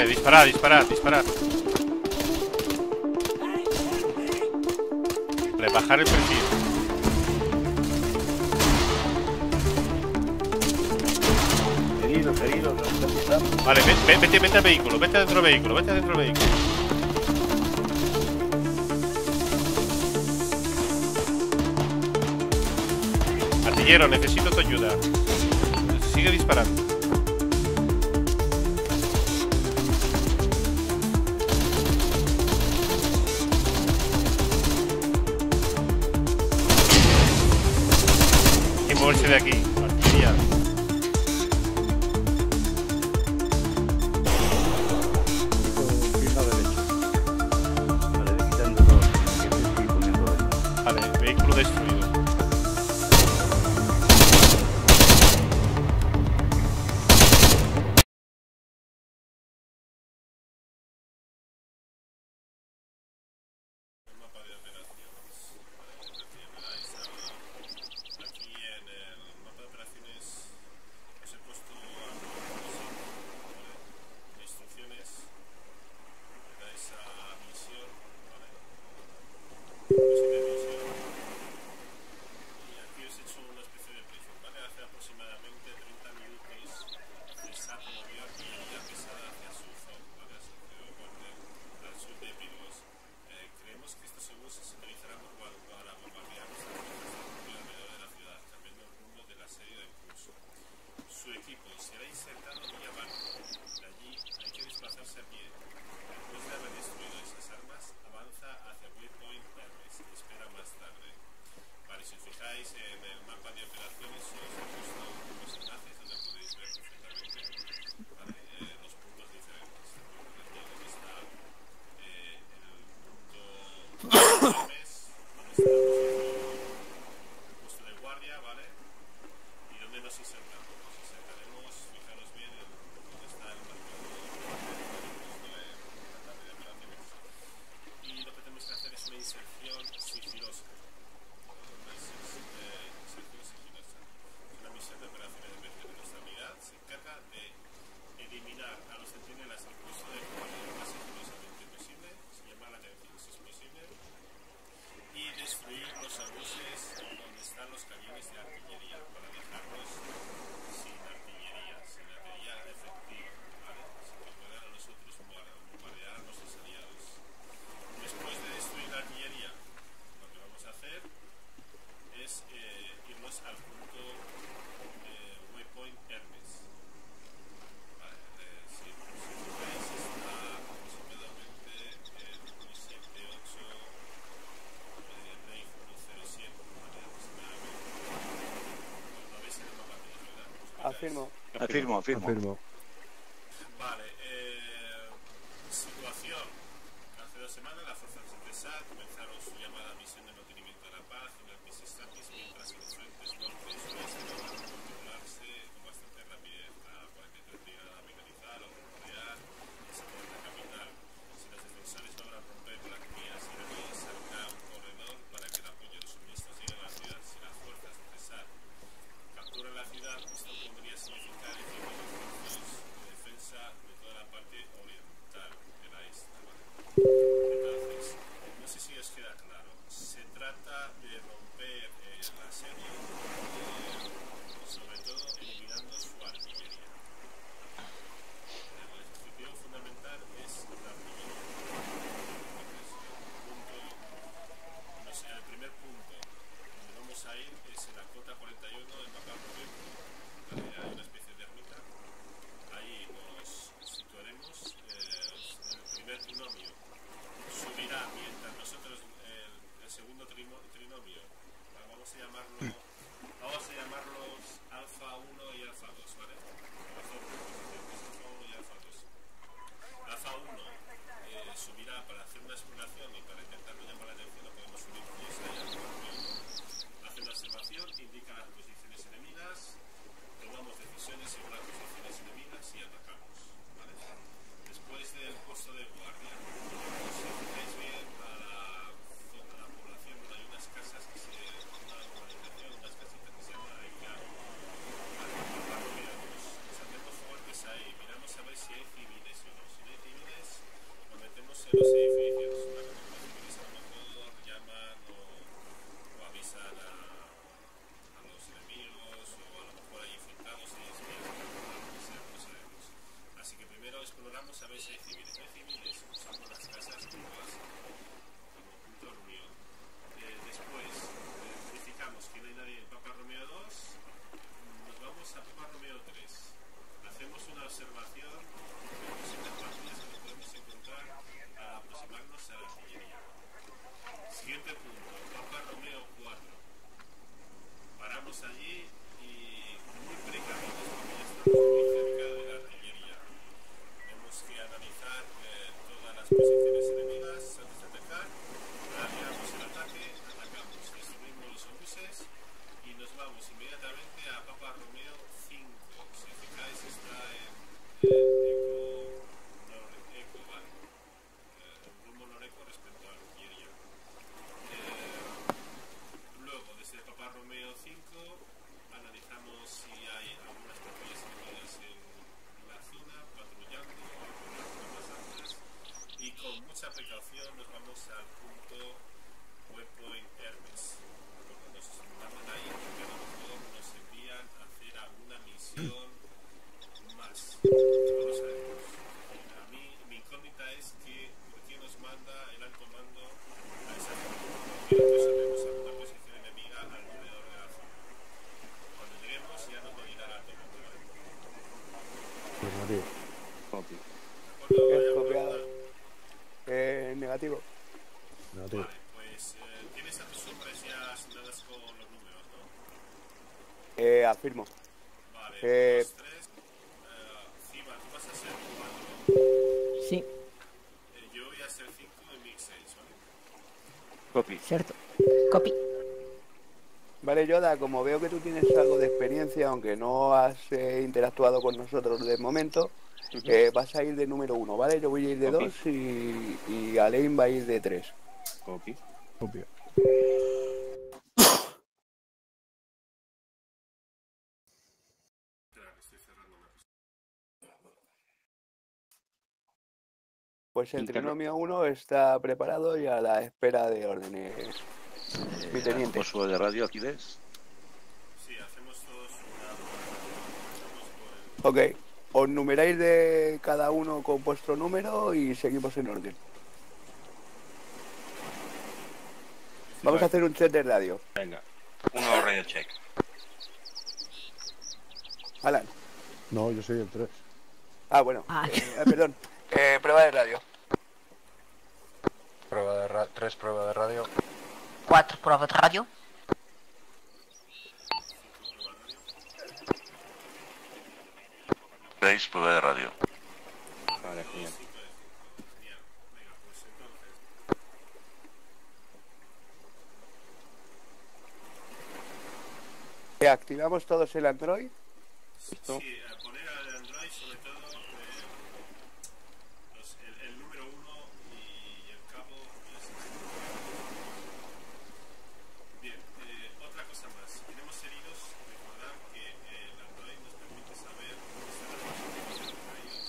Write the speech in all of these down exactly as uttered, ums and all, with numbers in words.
disparad, disparad, disparad. Vale, bajar el perfil. Heridos, heridos, los necesitamos. Vale, vete, vete, vete al vehículo, vete adentro del vehículo, vete adentro del vehículo. Artillero, necesito tu ayuda. Sigue disparando. Hay que moverse de aquí. Artillería. Piso derecho. Vale, ve quitando los que te estoy poniendo de... Vale, vehículo destruido. Afirmo. Afirmo, afirmo. Afirmo. Vale, eh, situación. Hace dos semanas las fuerzas de PESAT comenzaron su llamada misión de mantenimiento de la paz en el Pisestantis, mientras que los frentes norte y sureste van a controlarse con bastante rapidez. La cuarenta y tres brigada mecanizar o rodear esa la capital. Si los defensores logran romper las vías iraníes, saldrá un corredor para que el apoyo de los suministros llegue a la ciudad. Si las fuerzas de PESAT capturan la ciudad, esto podría significar el fin de los esfuerzos de defensa de toda la parte oriental de la isla. Entonces, no sé si os queda claro, se trata de romper eh, el asedio, eh, sobre todo eliminando su artillería. El objetivo fundamental es la artillería. Entonces, el, punto, no sé, el primer punto donde vamos a ir es en la cota cuarenta y uno del mapa proyecto. Hay una especie de ermita. Ahí nos situaremos. Eh, el primer trinomio subirá mientras nosotros el, el segundo trino, trinomio, vamos a llamarlo, vamos a llamarlos alfa uno y alfa dos, ¿vale? Alfa uno y alfa dos. Alfa uno eh, subirá para hacer una exploración y para intentar no llamar la atención, no podemos subir pues allá. Hace una observación, indica las posiciones enemigas, tomamos decisiones según las posiciones enemigas y atacamos, ¿vale? Después del puesto de guardia, si os fijáis bien a la, a la población, bueno, hay unas casas que se, una urbanización, unas casitas que se llaman de claro, ¿vale? Miramos, nos hacemos fuertes ahí, miramos a ver si hay civiles o no. Si no hay en los edificios. Para que los civiles a lo mejor llaman o, o avisan a, a los enemigos o a lo mejor hay infectados y espías o lo que sea, no sabemos. Así que primero exploramos a ver si hay civiles. No hay civiles, usamos las casas como base, como punto de reunión. Eh, después eh, verificamos que no hay nadie en Papa Romeo dos. Nos vamos a Papa Romeo tres. Hacemos una observación de posibles patrullas que nos podemos encontrar al aproximarnos a la artillería. Siguiente punto, Papa Romeo cuatro. Paramos allí y muy precavidos porque ya estamos muy cerca de la artillería. Tenemos que analizar eh, todas las posiciones enemigas antes de atacar. Realizamos el ataque, atacamos, destruimos los obuses y nos vamos inmediatamente a Papa Romeo cinco. Si os fijáis está en eh, eco, nor, eco, vale, eh, en rumbo noreco respecto a la artillería. Eh, luego desde Papa Romeo cinco analizamos si hay algunas patrullas enemigas en la zona patrullando con las tropas altas y con mucha precaución nos vamos al punto Waypoint Hermes. Cuando nos mandan ahí porque a lo mejor nos envían a hacer alguna misión más. No lo sabemos. A mí mi incógnita es que por qué nos manda el alto mando a esa zona. Porque nosotros sabemos alguna posición enemiga alrededor de la zona. Cuando lleguemos ya nos lo dirá el alto mando. ¿Vale? Afirmativo. Copio. ¿De acuerdo? Es ¿Hay alguna copiado. pregunta? Eh, negativo. Negativo. Vale, pues eh, tienes a tus sombras ya asignadas con los números, ¿no? Eh, afirmo. Vale, Eh, dos, tres. Eh, Ciba, tú vas a ser cuatro. Sí, Eh, yo voy a ser cinco y Mix seis, ¿vale? Copy. cierto. Copy. Vale, Yoda, como veo que tú tienes algo de experiencia, aunque no has eh, interactuado con nosotros de momento, eh, vas a ir de número uno, ¿vale? Yo voy a ir de Ok. dos y, y Alain va a ir de tres. Copy. Copio. Espera, que estoy cerrando una cosa. Pues el Interno- trinomio uno está preparado y a la espera de órdenes. Mi teniente. Uso de radio, aquí ves. Sí, hacemos todos una. Empezamos por el. Ok, os numeráis de cada uno con vuestro número y seguimos en orden. Vamos a hacer un check de radio. Venga. Uno radio check. Alan. No, yo soy el tres. Ah, bueno. Ah. Eh, eh, perdón. Eh, prueba de radio. Prueba de ra tres prueba de radio. Cuatro pruebas de radio. Seis prueba de radio. Vale, genial. Genial. Venga, pues entonces. Eh, activamos todos el Android. ¿Listo? Sí, a poner al Android, sobre todo eh, los- el, el número uno y el cabo. es- Bien, eh, otra cosa más. Si tenemos heridos, recordad que eh, el Android nos permite saber dónde están las posiciones de caídos.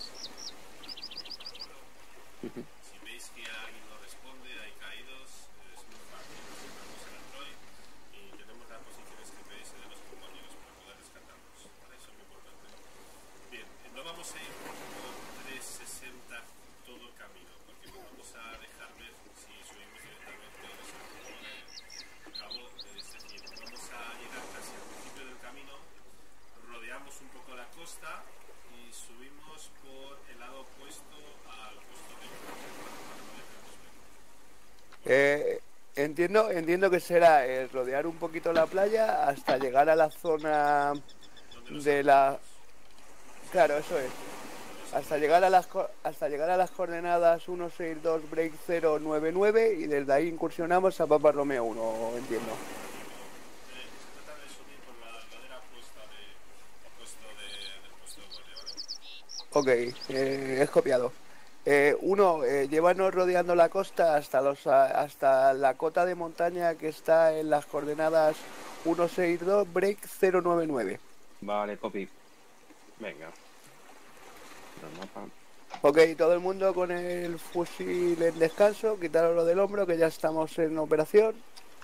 ¿De acuerdo? Si veis que alguien no responde, hay caídos, eh, es muy fácil. Cerramos el Android y tenemos las posiciones G P S de los compañeros para poder rescatarlos. ¿Vale? Eso es muy importante. Bien, eh, no vamos a ir por trescientos sesenta todo el camino, porque nos vamos a dejar ver si subimos directamente a esa cabo. Es decir, vamos a llegar casi al principio del camino, rodeamos un poco la costa y subimos por el lado opuesto al puesto de para no dejarnos ver. Eh, entiendo, entiendo que será eh, rodear un poquito la playa hasta llegar a la zona Donde nos de la... Claro, eso es. Hasta llegar a las co- hasta llegar a las coordenadas ciento sesenta y dos break cero nueve nueve y desde ahí incursionamos a Papa Romeo uno, entiendo. eh, se trata de subir por la ladera opuesta de, opuesto de, del puesto de guardia, ¿vale? Ok, eh, es copiado. Eh, uno, eh, llévanos rodeando la costa hasta los a- hasta la cota de montaña que está en las coordenadas ciento sesenta y dos break cero nueve nueve. Vale, copy. Venga. El mapa. Ok, todo el mundo con el fusil en descanso, quitaros del hombro que ya estamos en operación.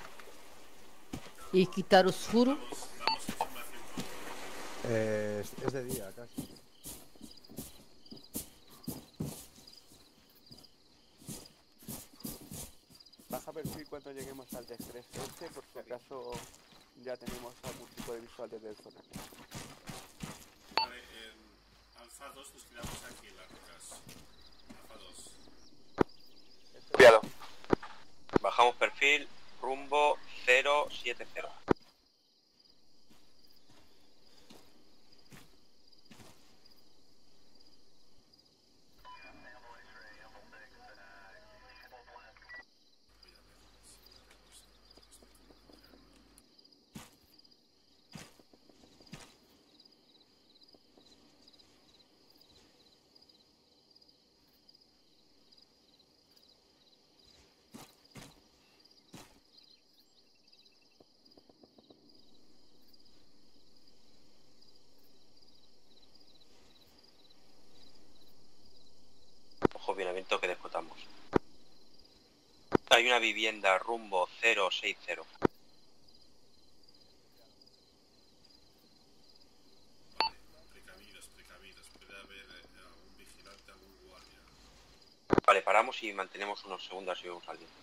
Y quitaros furo. Damos, damos información por favor. Eh, es, es de día casi. Baja perfil cuando lleguemos al D tres once, por si acaso ya tenemos algún tipo de visual desde el zona. Vale, en Alfa dos nos quedamos aquí en las rocas. Alfa dos. Copiado. Bajamos perfil, rumbo cero siete cero. Ojo, bien abierto que descotamos. Hay una vivienda rumbo cero seis cero. Vale, precavidos, precavidos. Puede haber eh, algún vigilante, algún guardia. Vale, paramos y mantenemos unos segundos si vemos a alguien.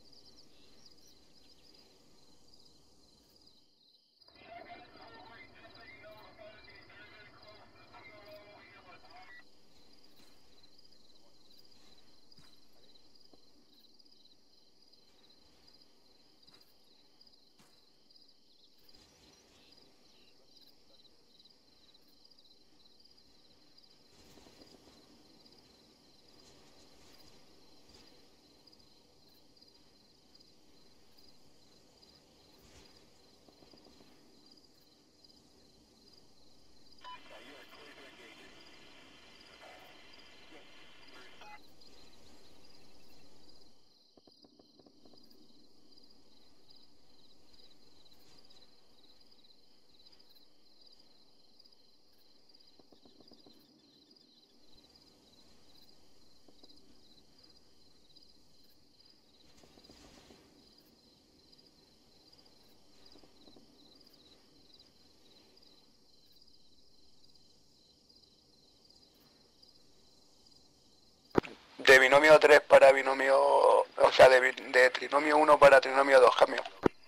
De binomio tres para binomio, o sea, de, de trinomio uno para trinomio dos, cambio.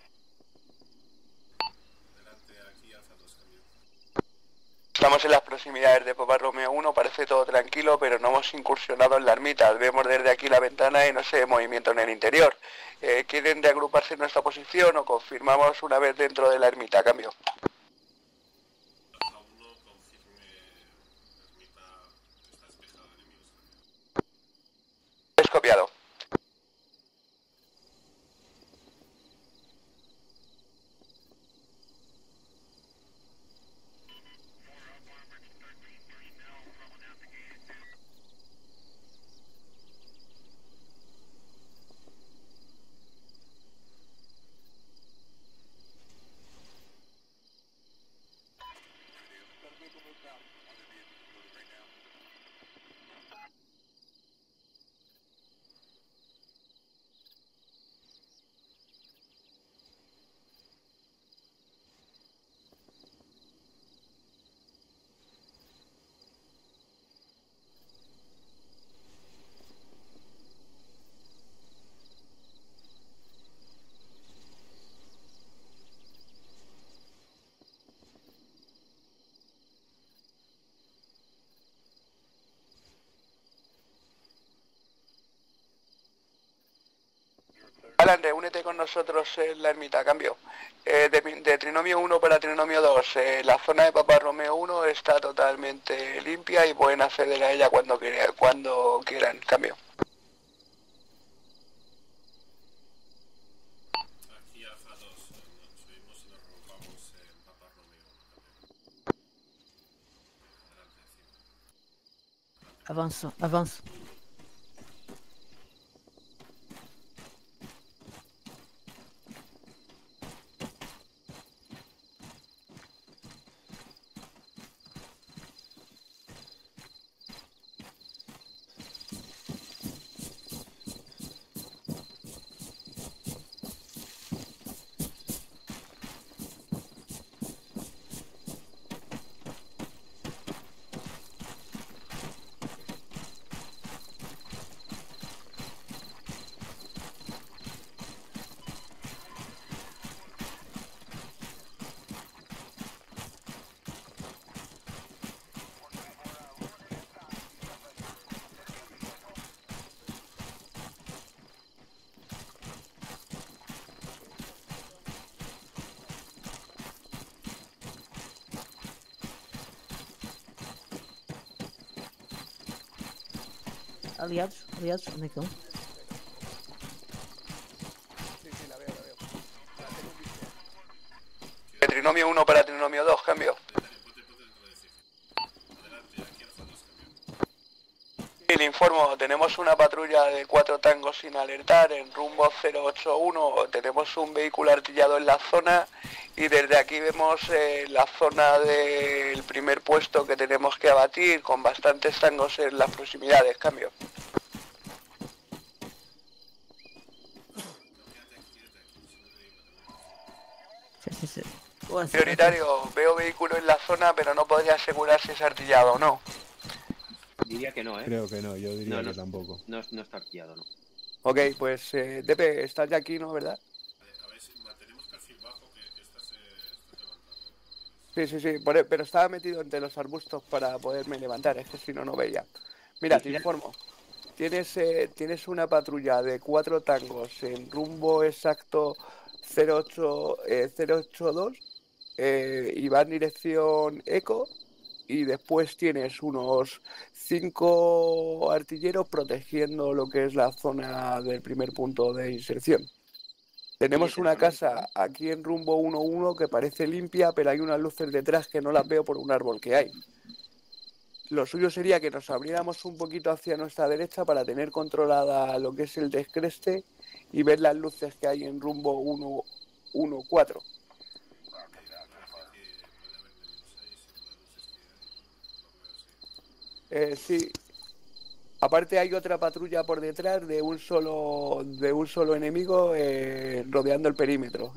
Delante aquí, Alfa dos, cambio. Estamos en las proximidades de Papa Romeo uno, parece todo tranquilo, pero no hemos incursionado en la ermita. Vemos desde aquí la ventana y no se ve movimiento en el interior. Eh, ¿Quieren reagruparse en nuestra posición o confirmamos una vez dentro de la ermita? Cambio. Alfa uno, confirme ermita que está despejada de enemigos. Es copiado. Alan, reúnete con nosotros en la ermita, cambio. Eh, de, de trinomio uno para trinomio dos, eh, la zona de Papa Romeo uno está totalmente limpia y pueden acceder a ella cuando, quiera, cuando quieran, cambio. Aquí, Alfa dos, nos subimos y nos regrupamos en Papa Romeo uno, cambio. Adelante, encima. Avanzo, avanzo. aliados, aliados, onde é que estão? Sí, sí, la veo, la veo. De trinomio uno para trinomio dos, cambio. Sí, le informo, tenemos una patrulla de cuatro tangos sin alertar en rumbo cero ocho uno, tenemos un vehículo artillado en la zona y desde aquí vemos eh, la zona del primer puesto que tenemos que abatir con bastantes tangos en las proximidades, cambio. Sí, sí, sí. Bueno, sí, Prioritario, veo vehículo en la zona pero no podría asegurar si es artillado o no. Diría que no, ¿eh? Creo que no, yo diría No, no, que tampoco. No, no está artillado, ¿no? Ok, pues eh, Depe, estás ya aquí, ¿no? ¿Verdad? A ver si mantenemos perfil bajo, que, que estás, eh, estás levantando. Sí, sí, sí, por- pero estaba metido entre los arbustos para poderme levantar, es que si no, no veía. Mira, te informo. Tienes, eh, tienes una patrulla de cuatro tangos en rumbo exacto cero ocho, eh, cero ocho dos eh, y va en dirección Eco. Y después tienes unos cinco artilleros protegiendo lo que es la zona del primer punto de inserción. Tenemos una casa aquí en rumbo uno uno que parece limpia, pero hay unas luces detrás que no las veo por un árbol que hay. Lo suyo sería que nos abriéramos un poquito hacia nuestra derecha para tener controlada lo que es el descreste y ver las luces que hay en rumbo uno uno cuatro. Eh, sí. Aparte hay otra patrulla por detrás de un solo de un solo enemigo eh, rodeando el perímetro.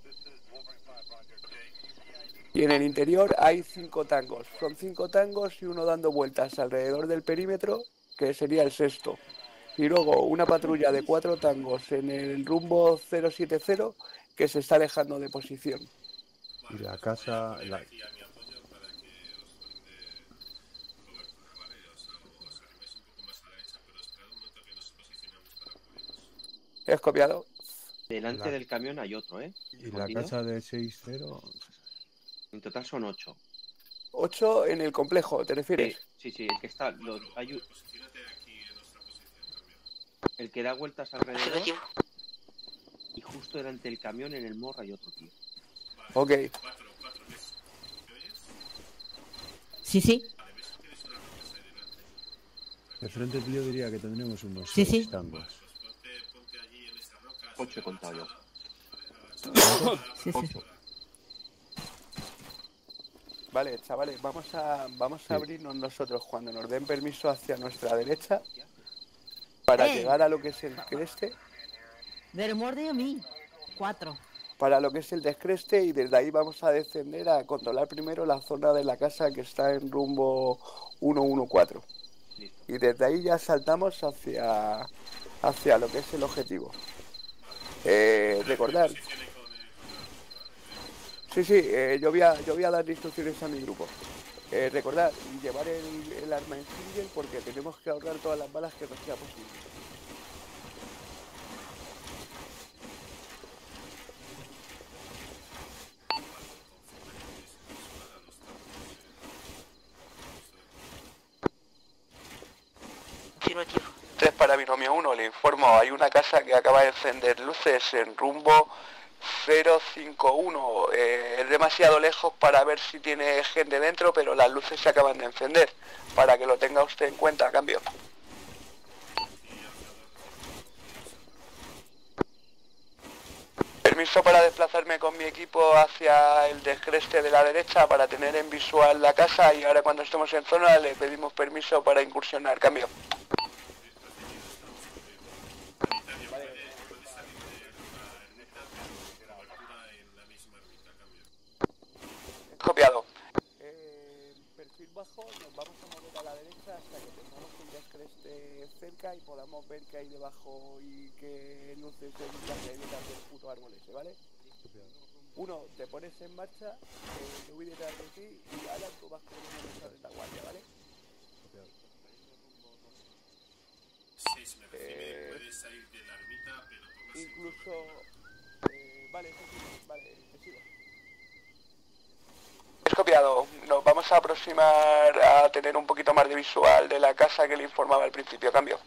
Y en el interior hay cinco tangos. Son cinco tangos y uno dando vueltas alrededor del perímetro, que sería el sexto. Y luego una patrulla de cuatro tangos en el rumbo cero siete cero que se está alejando de posición. Y la casa... La... ¿Es copiado? Delante La- del camión hay otro, ¿eh? Y la Escondido. casa de seis cero... En total son ocho. Ocho en el complejo, ¿te refieres? Eh, sí, sí, el que está... Lo, hay un- el que da vueltas alrededor Afirmativo. y justo delante del camión en el morro hay otro tío. Ok. Sí, sí. De frente yo diría que tendremos unos Sí, seis sí. tangos. Ocho he contado yo. Sí, sí. Ocho. Vale, chavales, vamos a vamos a Sí. abrirnos nosotros cuando nos den permiso hacia nuestra derecha para Eh. llegar a lo que es el creste, Deram ordem a mim. Quatro. para lo que es el descreste y desde ahí vamos a descender a controlar primero la zona de la casa que está en rumbo uno uno cuatro. Listo. Y desde ahí ya saltamos hacia hacia lo que es el objetivo. Eh, recordar. Sí, sí, eh, yo, voy a, yo voy a dar instrucciones a mi grupo. Eh, recordad, llevar el, el arma en single porque tenemos que ahorrar todas las balas que nos sea posible. Afirmativo. tres para binomio uno, le informo, hay una casa que acaba de encender luces en rumbo cero cinco uno. Eh, es demasiado lejos para ver si tiene gente dentro, pero las luces se acaban de encender. Para que lo tenga usted en cuenta, a cambio. Permiso para desplazarme con mi equipo hacia el descreste de la derecha para tener en visual la casa y ahora cuando estemos en zona le pedimos permiso para incursionar. Cambio. Copiado. Eh, perfil bajo, nos vamos a mover a la derecha hasta que tengamos un descreste cerca y podamos ver qué hay debajo y qué luces de las que hay detrás del puto árbol ese, ¿vale? Uno, te pones en marcha, eh, yo voy detrás de ti y Alan tú vas con una mesa de retaguardia, ¿vale? Sí, si me recibe, Eh, puedes salir de la ermita, pero póngase... Incluso... Eh, vale, sí, sí, vale, te sigo. copiado. Nos vamos a aproximar a tener un poquito más de visual de la casa que le informaba al principio. Cambio.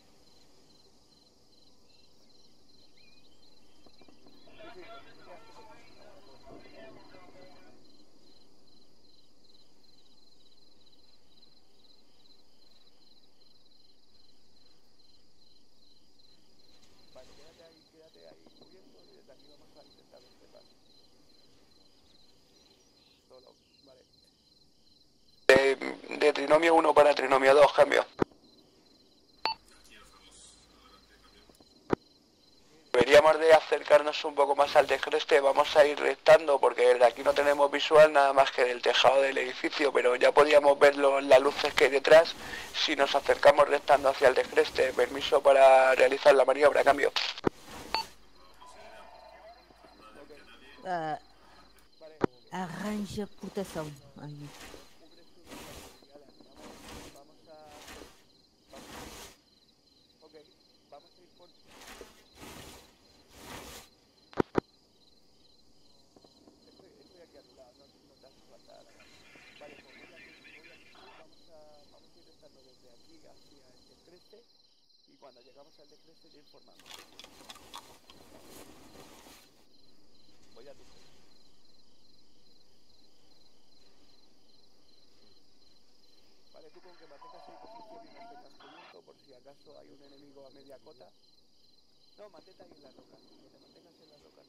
De, de trinomio uno para trinomio dos, cambio. Deberíamos de acercarnos un poco más al descreste, vamos a ir rectando porque desde aquí no tenemos visual nada más que del tejado del edificio, pero ya podíamos ver los, las luces que hay detrás si nos acercamos rectando hacia el descreste. Permiso para realizar la maniobra, cambio. Uh, arranja proteção. Aí. Y cuando llegamos al descreste le informamos. Voy a tu. Vale, tú con que mantengas ahí posición y no tengas cubierto por si acaso hay un enemigo a media cota. No, mantente ahí en las rocas. Que te mantengas en las rocas.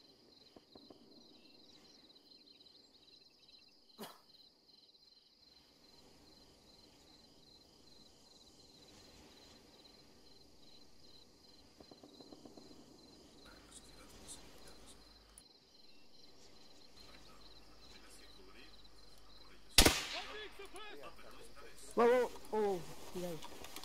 Wow, wow, oh, cuidado.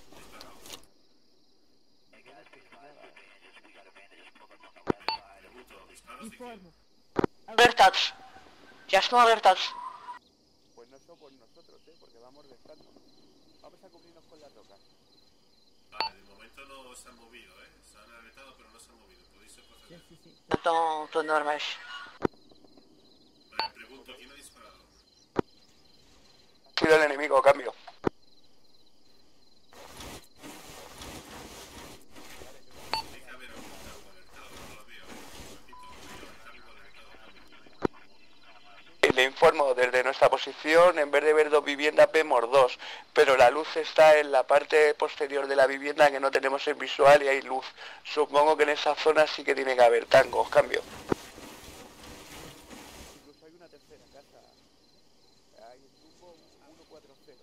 Informo. Alertados. Ya están alertados. Pues no somos nosotros, ¿eh? Porque vamos restando. Vamos a cubrirnos con las rocas. Vale, de momento no se han movido, ¿eh? Se han alertado pero no se han movido. Podéis proceder. Sí, sí, sí. No están todos normales. Vale, pregunto, ¿quién ha disparado? Ha sido el enemigo, cambio. Tiene que haber algún cargo alertado, no lo veo, ¿eh? Repito, cargo alertado, cambio. Le informo, desde nuestra posición, en vez de ver dos viviendas, vemos dos, pero la luz está en la parte posterior de la vivienda que no tenemos en visual y hay luz. Supongo que en esa zona sí que tiene que haber tangos, cambio. Incluso hay una tercera casa, hay el grupo uno cuatro cero.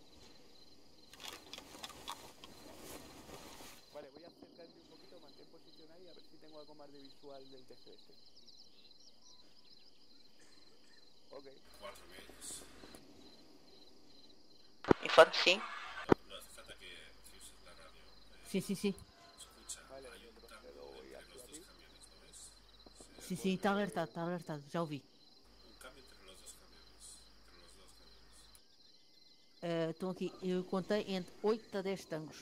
Vale, voy a acercarme un poquito, mantén posición ahí, a ver si tengo algo más de visual del texto este. Ok. Cuatro medios. Informo, sí. No, no hace falta que, que uses la radio. Eh, Sí, sí, sí. escucha, Vale, hay yo un tango procedo, voy entre hacia los dos aquí. camiones, ¿no ves? Sí, sí, está alertado, está alertado. Já ouvi. Un cambio entre los dos camiones. Entre los dos camiones. Uh, estão aqui, eu contei entre oito a dez tangos.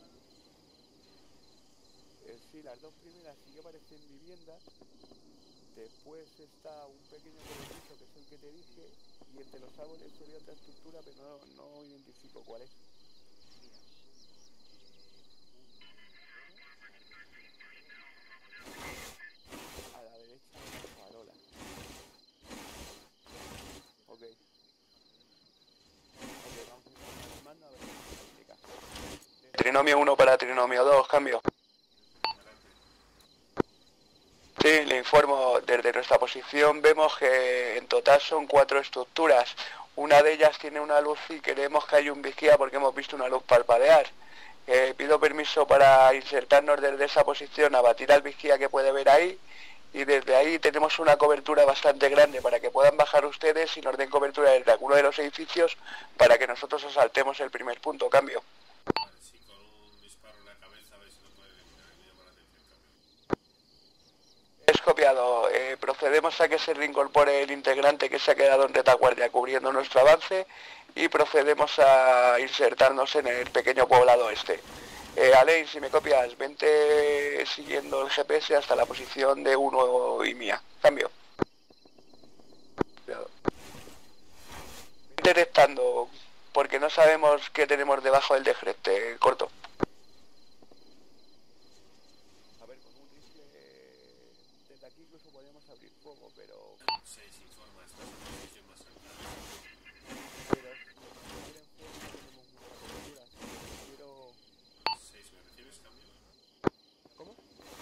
Eh, sí, las dos primeras sí que parecen viviendas. Después está un pequeño edificio que es el que te dije. Y entre los árboles se ve otra estructura, pero no, no identifico cuál es. A la derecha de la farola. Ok. Ok, vamos a ir formando a ver qué significa. Trinomio uno para trinomio dos, cambio. Sí, le informo, desde nuestra posición vemos que en total son cuatro estructuras. Una de ellas tiene una luz y creemos que hay un vigía porque hemos visto una luz parpadear. Eh, pido permiso para insertarnos desde esa posición a batir al vigía que puede ver ahí. Y desde ahí tenemos una cobertura bastante grande para que puedan bajar ustedes y nos den cobertura desde alguno de los edificios para que nosotros asaltemos el primer punto, cambio. Vale, sí, con un disparo en la cabeza a ver si lo pueden eliminar y me llama la atención, cambio. Es copiado. Eh, procedemos a que se reincorpore el integrante que se ha quedado en retaguardia cubriendo nuestro avance y procedemos a insertarnos en el pequeño poblado este. Eh, Alain, si me copias, vente siguiendo el G P S hasta la posición de uno y mía. Cambio. Cuidado. detectando, porque no sabemos qué tenemos debajo del desgrete, corto. A ver, con un rifle desde aquí incluso podemos abrir fuego, pero... seis informa, esta es una posición más alta. Pero si nos quieren fuego no tenemos mucha cobertura, así que prefiero... seis, ¿me recibes cambio? ¿Cómo?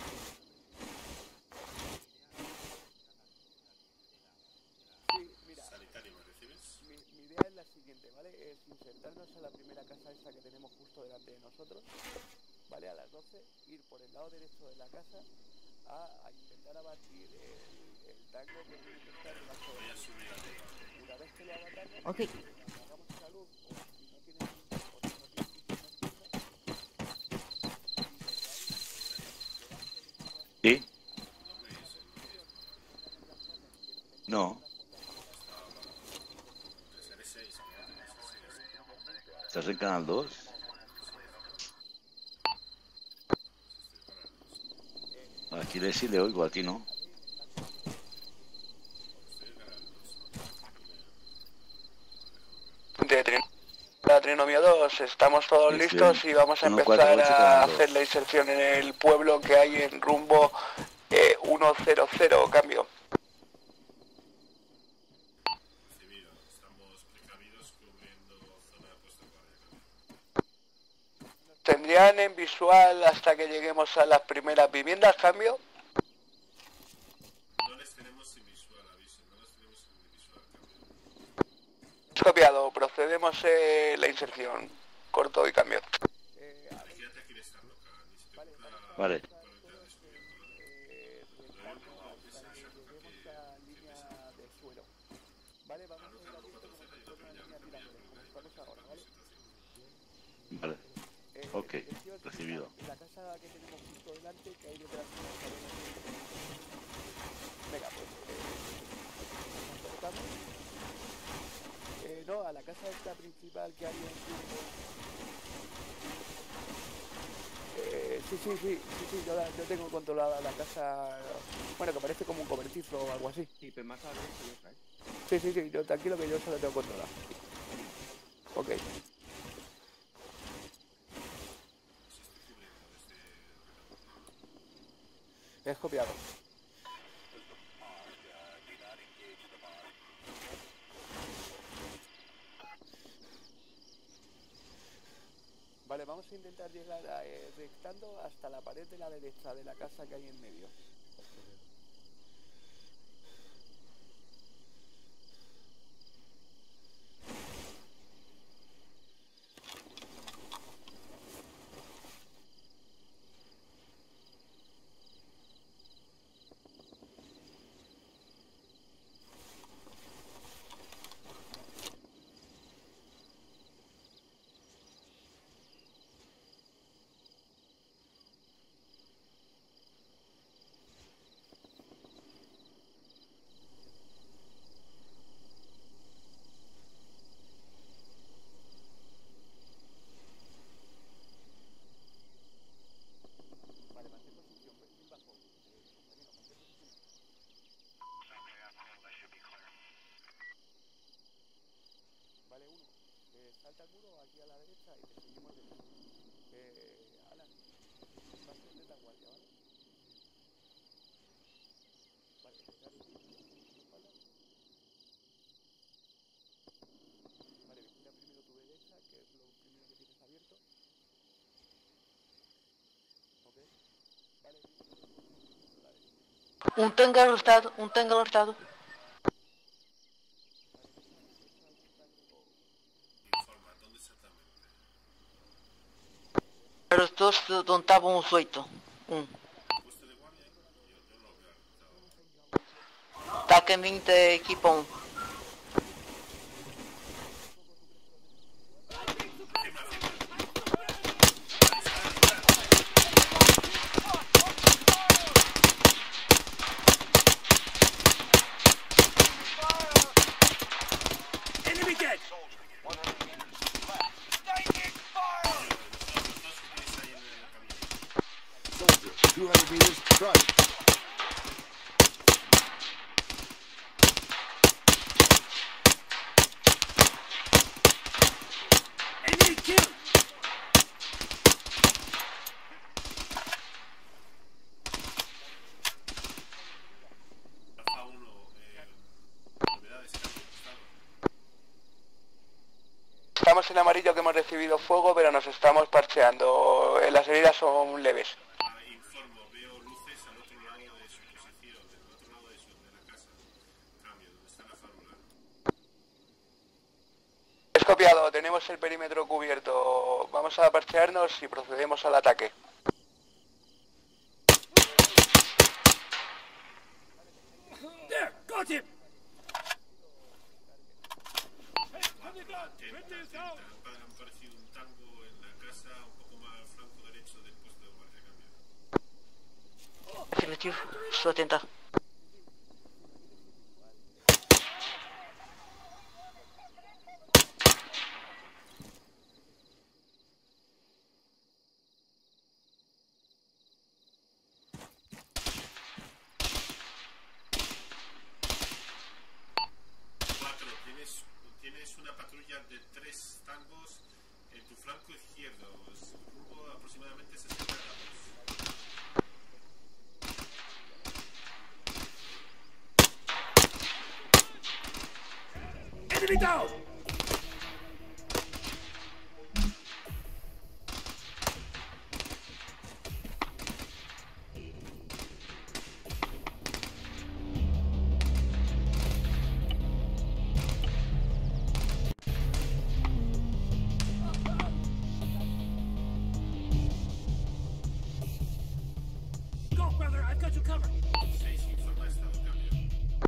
Sí, mira, Sanitario, ¿me recibes? mi, mi idea es la siguiente, ¿vale? Es insertarnos a la primera casa esta que tenemos justo delante de nosotros, ¿vale? A las doce, ir por el lado derecho de la casa a, a intentar abatir el, el tango que tiene que estar debajo Voy de a subir arriba. una vez que lo abatamos, Ok. apagamos esa luz, o si no tienes o si no tienes linterna, ¿Sí? No. Seré seis, ¿no? ¿Estás en Canal dos? Aquí le sí le oigo, a ti no. De trin la trinomio dos, estamos todos Edición listos y vamos a uno cuatro empezar ocho a Canal dos. hacer la inserción en el pueblo que hay en rumbo eh, ciento, cambio. Recibido. Estamos precavidos cubriendo zona de puesta en guardia. ¿Tendrían en visual hasta que lleguemos a las primeras viviendas, cambio? No les tenemos sin visual, aviso. No les tenemos sin visual, cambio. Copiado, procedemos eh, la inserción. Corto y cambio. Quédate aquí de estar local. Ni se te ocurra Vale. ponerte al descubierto. eh, rentando hasta que lleguemos a línea de suelo. Vale, vamos a ir abriendo como si fuera una línea tirándoles, como estamos ahora, ¿vale? Vale. Eh, Ok, decíos, recibido. La, la casa que tenemos justo delante, que hay detrás de una cadena. Venga, pues eh, nos acercamos. Eh, no, a la casa esta principal que hay en Rumbo. Eh, sí, sí, sí, sí, sí, yo, la, yo tengo controlada la casa, bueno, que parece como un cobertizo o algo así. Sí, pero más a ver si otra, ¿eh? Sí, sí, sí, yo tranquilo que yo solo tengo controlado. Ok. Es copiado. Vale, vamos a intentar llegar a, eh, rectando hasta la pared de la derecha de la casa que hay en medio. Vale, mantén posición, perfil bajo. Eh, compañero, mantén posición. Vale, uno. Eh, salta el muro aquí a la derecha y te seguimos derecho. Eh, Alan, va a ser retaguardia, ¿vale? Vale, pegar el tiro en tu espalda. Vale, vigila primero tu derecha, que es lo primero que tienes abierto. Ok. Vale, la derecha. Un tanque alertado, un tanque alertado. Informa, ¿dónde exactamente? Pero todos donde estaban os oito. Um. ¿Puesto de guardia? Yo, yo no lo veo alertado. Está a caminho da equipa um. two hundred meters, front. en amarillo que hemos recibido fuego, pero nos estamos parcheando. Eh, Las heridas son leves. Informo, veo luces al otro lado de su posición, del otro lado de, su, de la casa. Cambio, donde está la fórmula. Es copiado, tenemos el perímetro cubierto. Vamos a parchearnos y procedemos al ataque. There, got him. Han aparecido un tango en la casa, un poco más al flanco derecho del puesto de guardia. Cambio. Afirmativo, estou a tentar. Cuatro, tienes, tienes una patrulla de tres tangos en tu flanco izquierdo, rumbo aproximadamente sesenta grados. Enemy down. Go, brother. I've got you covered. Seis, informa estado, cambio.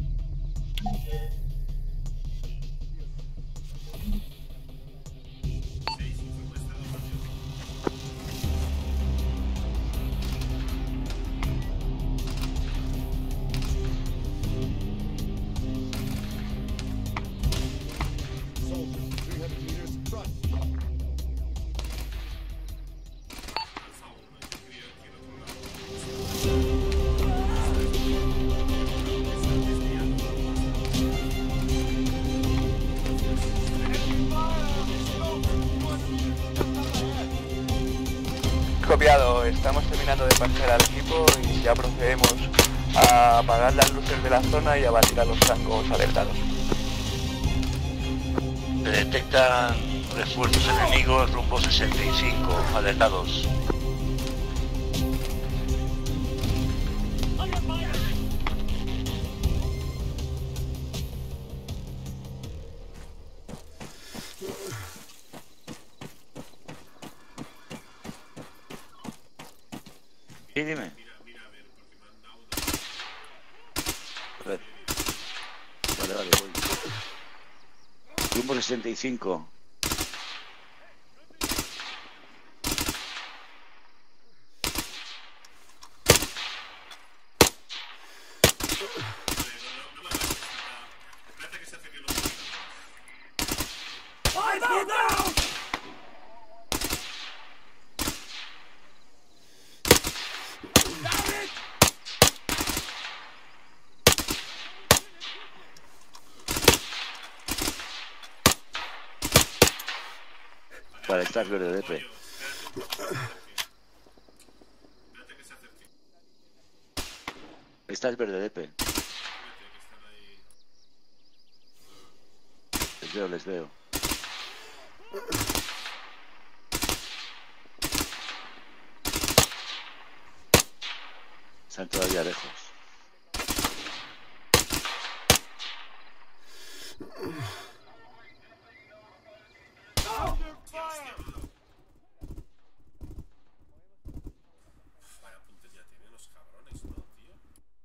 Seis, informa estado, cambio. Soldier, three hundred meters front. Alfa uno, inferior aquí al otro lado. Están desviando. Copiado, estamos terminando de parchear al equipo y ya procedemos a apagar las luces de la zona y a batir a los tangos alertados. Se detectan refuerzos enemigos rumbo sesenta y cinco, alertados. Sí, dime. Mira, mira a ver, porque me han dado una... A ver. Vale, vale, voy. Rumbo sesenta y cinco. Espérate que se acerque los poquitos más. I fall down. Down it. Vale, estás verde, D P. Espérate que se acerque. Estás verde, D P. Espérate que están ahí. Les veo, les veo. Están todavía lejos. Vaya puntería tienen los cabrones, ¿no, tío?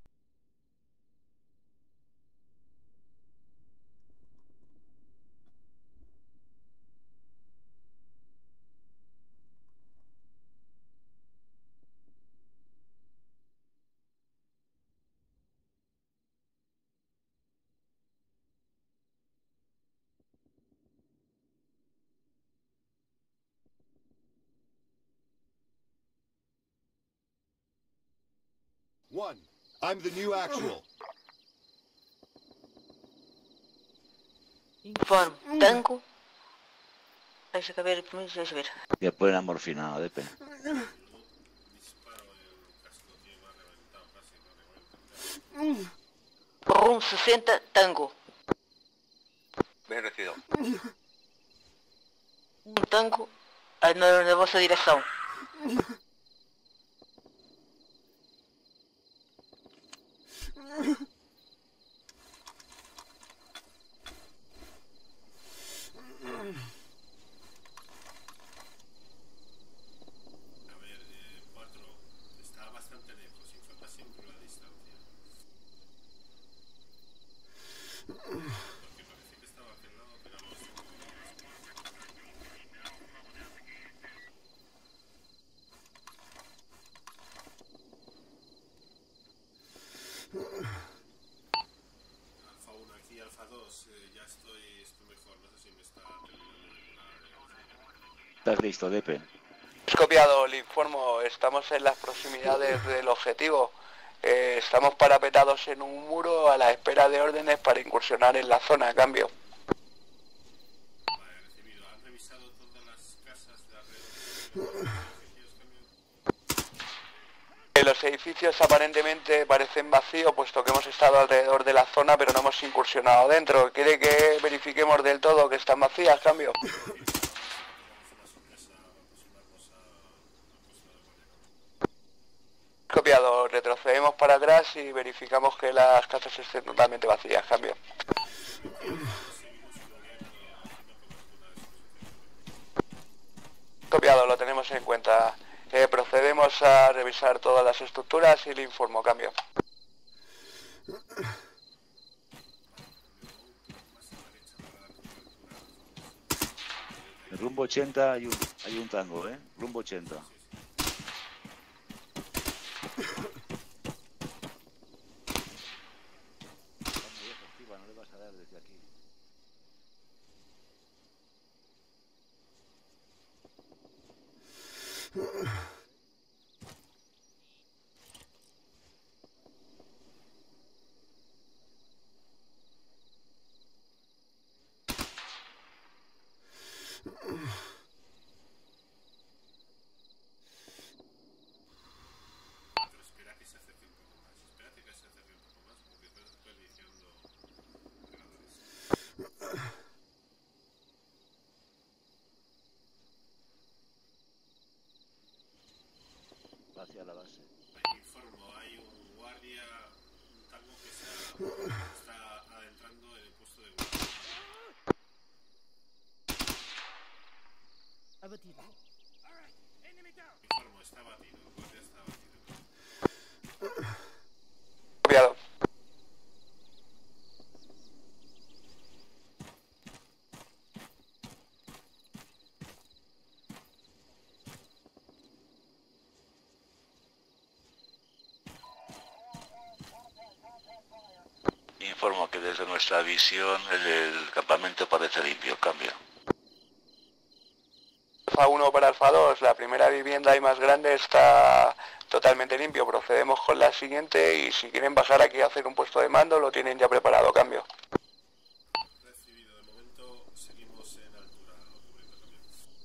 One. I'm the new actual. Informe, tango. Deixa cá ver primeiro, deixa ver. Ya ponen a morfina, D P. Disparo el casco, tío, me ha reventado casi, me ha reventado. Rum sessenta, tango. Bien recibido. Um tango ah, na, na vossa direção. A ver, eh, cuatro. Está bastante lejos. Informa siempre la distancia. Porque parece que estaba a aquel lado, pero no está. Alfa uno aquí, Alfa dos. Eh, ya estoy, estoy mejor. No sé si me está terminando de curar. ¿Estás listo, Depe? Es copiado, le informo, estamos en las proximidades del objetivo. Eh, estamos parapetados en un muro a la espera de órdenes para incursionar en la zona, cambio. Vale, recibido. ¿Han revisado todas las casas de alrededor? Eh, Los edificios aparentemente parecen vacíos, puesto que hemos estado alrededor de la zona, pero no hemos incursionado dentro. ¿Quiere que verifiquemos del todo que están vacías, cambio? Copiado, retrocedemos para atrás y verificamos que las casas estén totalmente vacías, cambio. Copiado, lo tenemos en cuenta. Eh, procedemos a revisar todas las estructuras y le informo, cambio. En rumbo ochenta hay un, hay un tango, ¿eh? Rumbo ochenta. No le vas a dar desde aquí. Pero espera que se acerque un poco más. Espérate que se acerque un poco más, porque estás desperdiciando operadores. Hacia la base. Ahí informo, hay un guardia, un tango que está, está adentrando en el puesto de guardia. Abatido. Informo, está batido, el guardia está batido. Copiado. Informo que desde nuestra visión el, el campamento parece limpio. Cambio. Alfa uno para Alfa dos, la primera vivienda y más grande está totalmente limpio. Procedemos con la siguiente y si quieren bajar aquí a hacer un puesto de mando lo tienen ya preparado, cambio. Recibido, de momento seguimos en altura, cubriendo también.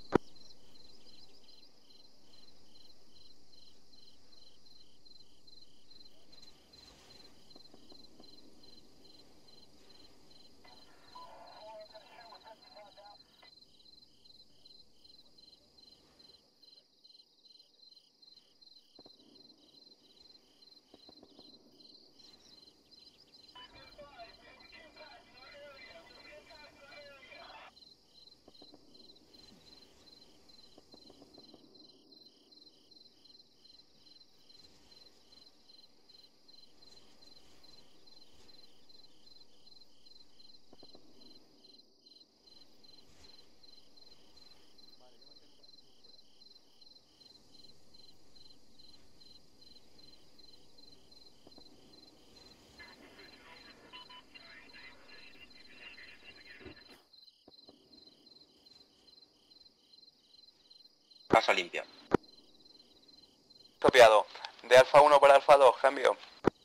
Casa limpia. Copiado. De Alfa uno para Alfa dos, cambio.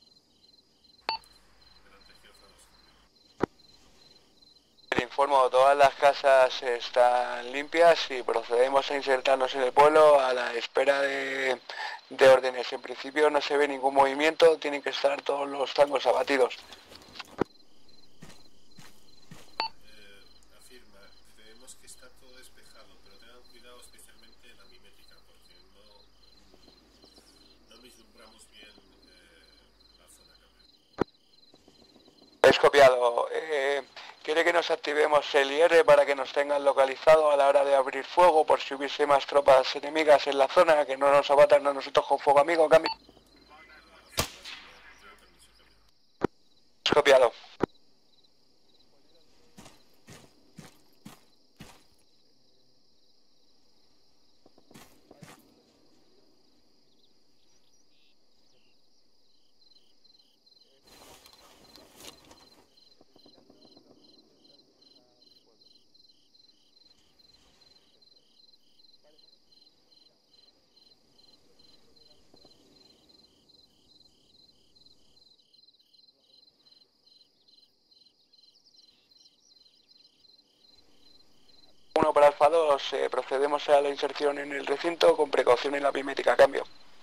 Le informo, todas las casas están limpias y procedemos a insertarnos en el pueblo a la espera de, de órdenes. En principio no se ve ningún movimiento, tienen que estar todos los tangos abatidos. Eh, afirma, creemos que está todo despejado, pero Es copiado. Eh, ¿Quiere que nos activemos el I R para que nos tengan localizado a la hora de abrir fuego por si hubiese más tropas enemigas en la zona, que no nos abatan a nosotros con fuego amigo? Cambio. Es copiado. Uno para Alfa dos, eh, procedemos a la inserción en el recinto con precaución en la mimética. Cambio.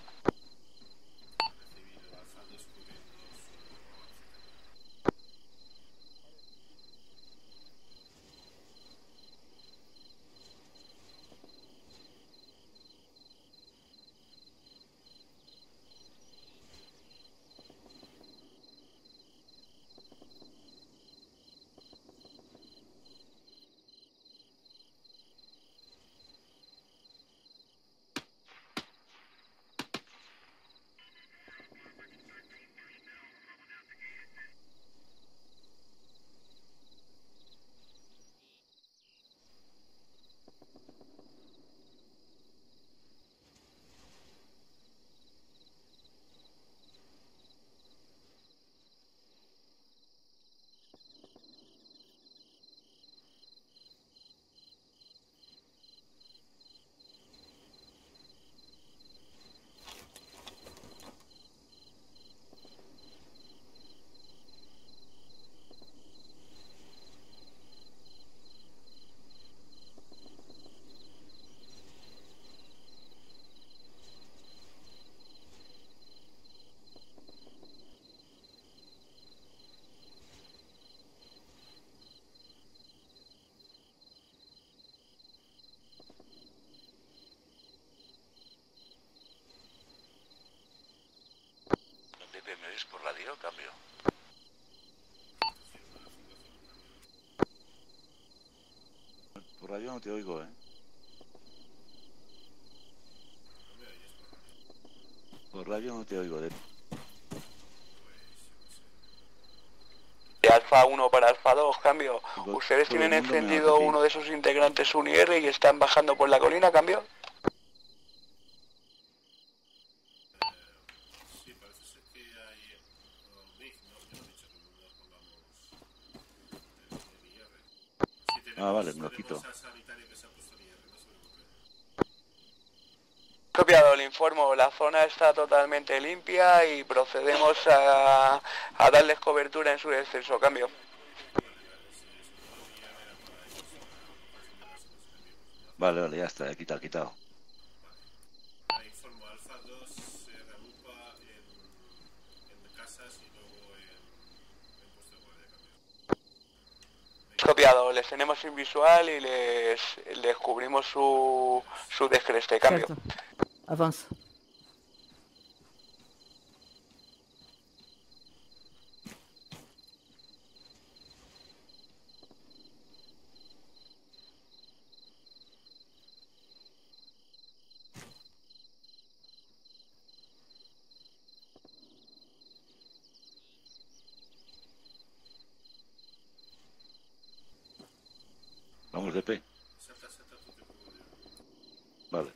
¿Me ves por radio? Cambio. Por radio no te oigo, ¿eh? Por radio no te oigo. De... De Alfa uno para Alfa dos, cambio. Todo- Ustedes todo tienen el mundo me encendido hace uno de sus integrantes un I R y están bajando por la colina, cambio. Sí, parece ser que hay un Nick, ¿no? Ya lo he dicho, que no nos pongamos el I R. Sí, tenemos, Ah, vale, me lo tenemos quito. al sanitario que se ha puesto el I R, no se preocupe. Copiado, le informo, la zona está totalmente limpia y procedemos a, a darles cobertura en su descenso, cambio. Vale, vale, ya está, he quitado, quitado. Vale, informo, Alfa dos se reagrupa en, en casas y luego en, en puesto de guardia, cambio. Copiado, les tenemos sin visual y les, les cubrimos su, su descreste, cambio. Certo. Avança. Vamos de P. Salta, salta, tú te cubro yo. Vale.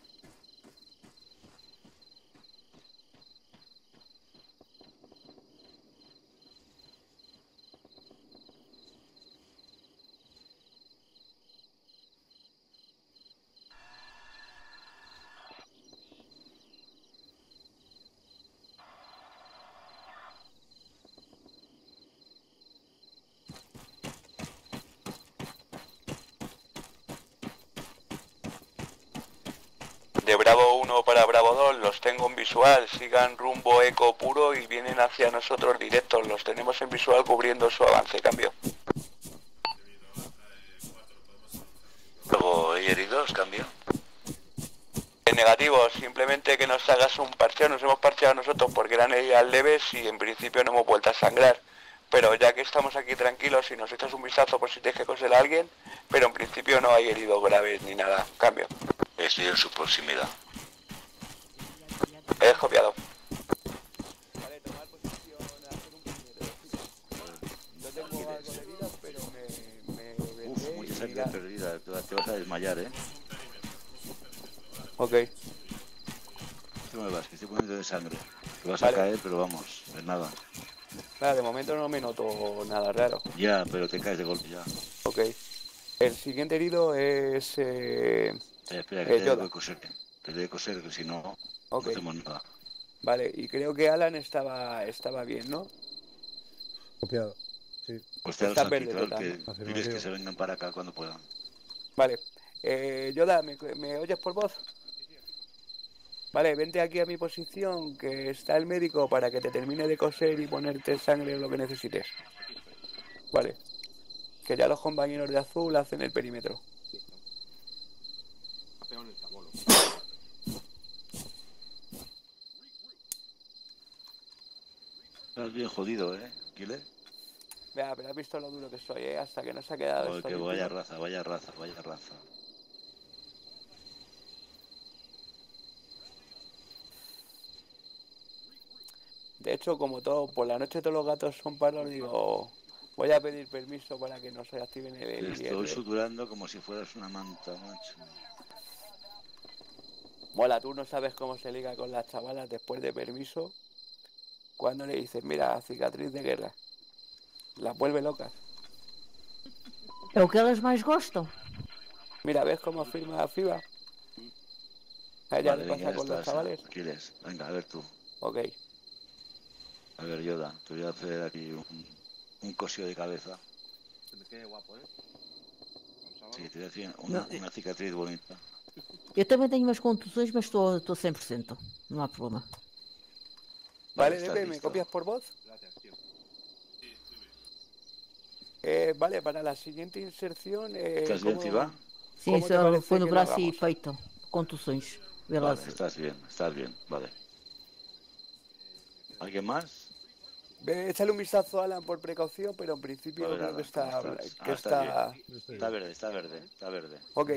De Bravo uno para Bravo dos, los tengo en visual, sigan rumbo eco puro y vienen hacia nosotros directos, los tenemos en visual cubriendo su avance, cambio. Luego, ¿hay heridos? Cambio. En negativo, simplemente que nos hagas un parcheo, nos hemos parcheado nosotros porque eran heridas leves y en principio no hemos vuelto a sangrar. pero ya que estamos aquí tranquilos, si nos echas un vistazo por si tienes que coser a alguien, pero en principio no hay heridos graves ni nada. Cambio. Estoy en su proximidad. Es copiado. Vale, tomar posición, hacer un puñetero. Yo tengo algo de vida, pero me, me vendré Uf, mucha y sangre ya- perdida. Te vas te vas a desmayar, ¿eh? Ok, No me vas, que estoy poniendo de sangre. Te vas Vale. a caer, pero vamos, de nada. nada, de momento no me noto nada raro. Ya, pero te caes de golpe ya. Ok. El siguiente herido es... Eh... Eh, espera, Eh, que te Yoda. debo de coser. Te debo de coser, que si no, Ok. no hacemos nada. Vale, y creo que Alan estaba, estaba bien, ¿no? Copiado. Sí. Pues te Está los verde anquitol, total, que ¿no? diles Afirmativo. que se vengan para acá cuando puedan. Vale. Eh, Yoda, ¿me, ¿me oyes por voz? Vale, vente aquí a mi posición, que está el médico para que te termine de coser y ponerte sangre o lo que necesites. Vale. Que ya los compañeros de azul hacen el perímetro. Estás bien jodido, ¿eh, Kile? Vea, pero has visto lo duro que soy, ¿eh? Hasta que no se ha quedado Joder, esto que limpio. vaya raza, vaya raza, vaya raza. De hecho, como todo, por la noche todos los gatos son pardos, digo, voy a pedir permiso para que no se activen el Te I estoy R. suturando como si fueras una manta, macho. Mola, tú no sabes cómo se liga con las chavalas después de permiso. Cuando le dices, mira, cicatriz de guerra. Las vuelve locas. É o que elas mais gostam. Mira, ¿ves cómo firma FIBA? A ella Vale, le venga, pasa ya con los está, chavales. Aquiles. Venga, a ver tú. Ok. A ver, Yoda, te voy a hacer aquí un, un cosio de cabeza. Se me quede guapo, ¿eh? Sí, te voy a hacer una, No, eh. una cicatriz bonita. Eu também tenho umas contusões, mas estou estou cem por cento. Não há problema. Vale, estás Depe, ¿me listo. copias por voz? Gracias, tío. Eh, vale, para la siguiente inserción... Eh, ¿Estás bien, ¿cómo- Ciba? Sim, ¿Cómo te só parece foi no que lo braço e hagamos? peito. Contusões. Vê lá Vale, se- estás bien, estás bien, vale. ¿Alguien más? Ve, échale un vistazo a Alan por precaución, pero en principio A ver, creo Alan, que está... ¿cómo estás? Que Ah, está está... Yo estoy Está bien. verde, está verde, está verde. Ok,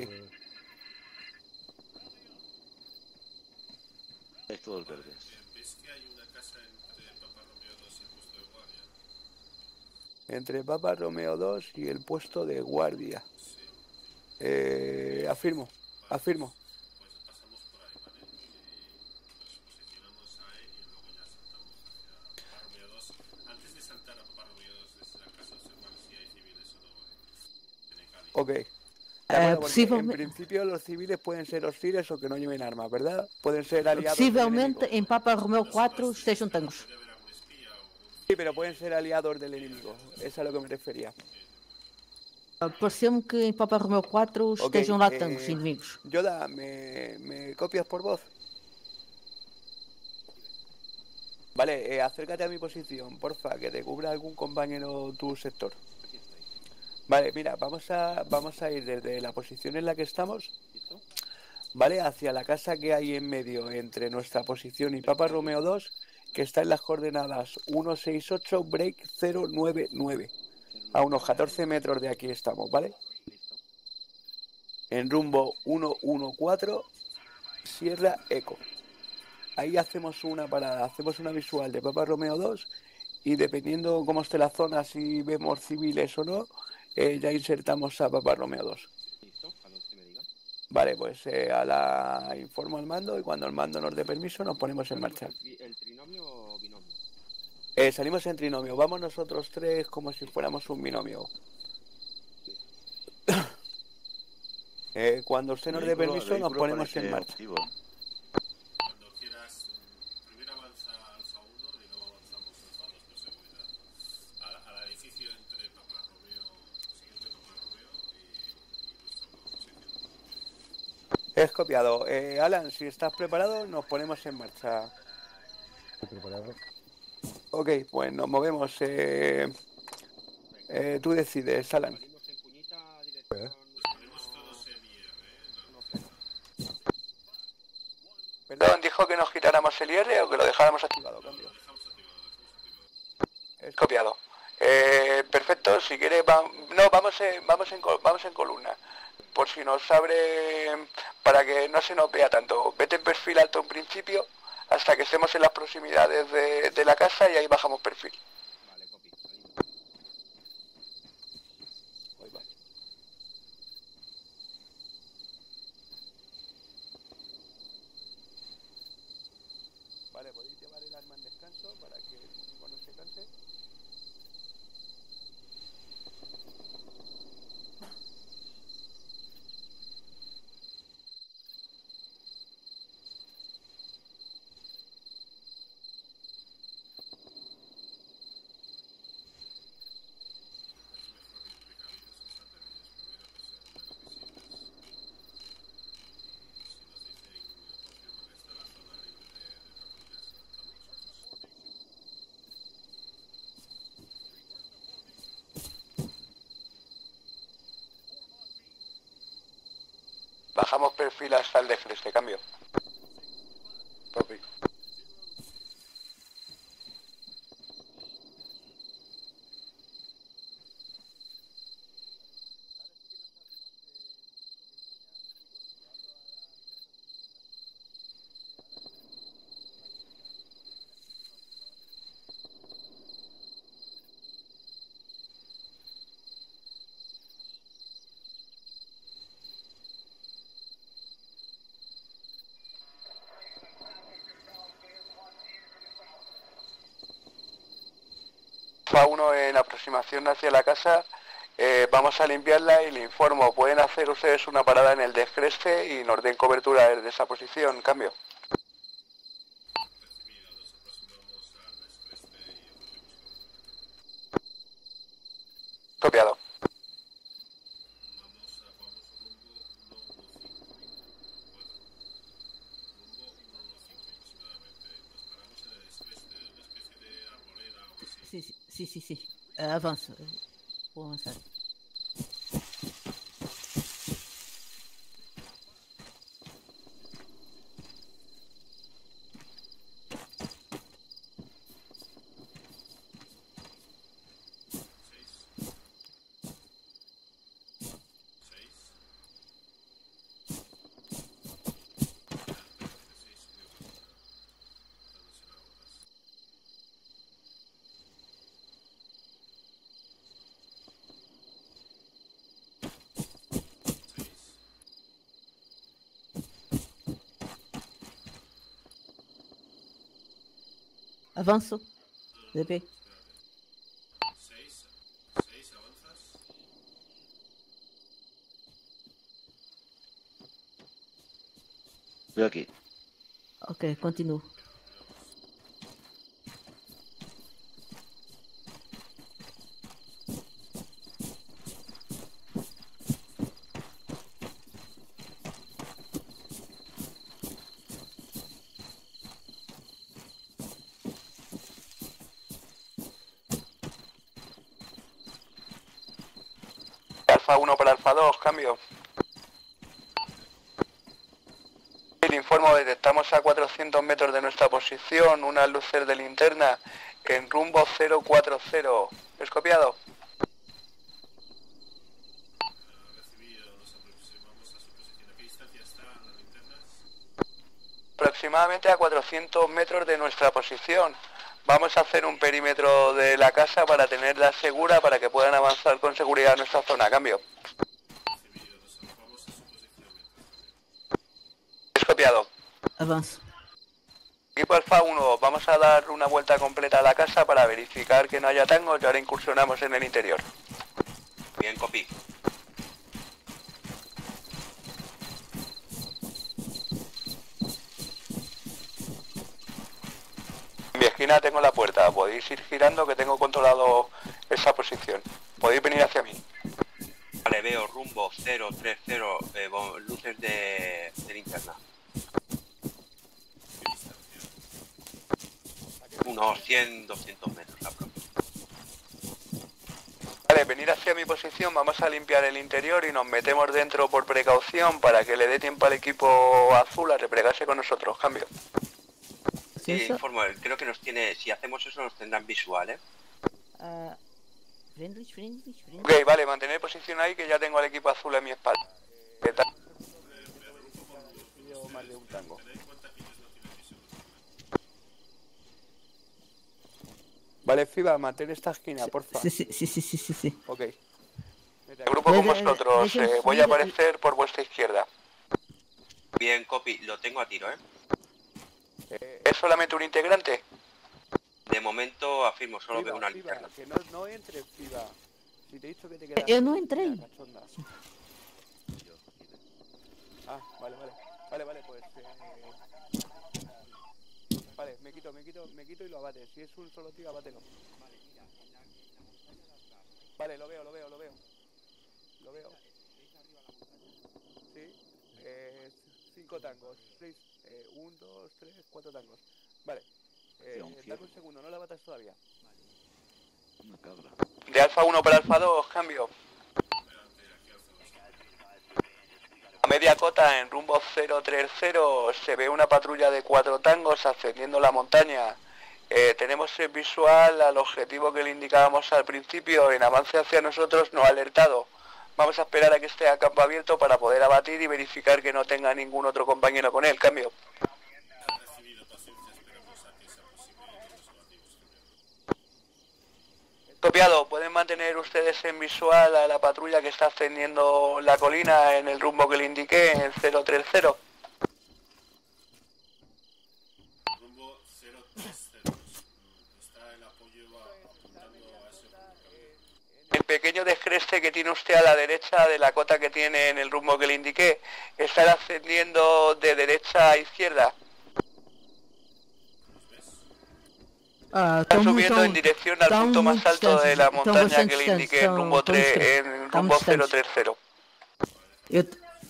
Es todos verdes. ¿Ves que hay una casa entre Papa Romeo dos y el puesto de guardia? entre Papa Romeo dos y el puesto de guardia. Eh, afirmo, afirmo. Pues pasamos por ahí, ¿vale? Y nos posicionamos ahí y luego ya saltamos hacia Papa Romeo dos. Antes de saltar a Papa Romeo dos desde la casa, observar si hay civiles o no en el Cali. Ok. Eh, De acuerdo, porque en possivelmente, principio los civiles pueden ser hostiles o que no lleven armas, ¿verdad? Pueden ser aliados del possivelmente enemigo. em Papa Romeo quatro estejam tangos. Debe haber algún espía o un... Sí, pero pueden ser aliados del enemigo. Eso es a lo que me refería. Ah, Pareceu-me que em Papa Romeo quatro Ok, estejam lá eh, tangos inimigos. Yoda, ¿me, me copias por voz? Vale, eh, acércate a mi posición, porfa, que te cubra algún compañero tu sector. Vale, mira, vamos a, vamos a ir desde la posición en la que estamos, ¿vale? Hacia la casa que hay en medio entre nuestra posición y Papa Romeo dos, que está en las coordenadas uno seis ocho break cero nueve nueve. A unos catorce metros de aquí estamos, ¿vale? En rumbo uno uno cuatro, Sierra Eco. Ahí hacemos una parada, hacemos una visual de Papa Romeo dos y dependiendo cómo esté la zona, si vemos civiles o no, eh, ya insertamos a Papa Romeo dos. Listo, cuando usted me diga. Vale, pues eh, a la informo al mando y cuando el mando nos dé permiso nos ponemos en marcha. ¿El, tri- el trinomio o binomio? Eh, salimos en trinomio, vamos nosotros tres como si fuéramos un binomio. Eh, cuando usted nos dé Vehículo- permiso nos vehículo ponemos parece en marcha. activo. Cuando quieras, mm, primero avanza Alfa uno y luego avanzamos Alfa dos por seguridad. Al, al edificio entre Papa Romeo, siguiente Papa Romeo y, y nuestra posición. Es copiado. Eh, Alan, si estás preparado nos ponemos en marcha. Estoy preparado. Ok, pues nos movemos. Eh, eh, tú decides, Alan. Salimos en puñita, dirección... Ponemos todos en I R, ¿eh? Perdón, dijo que nos quitáramos el I R o que lo dejáramos activado. Cambio. Es copiado. Eh, perfecto, si quieres, va, no, vamos en, vamos, en, vamos en columna. Por si nos abre, para que no se nos vea tanto. Vete en perfil alto en principio, hasta que estemos en las proximidades de, de la casa y ahí bajamos perfil. Vale, copy. Ahí va. Vale, podéis llevar el arma en descanso para que el muñeco no se canse. Bajamos perfil hasta el de este cambio. Copy. Alfa uno en aproximación hacia la casa, eh, vamos a limpiarla y le informo, pueden hacer ustedes una parada en el descreste y nos den cobertura desde esa posición, cambio. Copiado. Sí, sí, sí, sí, sí. Uh, avança. Vou avançar. Avanço. D P. seis, seis, avanzas. Estoy aquí. Ok, continuo. Alfa uno para Alfa dos, cambio. Le informo, detectamos a cuatrocientos metros de nuestra posición unas luces de linterna en rumbo cero cuatro cero. ¿Es copiado? Recibido, nos aproximamos a su posición. ¿A qué distancia están las linternas? Aproximadamente a cuatrocientos metros de nuestra posición. Vamos a hacer un perímetro de la casa para tenerla segura, para que puedan avanzar con seguridad a nuestra zona. Cambio. Recibido, nos alojamos a su posición. Es copiado. Avanço. Equipo Alfa uno, vamos a dar una vuelta completa a la casa para verificar que no haya tangos y ahora incursionamos en el interior. Bien, copy. En mi esquina tengo la puerta, podéis ir girando que tengo controlado esa posición. Podéis venir hacia mí. Vale, veo rumbo cero tres cero, eh, luces de, de linterna. Unos cien, doscientos metros aproximadamente. Vale, venir hacia mi posición, vamos a limpiar el interior y nos metemos dentro por precaución para que le dé tiempo al equipo azul a replegarse con nosotros. Cambio. Sí, informo, creo que nos tiene, si hacemos eso nos tendrán visual, ¿eh? Uh, Friendly, friendly, friendly. Ok, vale, mantener posición ahí que ya tengo al equipo azul en mi espalda. ¿Qué tal? Yo más de un tango. Vale, Fiba, mantén esta esquina, porfa. Sí, sí, sí, sí, sí, sí, sí. Ok. Grupo con vosotros, eh, voy a aparecer por vuestra izquierda. Bien, copy, lo tengo a tiro, ¿eh? ¿Es solamente un integrante? De momento afirmo, solo Fiba, veo una Fiba, linterna. que no, no entres, Fiba. Si te he dicho que te quedas... Yo no entré. Cachonda. Ah, vale, vale. Vale, vale, pues... Eh... Vale, me quito, me quito, me quito y lo abate. Si es un solo tío, abátelo. Vale, lo veo, lo veo, lo veo. Lo veo. Sí. Eh, cinco tangos. Seis. Eh, un, dos, tres, cuatro tangos. Vale. Eh, dame un segundo, no la batas todavía. Una cabra. De alfa uno para alfa dos, cambio. A media cota en rumbo cero tres cero se ve una patrulla de cuatro tangos ascendiendo la montaña. Eh, tenemos en visual al objetivo que le indicábamos al principio en avance hacia nosotros no alertado. Vamos a esperar a que esté a campo abierto para poder abatir y verificar que no tenga ningún otro compañero con él. Cambio. Copiado, pueden mantener ustedes en visual a la patrulla que está ascendiendo la colina en el rumbo que le indiqué, en cero tres cero. Rumbo cero tres cero. Está el apoyo apuntando a ese rumbo. El pequeño descreste que tiene usted a la derecha de la cota que tiene en el rumbo que le indiqué, está ascendiendo de derecha a izquierda. Ah, Está tão subiendo muito- en dirección al tão punto más muito alto de distantes, la tão montaña bastante que le distantes, indiqué en tão- rumbo, tão tres, distantes, en tão rumbo cero distantes. tres cero. Eu,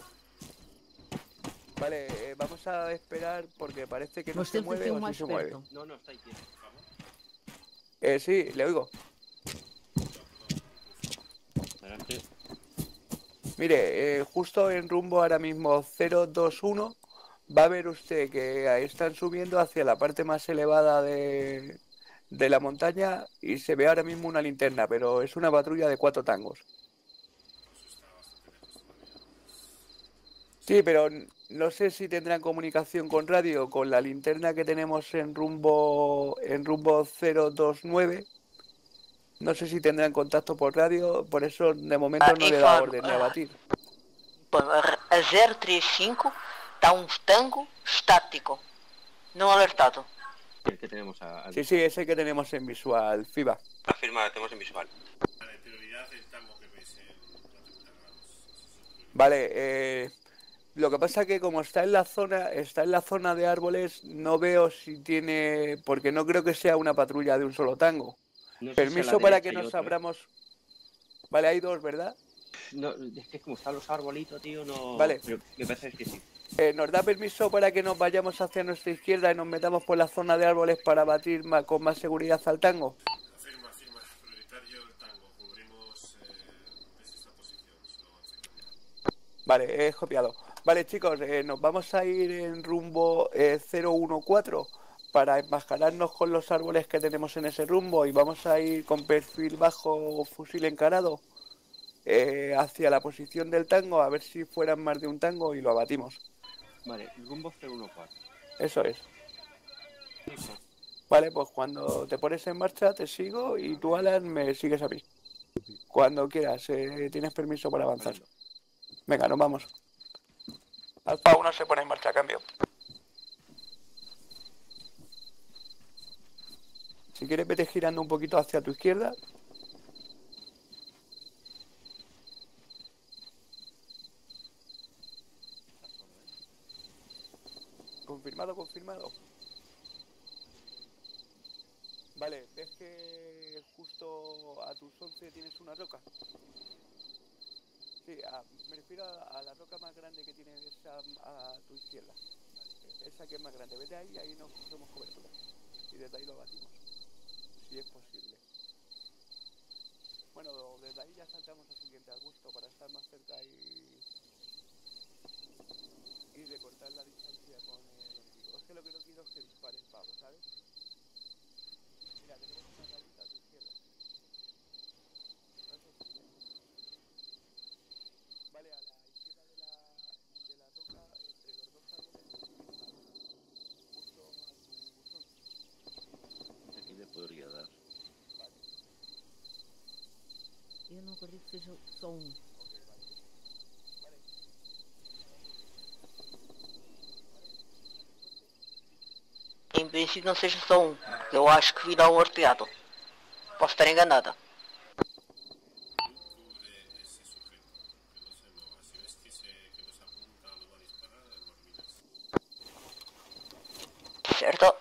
Vale, eh, vamos a esperar porque parece que no Nós se temos mueve aqui o um sí mais se mueve. perto. No, no, está ahí, tío. Eh, sí, le oigo. Adelante. Mire, eh, justo en rumbo ahora mismo cero dos uno va a ver usted que ahí están subiendo hacia la parte más elevada de, de la montaña y se ve ahora mismo una linterna, pero es una patrulla de cuatro tangos. Sí, pero n- no sé si tendrán comunicación con radio con la linterna que tenemos en rumbo en rumbo cero dos nueve. No sé si tendrán contacto por radio, por eso de momento Ah, no le da informo, orden de ah. abatir. Bom, a a zero três cinco está um tango estático, não alertado. El que tenemos a... Sí, sí, ese que tenemos en visual, FIBA. Afirma, tenemos en visual. Vale, prioridad el tango que veis en cuatro grados. Vale, eh, lo que pasa que como está en la zona, está en la zona de árboles, no veo si tiene, porque no creo que sea una patrulla de un solo tango. No sé si a Permiso la para derecha que hay nos otro, ¿eh? abramos. Vale, hay dos, ¿verdad? No, es que como están los arbolitos, tío, no... Vale. Pero me parece que sí. Eh, ¿nos da permiso para que nos vayamos hacia nuestra izquierda y nos metamos por la zona de árboles para batir ma- con más seguridad al tango? Afirma, afirma. Prioritario el tango. Cubrimos eh, esa posición. Si no avance cambia. Vale, he copiado. Vale, chicos, eh, nos vamos a ir en rumbo eh, cero uno cuatro para enmascararnos con los árboles que tenemos en ese rumbo y vamos a ir con perfil bajo, fusil encarado, eh, hacia la posición del tango, a ver si fueran más de un tango y lo abatimos. Vale, rumbo cero uno cuatro. Eso es. Vale, pues cuando te pones en marcha te sigo y tú, Alan, me sigues a mí. Cuando quieras, eh, tienes permiso para avanzar. Venga, nos vamos. Alfa uno se pone en marcha, cambio. Si quieres, vete girando un poquito hacia tu izquierda. Confirmado, confirmado. Vale, ¿ves que justo a tus once tienes una roca? Sí, a- me refiero a, a la roca más grande que tienes a, a tu izquierda. Esa que es más grande. Vete ahí, ahí nos cogemos cobertura. Y desde ahí lo batimos. Si es posible. Bueno, desde ahí ya saltamos al siguiente arbusto para estar más cerca y... y recortar la distancia con el enemigo. Es que lo que no quiero es que dispare el pavo, ¿sabes? Mira, tenemos una cabrita a tu izquierda. eu não acredito que seja só um. Em princípio não seja só um. Eu acho que virá um arteado. Posso estar enganada. Certo.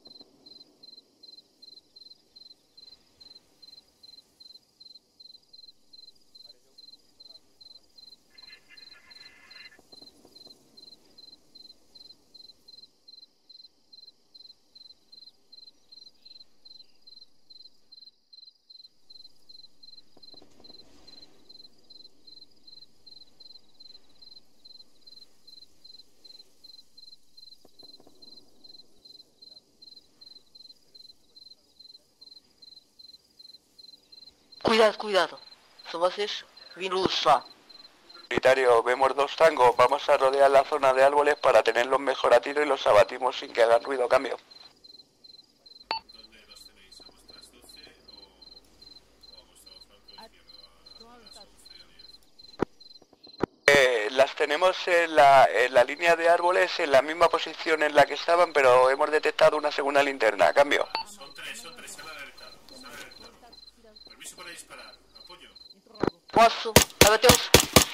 Cuidado, cuidado. Son vocês vindo luz lá. Solitario, vemos dos tangos, vamos a rodear la zona de árboles para tenerlos mejor a tiro y los abatimos sin que hagan ruido. Cambio. ¿Dónde los tenéis? ¿A vuestras doce o, o a vuestro flanco izquierdo? A, a las once a diez. Eh, las tenemos en la, en la línea de árboles en la misma posición en la que estaban, pero hemos detectado una segunda linterna. Cambio. Son tres, son tres, se han alertado. Se han alertado. Permiso para disparar. Apoyo. Posso? Abateus.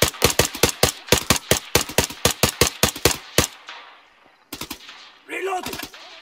Reload!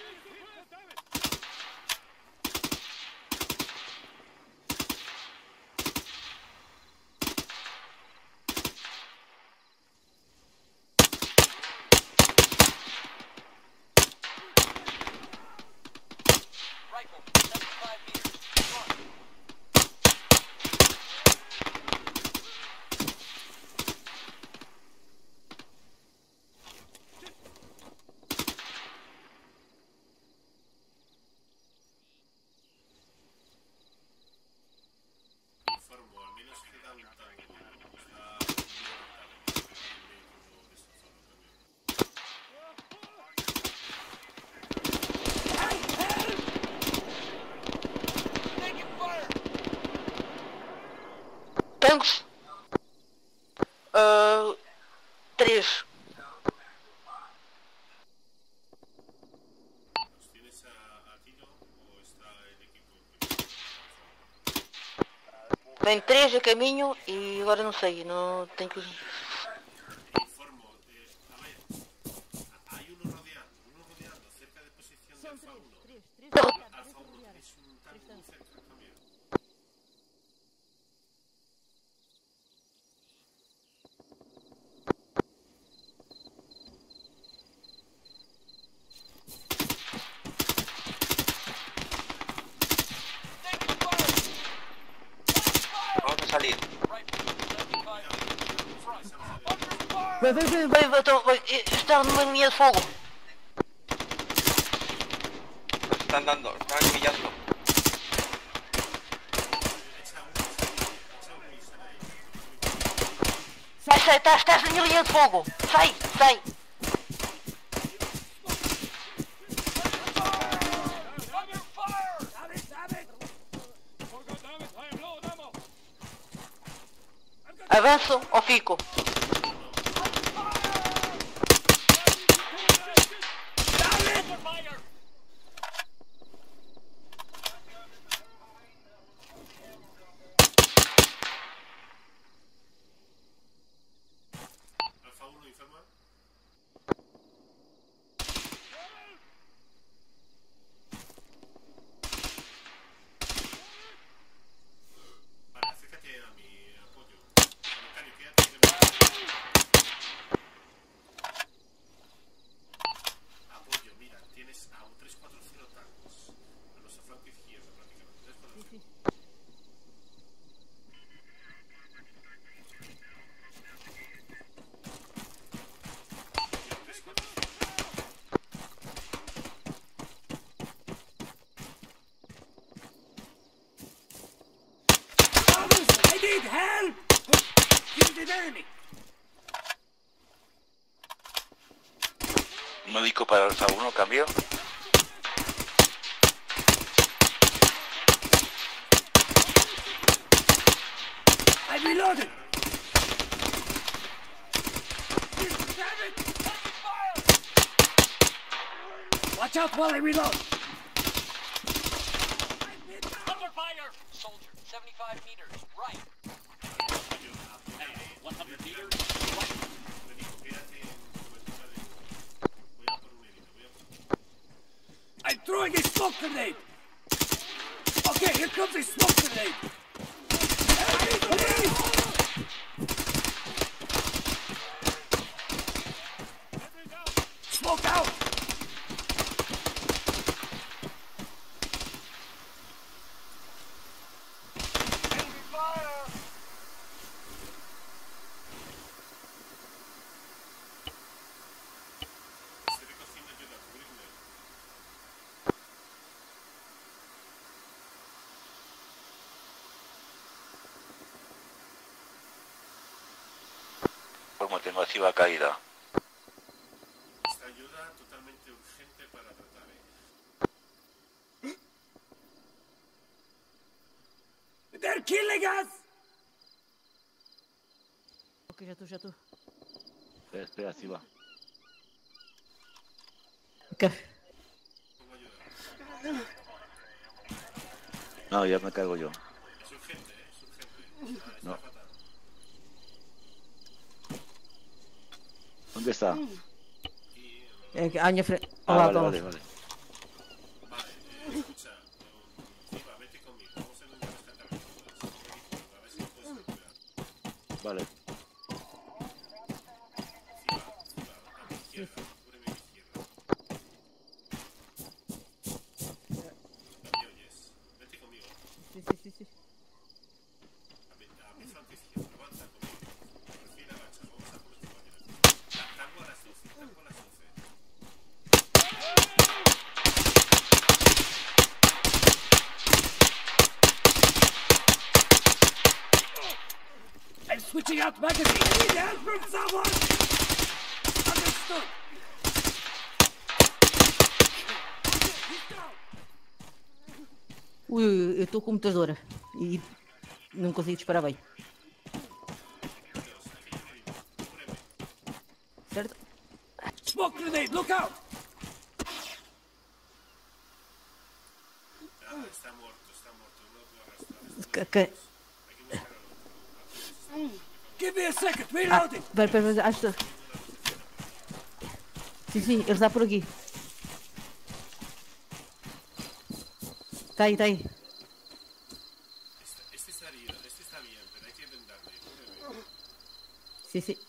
Informo, al menos queda un tango. Está muy Tangos? Uh, três. ¿Los tienes a, a tiro o está el equipo? Vem três a caminho e agora não sei, não tenho que... Informo, eh, a ver, hay uno rodeando, uno rodeando cerca de posición de Alfa uno. Alfa uno, tenéis un tango muy cerca, cambio. Vamos a salir. Vai, vai, vai, vai, vai, então, vai, está numa linha de fogo. Nos están dando, están acribillando. Sai, sai, estás, estás na minha linha de fogo. Sai, sai. Avanço ou fico? Alfa uno, informa. Vale, acércate a mi apoyo. Sanitario, quédate de mi apoyo, mira, tienes a un tres cuatro cero tangos. A nuestro flanco izquierdo, prácticamente. tres cuatro cero. I need help! Kill the enemy! Médico para Alfa uno, cambio. out while I reload. Under fire! Soldier, seventy-five meters, right. one hundred meters, right. I'm throwing a smoke grenade. Okay, here comes a smoke grenade. Smoke out. Enemy fire! Como tengo activa caída. Esta ayuda totalmente urgente para tratar, ¿eh? They're killing us. Ok, já estou, já estou. Espera, espera, activa. Ok. No, ya me cargo yo. Es urgente, ¿eh? Es urgente. Está, está No. fatal. ¿Dónde está? É, à minha frente. Ah, Olá, vale, toma. vale, vale. Vale, eh, escucha, um, Ziva, vete conmigo. Vamos a ir a rescatar a todas. A ver si puedes recuperar. Vale. Ziva, Ziva, a mi izquierda. Cúbreme a mi izquierda. ¿No me oyes? Vete conmigo. Sim, sim, sim, sim. A mi, a mi flanco izquierdo. Avanza conmigo. Perfil agacha. Vamos a por esta manera. Tango a las doce. Tango a las doce. I'm switching out magazine. I need help from someone. Understood. Ui, ui, eu estou com muitas dores e não consigo disparar bem. Certo? Smoke grenade, look out. Ah, está muerto, está muerto. No lo puedo arrastrar. Que, que... Give me a second. Ah, Reloading. pera, pera, pera, acho que... Sim, sim, ele está por aqui. Está aí, está aí. Este, este está herido, este está bien, pero hay que vendarle. Cúbreme. Sim, sim.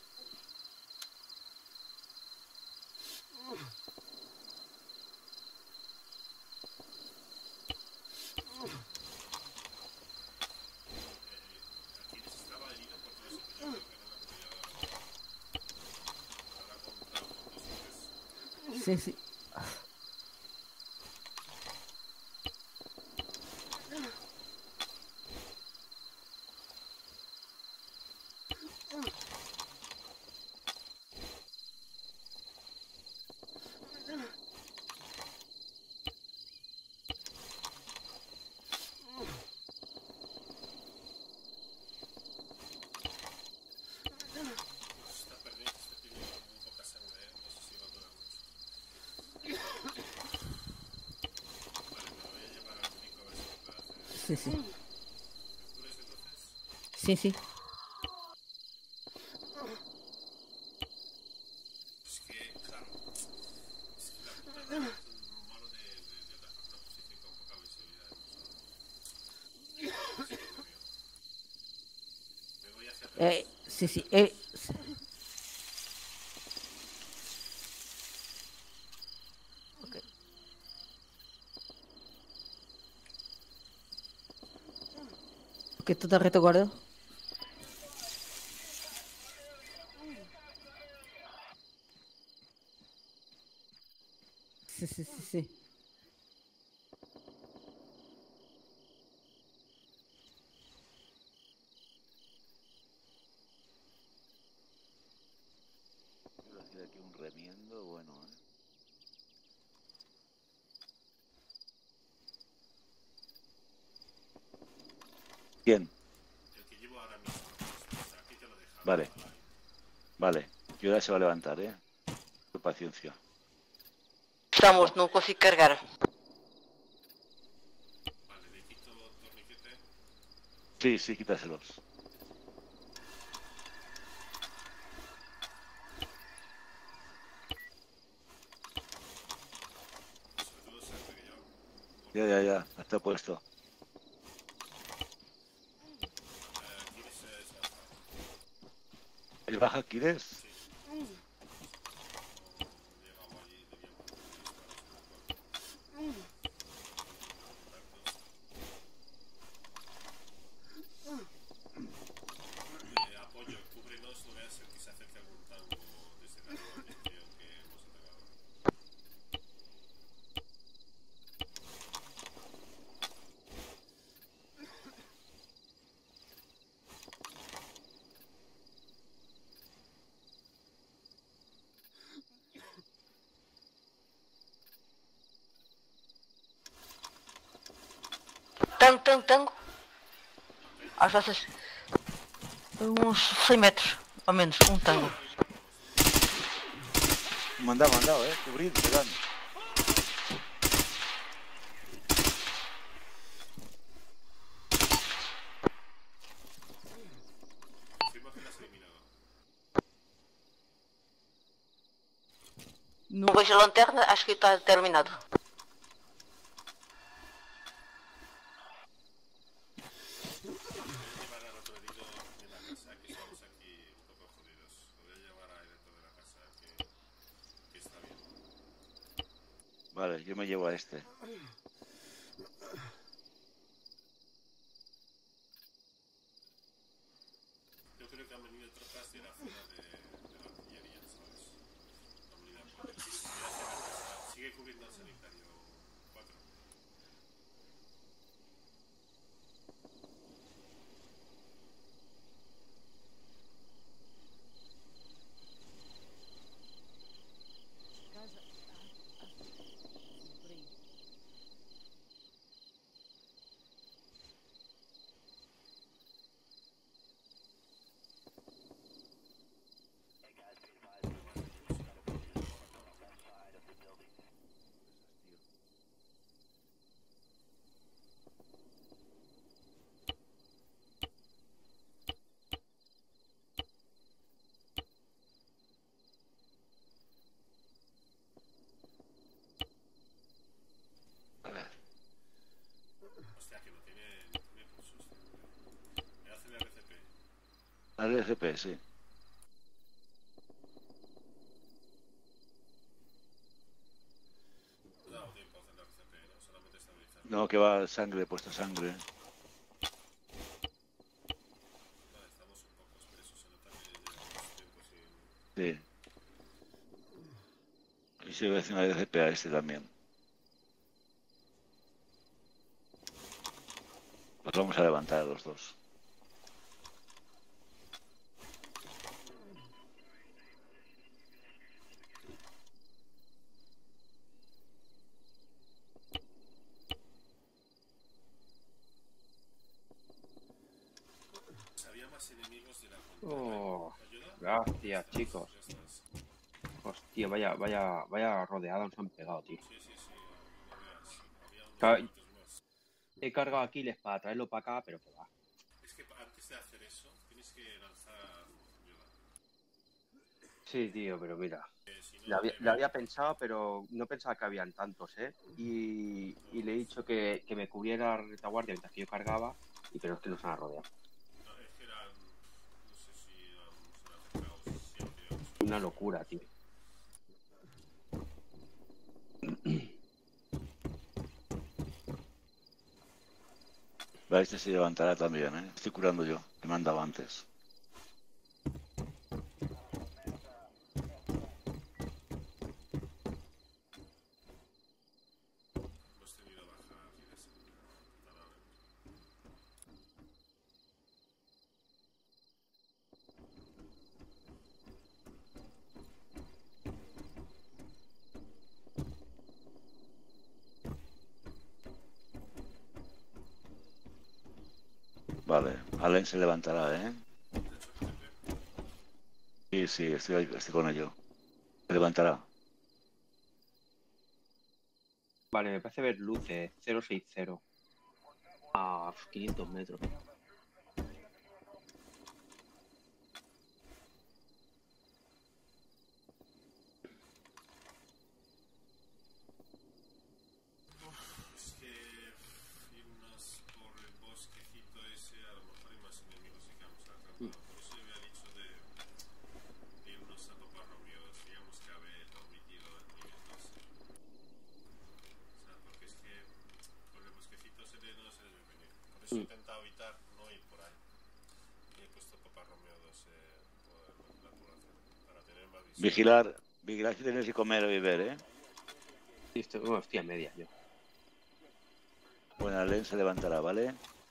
Aquí estaba herido por todo eso, pero yo creo que no me podía dar. Habrá comprado dos o tres. Sim, sim. Está perdido, este tiene muy poca sangre, ¿eh? No sé si va a durar mucho. Vale, me lo voy a llevar al médico a ver si me puede hacer. Sim, sim. ¿Me cures entonces? Sim, sim. Es que, claro, es que la puta madre es un malo de, de, de atacar una posición con poca visibilidad. No sé. Me voy hacia atrás. É, sim, sim. É... Ok. Ok, tu da retaguarda. Sim, sim, sim, sim. Voy a hacer aquí un remiendo, bueno, ¿eh? ¿Quién? El que llevo ahora mismo. Aquí te lo dejo. Vale. Vale. Y ahora se va a levantar, ¿eh? Con paciencia. Estamos, no consigo cargar. Vale, le quito torniquete. Sí, sí, quítaselos. Sobre todo sangre que lleva. Ya, ya, ya, está puesto. Eh, ¿Quieres eh, es baja? ¿El baja quieres? Sí. No llegaba allí, debíamos disparos. Eh, apoyo, cúbrenos, no veas el que se acerque algún tango desde la posición que hemos atacado. Tango, tango, tango. Às vezes uns cem metros, ao menos, um tango. Mandado, mandado, eh. Cubrir, se dan. Confirma que la has eliminado. Não vejo a lanterna, acho que está terminado. Voy a llevar al otro herido de la casa, que estamos aquí un poco jodidos. Lo voy a llevar ahí dentro de la casa, que, que está bien. Vale, yo me llevo a este. Yo creo que han venido tropas de la zona de, de la artillería, ¿sabes? Han venido a por el voy a hacer la casa. Sigue cubriendo al sanitario cuatro. Hostia, que no tiene, no tiene pulsos. Me hace el R C P. Al R C P, sí. No ha dado tiempo a hacer el R C P, ¿no? Solamente estabilizar. No, que va sangre, puesto sangre. Vale, estamos un poco expresos, se nota que llevamos tiempo sin... Sí. Y se ve haciendo R C P a este también. Los vamos a levantar a los dos. Había más enemigos de la Oh, ¿Ayuda? gracias, chicos. Ya estás. Hostia, vaya, vaya, vaya rodeada nos han pegado, tío. Sí, sí, sí, no veas. Había unos Ca- cuantos más. He cargado Aquiles para traerlo para acá, pero que va. Es que antes de hacer eso, tienes que lanzar ayuda. Sí, tío, pero mira. Eh, si no, Le había, te le ven. había pensado, pero no pensaba que habían tantos, ¿eh? Y, y le he dicho que, que me cubriera la retaguardia mientras que yo cargaba, y pero es que nos han rodeado. No, es que eran... No sé si eran, se han acercado siete o ocho. Una locura, tío. Va, este se levantará también, ¿eh? Estoy curando yo, que me han dado antes. Hemos tenido baja Aquiles. Nada, Vale, Allen se levantará, ¿eh? Sí, sí, estoy, ahí- estoy con ello. Se levantará. Vale, me parece ver luces. cero seis cero. A quinientos metros. Es que irnos por el bosquecito ese, a lo mejor hay más enemigos y que vamos a atrapar. Por eso yo había dicho de, de irnos a Papá Romeo, digamos que haber omitido el nivel doce. O sea, porque es que con el bosquecito se le, no se les ve venir. Por eso he intentado evitar no ir por ahí. Y he puesto Papá Romeo dos eh, por la población, para tener más visión. Vigilar, vigilar si tenéis que comer o beber, ¿eh? Listo, bueno, estoy a media yo. Bueno, Len se levantará, ¿vale?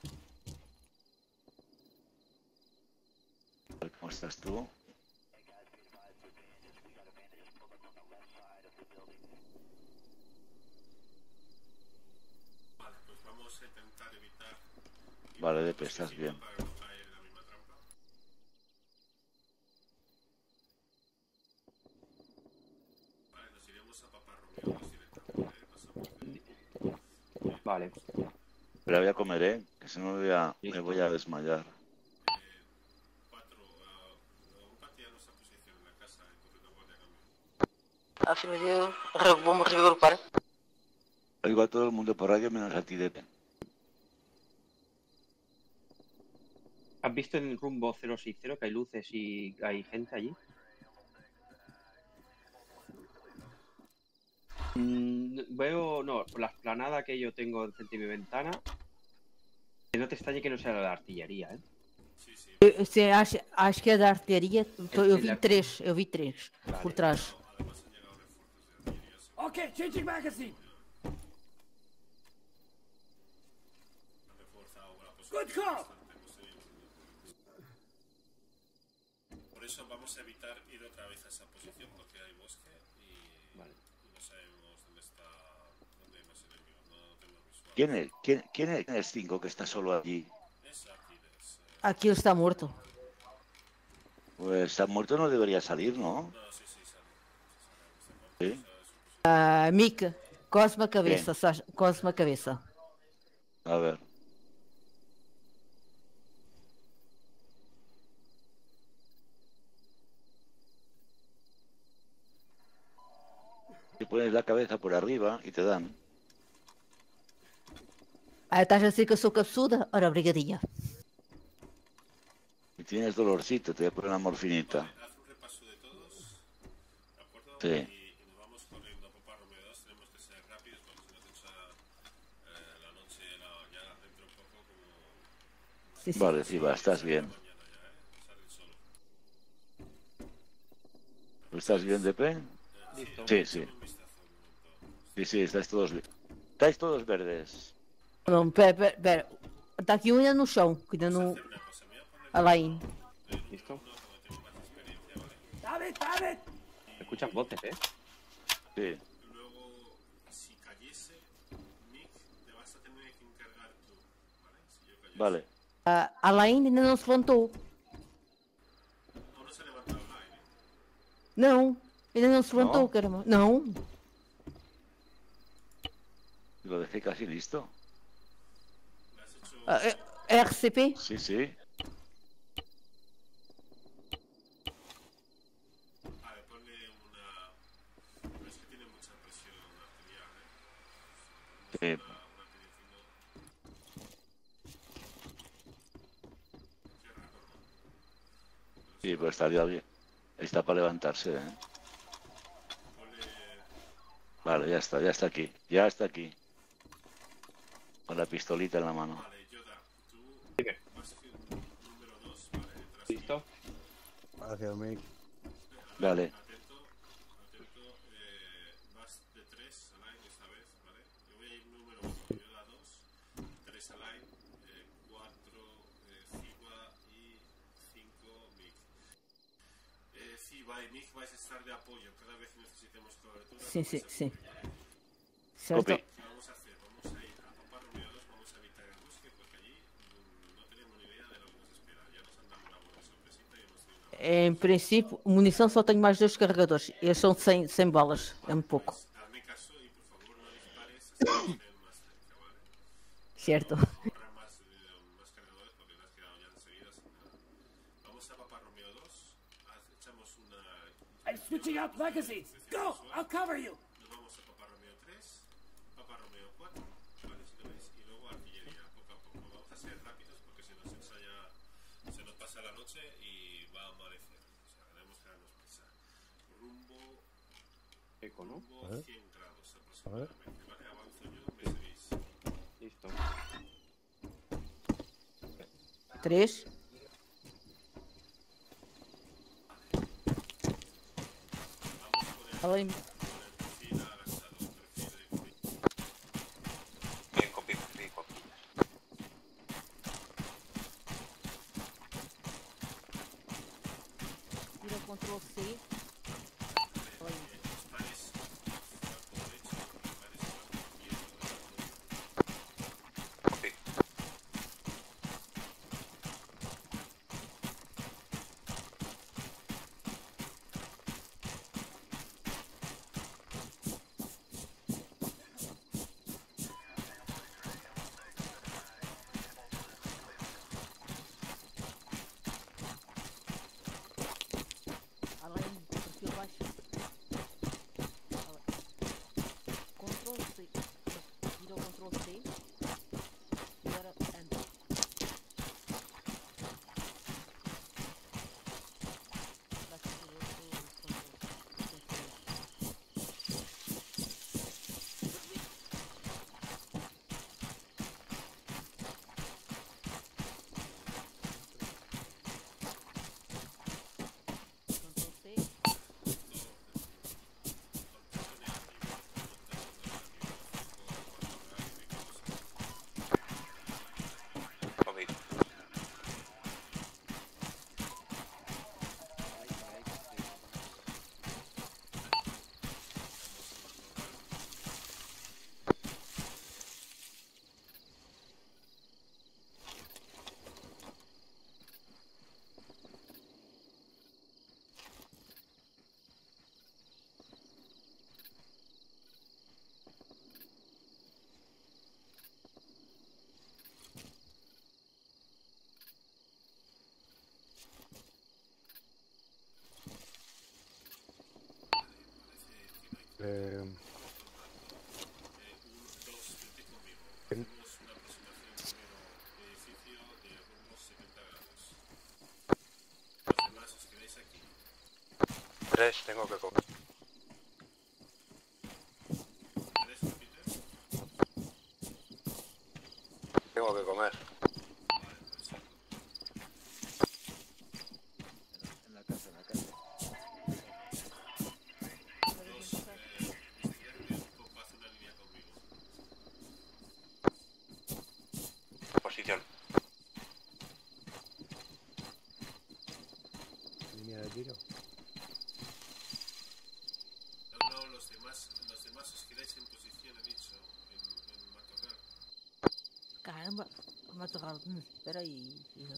A ver cómo estás tú. Vale, pues vamos a intentar evitar. Vale, Depe, estás bien. Para no caer en la misma trampa. Vale, nos iremos a Papá Romeo dos directamente. ¿eh? Pasamos de... Vale. Pero voy a comer, ¿eh? Que si no me voy a, me voy a desmayar. cuatro, uh, un partido a nuestra posición en la casa, en tu retaguardia cambio. Afirmativo. Re- Vamos a regrupar. Oigo a todo el mundo por radio menos a ti, Depe. ¿Has visto en rumbo cero seis cero que hay luces y hay gente allí? Mm, veo, no, por la explanada que yo tengo frente a mi ventana, que no te extrañe que no sea la de artillería, ¿eh? Eu- Você acha, acho que é da artilharia? Tô- Eu vi Ele é- três, eu vi três Vale. por trás. Okay, changing magazine. Good call. Por eso vamos a evitar ir otra vez a esa posición porque hay bosque y, Vale. y no sabemos dónde está, dónde hay más enemigos, no tenemos visual. ¿Quién es? ¿Quién, quién es el cinco que está solo allí? Es Aquiles. Eh, Aqui ele está morto. Pues está muerto, no debería salir, ¿no? no, sí, sí, sale. Sí, sale. Sí. Ah, Mica, cosme a cabeça, Sasha, cosme a cabeça. A ver. Te pones la cabeza por arriba y te dan. Ah, estás a dizer que eu sou cabeçuda? Ora, obrigadinha. Y tienes dolorcito, te voy a poner una morfinita. Haz un repaso de todos, ¿de acuerdo? Sí. Y, y nos vamos corriendo a Papá Romeo dos, tenemos que ser rápidos porque se nos echa eh, la noche la- ya dentro un poco como... Sí, sí. Vale, sí, va, estás bien. Mañana ya, ¿eh? Sale el sol. ¿Estás bien, Depe? Listo. Sí, sí. Un vistazo un momento. Sí, sí, estáis todos bien. Estáis todos verdes. Não, pera, pera, pera. Está aqui um ainda no chão, que ainda não. Una cosa, me voy a poner Alain. ¿Listo? uno como tengo más experiencia, ¿vale? Damn it, damn it. Escuchas voces, ¿eh? Sí. Luego, si cayese, Nick, te vas a tener que encargar tú, ¿vale? Si yo cayese. Vale. Ah, Alain ainda não se levantou. No, no se ha levantado online, ¿eh? Não, ainda não se levantou, Não? caramba. Não. Lo dejé casi listo. Me has hecho... Ah, é- R C P? Sí, sí. Vale, ponle una... Pero es que tiene mucha presión arterial, ¿eh? Sí. Una, una medicina... Qué raro, ¿no? Sí, pues estaría bien. Está para levantarse, ¿eh? Ponle... Vale, ya está, ya está aquí. Ya está aquí. Con la pistolita en la mano. Vale, Yoda, tú Dime. vas a hacer un número dos, ¿vale? Detrás ¿Listo? Hacia mí. Vale. Atento, atento, eh, vas de tres a line esta vez, ¿vale? Yo voy a ir número uno, Yoda dos, tres a line, eh, cuatro, eh, Ciba y cinco, Mick. Eh, Ciba y Mick vais a estar de apoyo cada vez que necesitemos cobertura. Sim, sim, vais a sim. cubrir. Certo. Copy. ¿Qué vamos a hacer? Vamos a ir a Papá Romeo dos, vamos a evitar el bosque porque allí mm, no tenemos ni idea de lo que nos espera. Ya nos han dado una buena sorpresita y hemos tenido una... Em princípio, munição só tenho mais dois carregadores. Eles são cem, cem balas. É muito pouco. Hazme caso y por favor no dispares Cierto. Correr más, eh, más cargadores porque no has quedado ya enseguida sin nada. Vamos a Papa Romeo dos. Haz- Echamos una. I'm switching out magazines. Go! I'll cover you. Nos vamos a Papa Romeo tres. Papa Romeo cuatro. Vale, si lo veis. Y luego artillería, poco a poco. Vamos a ser rápidos porque si nos ensaya. Se nos pasa la noche y va a amanecer. O sea, tenemos que darnos prisa. Rumbo. Eco, ¿no? Rumbo A ver. cien grados A ver. aproximadamente. Vale, avanzo yo, me seguís. Listo. Tres. Além. Bien, copy, copy, copy. Tira Ctrl C. Além. Copy. Além. Perfil baixo. Além. Ctrl C. Tira o Ctrl C. E agora Enter. Vai fazer outro Ctrl C. Ctrl C. Copy. Eh, en- Edificio de rumbo setenta grados. Los demás os quedáis aquí. Tres, tengo que comer. ¿Tres, Peter? Tengo que comer. En la casa, en la casa. Dos, eh, investigar que Pop hace una línea conmigo. Posición. Línea de tiro. No, no, los demás, los demás os quedáis en posición, he dicho, en, en matorral. Caramba. Matorral. Hum, espera aí, filha.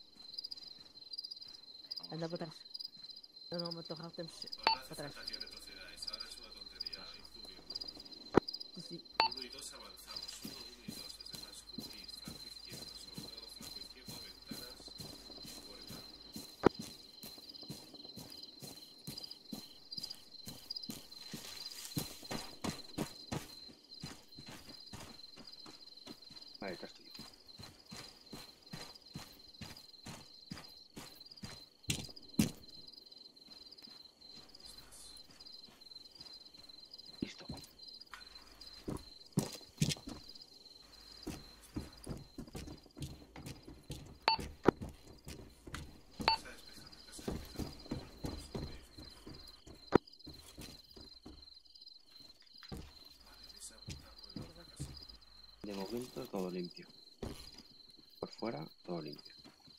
Anda para trás. Não, não, matorral temos Ahora no hace para trás. falta que retrocedáis, ahora es una tontería, ir cubriendo. Sí, sí. Uno y dos avanzamos, uno, uno y dos, los demás cubrir, flanco izquierdo, sobre todo flanco izquierdo, ventanas y puerta. Vale, acá estoy. Listo. Casa despejada, casa despejada. Vale, vais a apuntar por la otra casa. De momento todo limpio. Por fuera, todo limpio.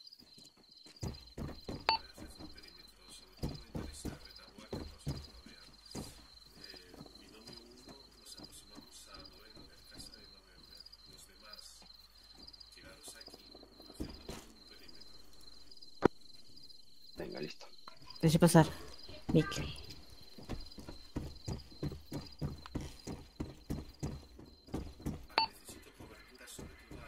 Haced un perímetro, sobre todo me interesa retaguardia para que os rodean. Eh, binomio uno, nos aproximamos a noveno de casa de novembre. Los demás, quedaros aquí, haciendo un perímetro. Venga, listo. Deixa passar. Nick. Vale, necesito cobertura sobre todo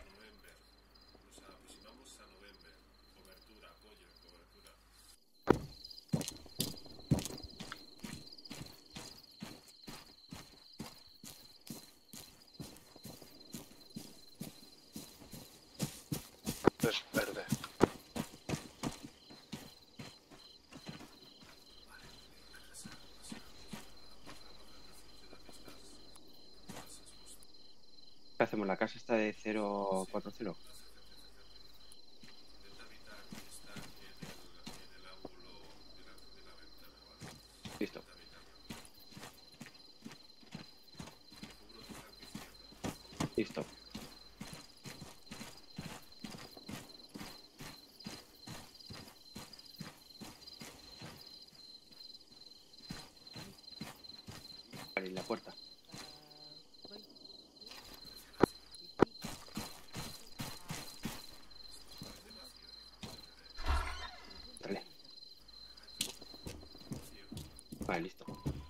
Es verde. ¿Qué hacemos? ¿La casa está de cero cuatro cero? Listo. Listo. Vale, y la puerta. Dale. Vale, listo.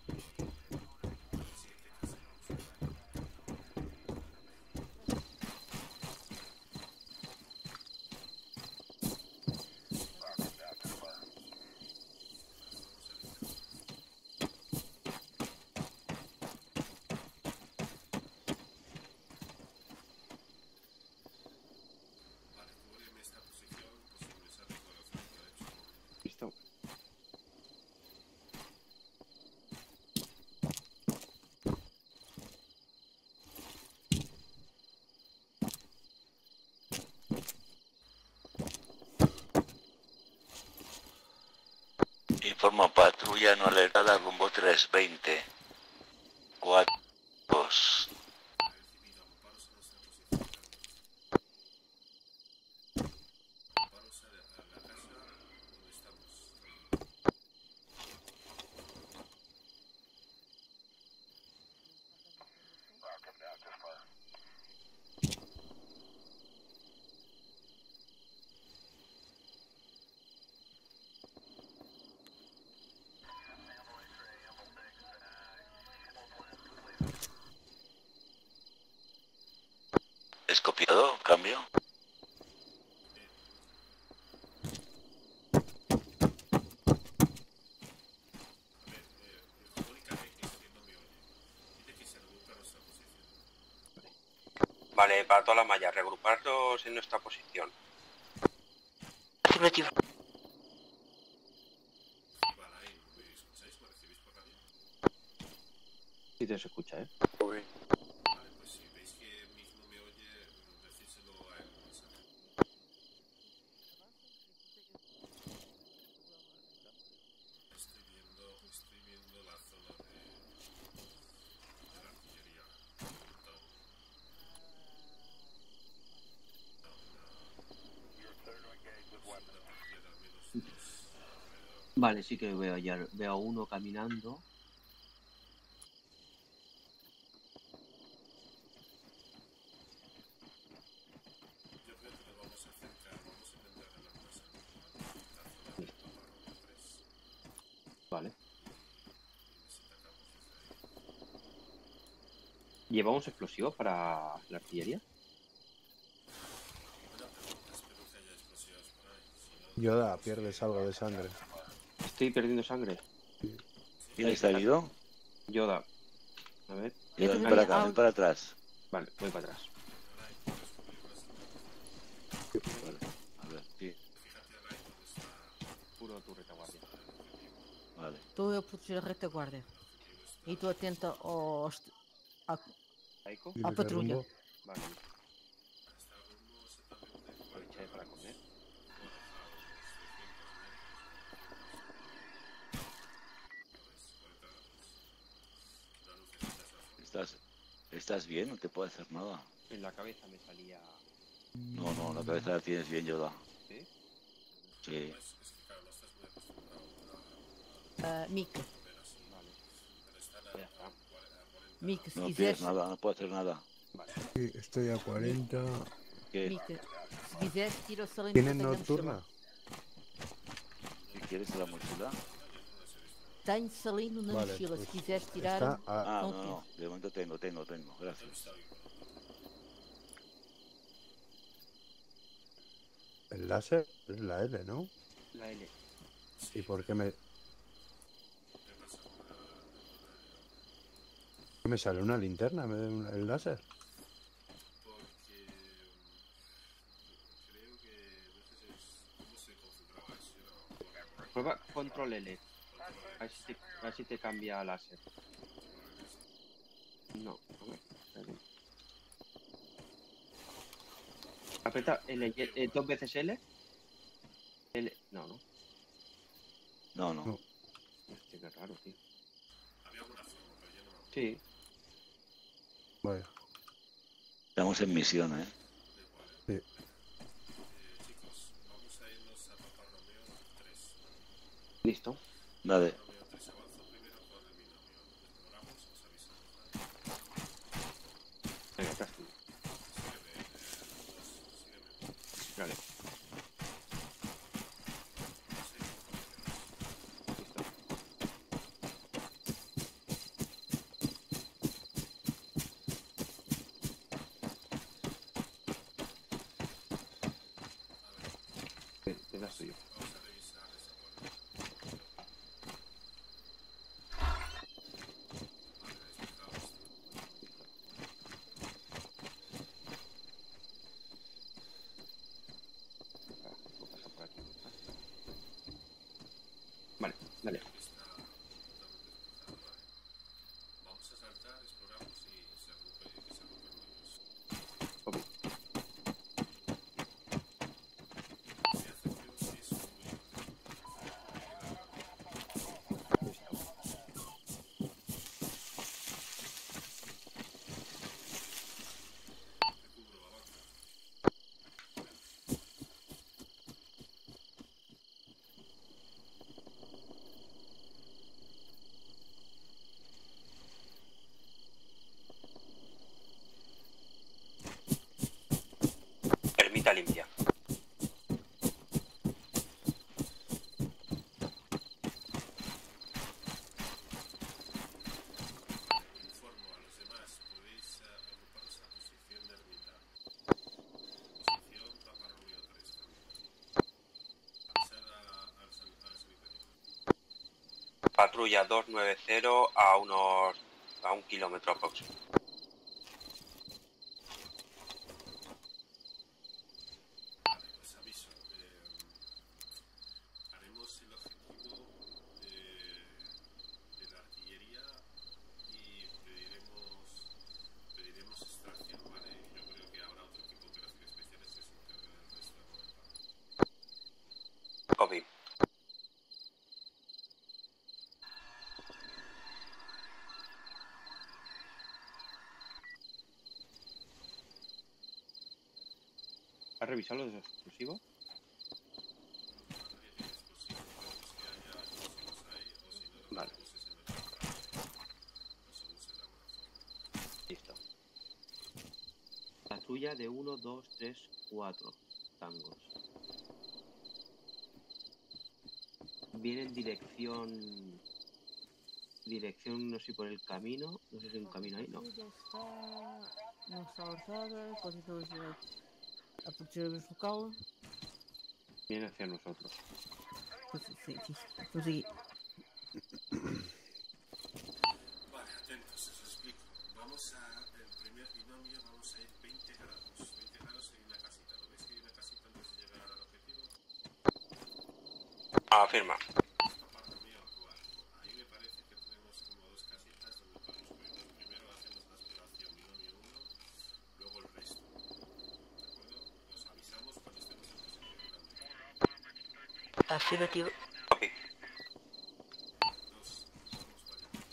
Listo. Informa patrulla no alertada rumbo tres veinte. cuatro dos. ¿Es copiado? ¿Cambio? Vale, para toda la malla, regruparlos en nuestra posición. Afirmativo. Sí te se escucha, ¿eh? Uy. Vale, sí que veo ya. Veo a uno caminando. Vale. ¿Llevamos explosivos para la artillería? Yoda, pierdes algo de sangre. Estoy perdiendo sangre. ¿Quién está herido? Yoda. A ver. Yoda, ven para acá, ven para atrás. Vale, voy para atrás. Vale. A ver, sí. Puro tu retaguardia. Vale. Estou eu a proteger a retaguarda. E estou atenta aos... à, ¿Aiko? à patrulha. Vale. Aprovecharé para comer. ¿Estás, ¿Estás bien? No te puedo hacer nada. En la cabeza me salía... No, no, la cabeza la tienes bien, Yoda. ¿Sí? Sí. Uh, Mick. Vale. Ya está. Mick, se No quiseres... tienes nada, no puedo hacer nada. Vale. Sí, estoy a cuarenta. ¿Qué? Mick, se quiseres tira o salino ¿Tienen que tenho na nocturna? mochila. ¿Si quieres la mochila? Tenho salino na Vale, mochila, pues se quiseres tirar... está a- Ah, não no, no. tiro. De momento tengo, tengo, tengo. Gracias. El láser es la L, ¿no? La L. ¿Y por qué me...? ¿Qué me sale? ¿Una linterna? ¿Me da un- el láser? Porque creo que Prueba control L. A ver si te, a ver si te cambia a láser. No, a ver. Espérate. Aprieta L, eh, dos veces L. L. No, no. No, no. Hostia, qué raro, tío. Había alguna forma, pero yo no me acuerdo. Sí. Vaya. Estamos en misión, ¿eh? Sí. Eh, chicos, vamos a irnos a Papá Romeo tres. Listo. Dale. Romeo tres, avanzo primero con el binomio. Exploramos, os avisamos. ¿Vale? Venga, estás tú. Sígueme, eh, dos, sígueme. Vale. Te, te das tuyo. Vamos a revisar esa puerta. Vale, despejado esto. Ah, puedo pasar por aquí. Vale, dale. Está totalmente despejado, ¿vale? Vamos a saltar, exploramos y se agrupe, que se agrupen ellos. Ok. Si hace frío, sí es muy útil. Te cubro, avanza. Ermita limpia. Informo a los demás, podéis eh, agruparos a posición de ermita. Posición Papá Romeo tres también. Avisar a- al san- al sanitario. Patrulla doscientos noventa a unos... a un kilómetro próximo. Vale, os aviso. eh, haremos el objetivo de, de la artillería y pediremos, pediremos extracción, ¿vale? Y yo creo que habrá otro equipo de operaciones especiales que se encargue del resto del momento. Copy. ¿Has revisado los explosivos? Nadie tiene explosivos, esperemos que haya explosivos ahí o si no los Vale. autobuses se metan por ahí. Los autobuses de alguna forma. Listo. Patrulla de uno, dos, tres, cuatro tangos. Viene en dirección... Dirección, no sé, por el camino. No sé si hay un camino ahí, no. Patrulla está... não está alertada, continua a, a proteger o local. Viene hacia nosotros. Pues, sí, sí, pues sí. Vale, atentos, os explico. Vamos a, el primer binomio, vamos a ir veinte grados. veinte grados en una casita. ¿Lo veis que hay una casita antes de llegar al objetivo? Afirma. Papá Romeo cuatro. Ahí me parece que tenemos como dos casitas donde podemos cubrirnos. Primero hacemos la exploración binomio uno, luego el resto. ¿De acuerdo? Os avisamos cuando estemos en posición grande. Afirmativo. Copy. Dos, vamos para allá.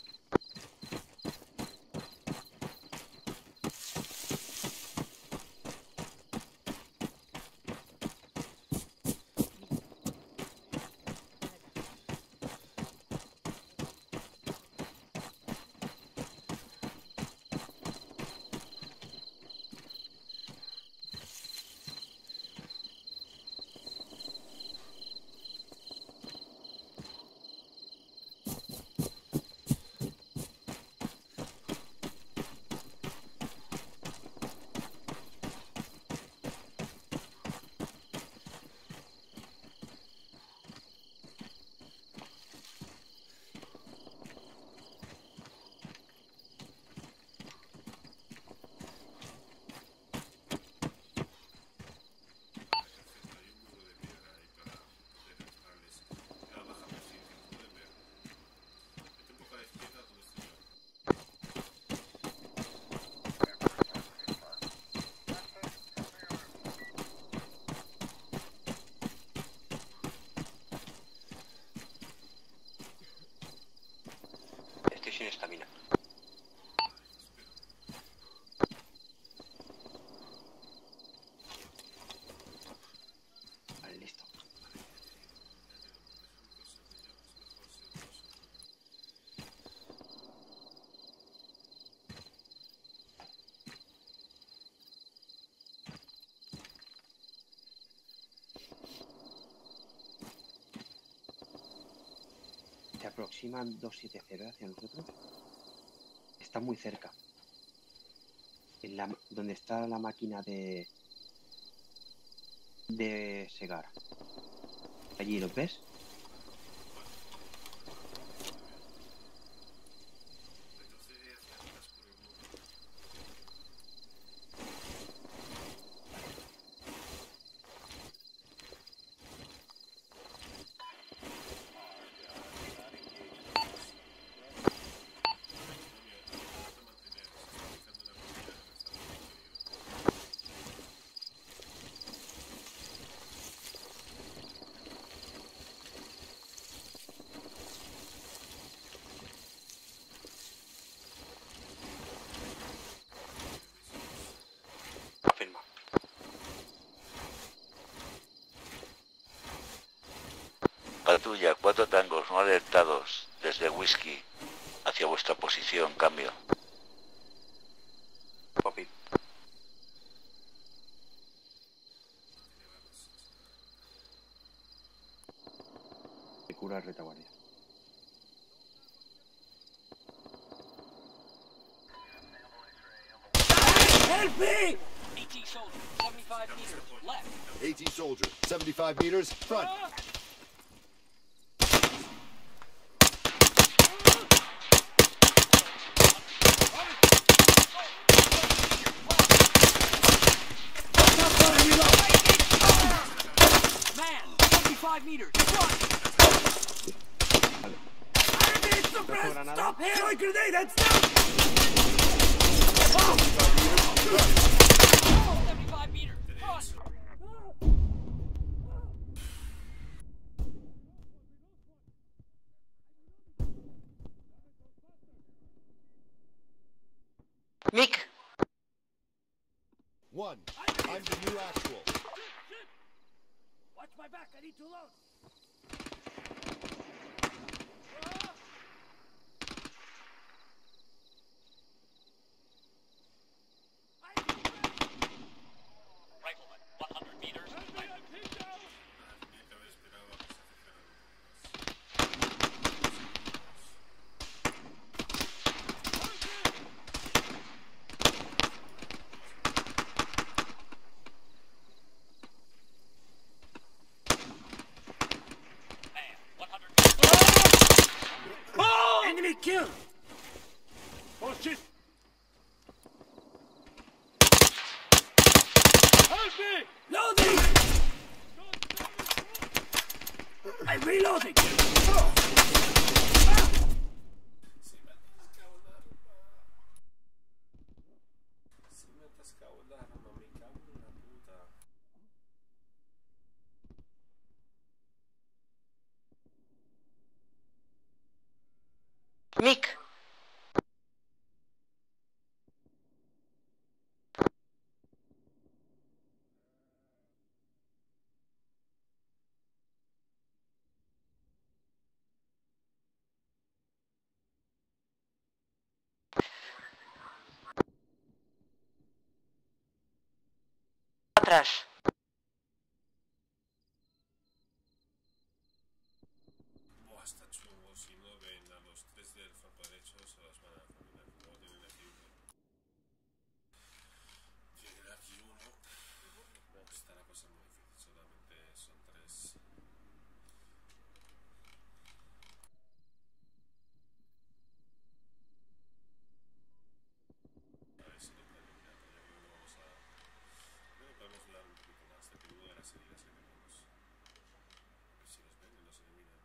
estamina. Vale, listo. Se aproximan doscientos setenta hacia nosotros. Está muy cerca. En la, donde está la máquina de de segar. Allí, ¿lo ves? Afirma. Patrulla, cuatro tangos no alertados desde Whisky hacia vuestra posición, cambio. Copy. Se cura el retaguardia. Help me! AT soldier, seventy-five meters, left. AT soldier, seventy-five meters, front. Man, seventy-five meters, front. Enemy suppressed! Stop here! Throwing grenade and stop! seventy-five meters, front. Mick, One, I'm the new actual. Watch my back, I need to load. Rifleman, one hundred meters, left. Man, one hundred meters. Enemy killed! Oh shit! Help me! Loading! I'm reloading! Se me ha atascado el arma, me cago en la puta. Mick, atrás. Buah, está chungo. Si no ven a los tres del flanco derecho, se los van a caminar. Luego tienen aquí uno. Tienen aquí uno. Está la cosa muy difícil. Solamente son tres. A ver si lo pueden mirar. Yo creo que lo vamos a. Creo que podemos durar un poquito más. Dependiendo de las heridas que tenemos. A ver si los ven y los eliminan.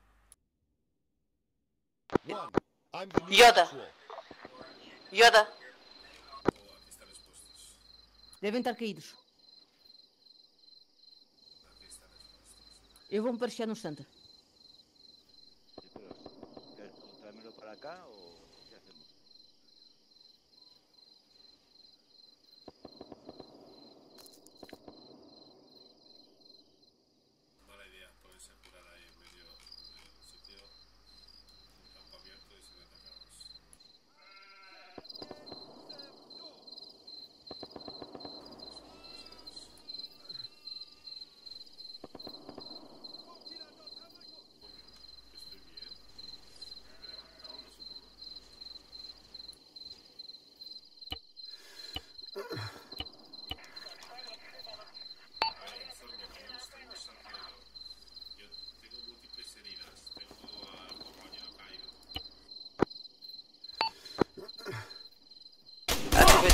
One, I'm the new Yoda. actual. Yoda, Oh, aquí están expuestos. Devem estar caídos. Aquí están expuestos. Eu vou-me parecer no instante. Sí, pero, ¿qué- ¿tráemelo para acá o qué hacemos?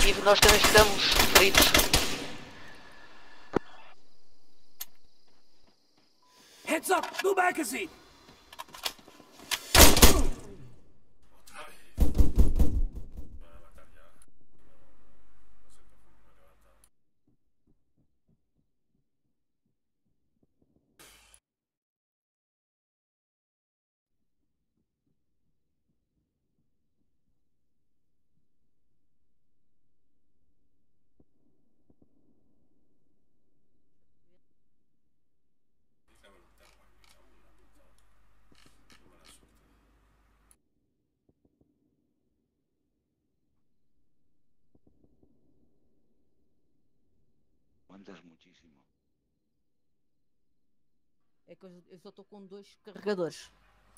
Positivo, nós também estamos feridos. Heads up! No magazine! Aguantas muchísimo. É que eu, eu só estou com dois carregadores.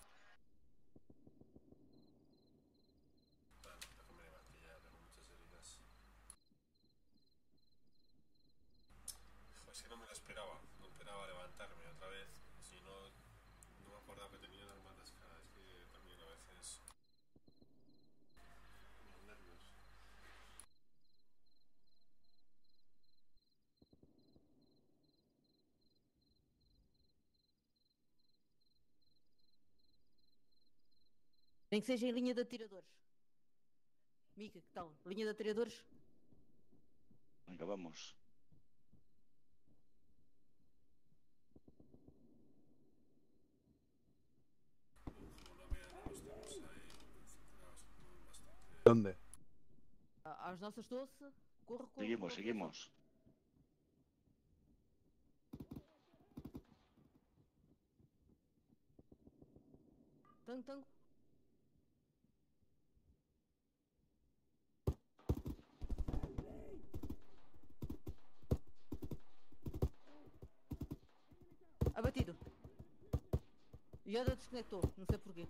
Es que no me lo esperaba, no esperaba levantarme otra vez, si no, no me acordaba que tenía las manos cara, es que también a veces los nervios. Nem que seja em linha de atiradores. Mica, que tal? Linha de atiradores? Venga, vamos. ¿Dónde? A- Às nossas doce. Corre, corre. Seguimos, corre. seguimos. Tango, tango. Abatido. Yoda desconectou, não sei porquê.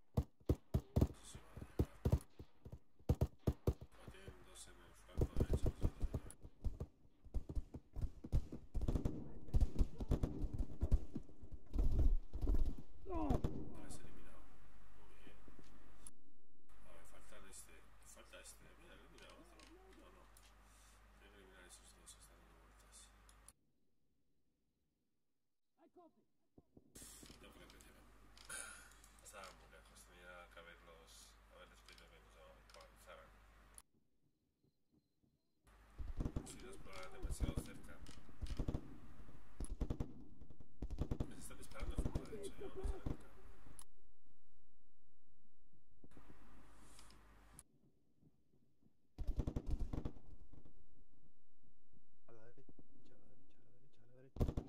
Estaban muy lejos, tenía que haberlos, haberles pedido que nos avanzaran. Si los explorar demasiado cerca. Me están disparando fuera, de hecho, yo no sé nunca. A la derecha, a la derecha, a la derecha, a la derecha.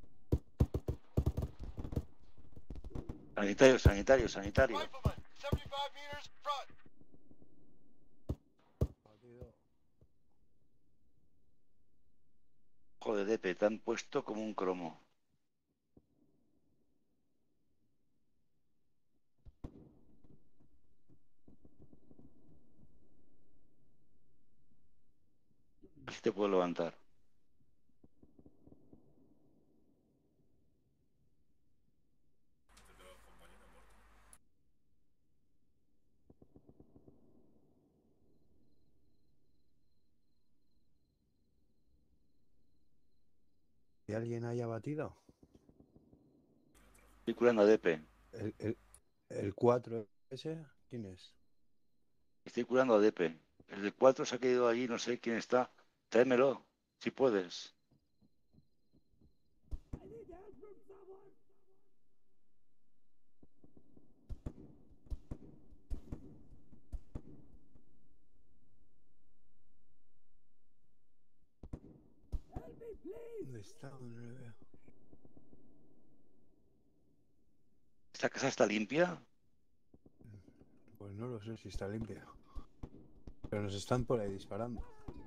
Sanitario, sanitario, sanitario. seventy-five meters front. Partido. Joder, Depe, te han puesto como un cromo. Así te puedo levantar. ¿Y alguien haya batido? Estoy curando a Depe. ¿El, el, el cuatro ese? ¿Quién es? Estoy curando a Depe. El de cuatro se ha quedado allí, no sé quién está. Tráemelo, si puedes. ¿Dónde está? No le veo. ¿Esta casa está limpia? Pues no lo sé si está limpia. Pero nos están por ahí disparando.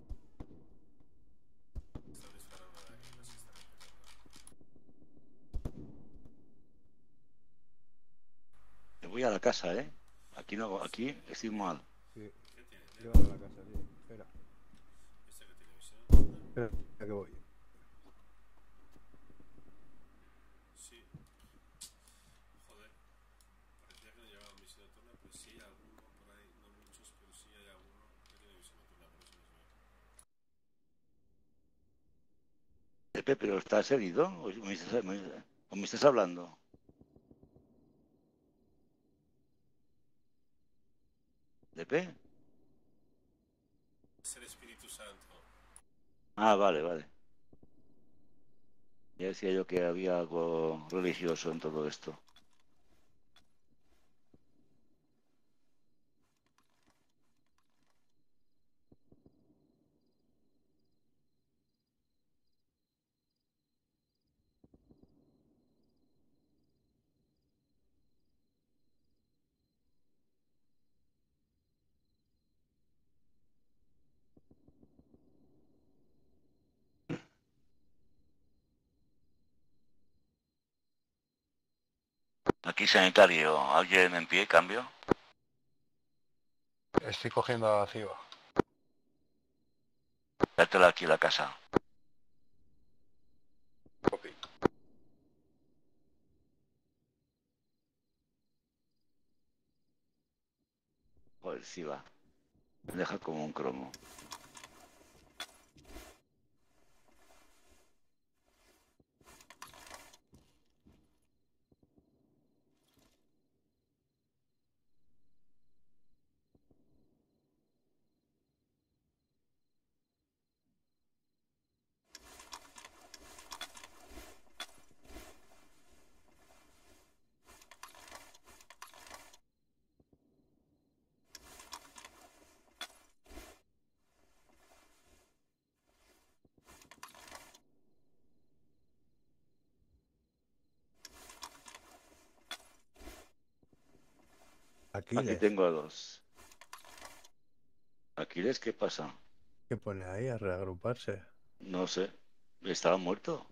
Me voy a la casa, ¿eh? Aquí no, aquí estoy mal. Sí. Llévalo a la casa, tío. Espera. Espera, que voy. Sí. Joder. Parecía que no llevaba misión nocturna, pero sí hay alguno por ahí, no muchos, pero sí hay alguno que tiene misión nocturna, por eso los veo. Pepe, pero ¿estás herido? ¿O me estás, me, o me estás hablando? ¿Pepe? Es el Espíritu Santo. Ah, vale, vale. Ya decía yo que había algo religioso en todo esto. Aquí sanitario, ¿alguien en pie, cambio? Estoy cogiendo a Ciba. Dátela aquí a la casa. Joder, sí va. Me deja como un cromo. Aquiles. Aquí tengo a dos. Aquiles, ¿qué pasa? ¿Qué pone ahí? A reagruparse. No sé. ¿Estaba muerto?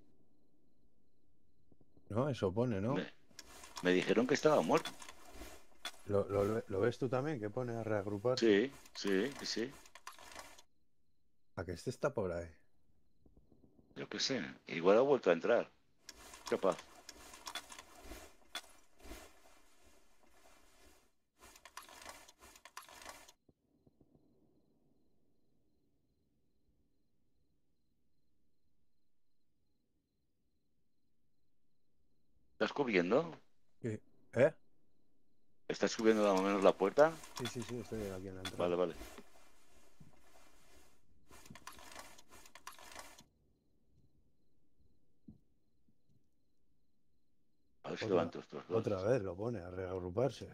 No, eso pone, ¿no? Me, me dijeron que estaba muerto. ¿Lo, lo, ¿Lo ves tú también? ¿Qué pone a reagruparse? Sí, sí, sí. ¿A que este está por ahí? Yo qué sé. Igual ha vuelto a entrar. Capaz. ¿Estás cubriendo? ¿Qué? ¿Eh? ¿Estás subiendo más o menos la puerta? Sí, sí, sí, estoy aquí en la entrada. Vale, vale. A ver si Otra, levanto estos dos. otra vez lo pone a reagruparse.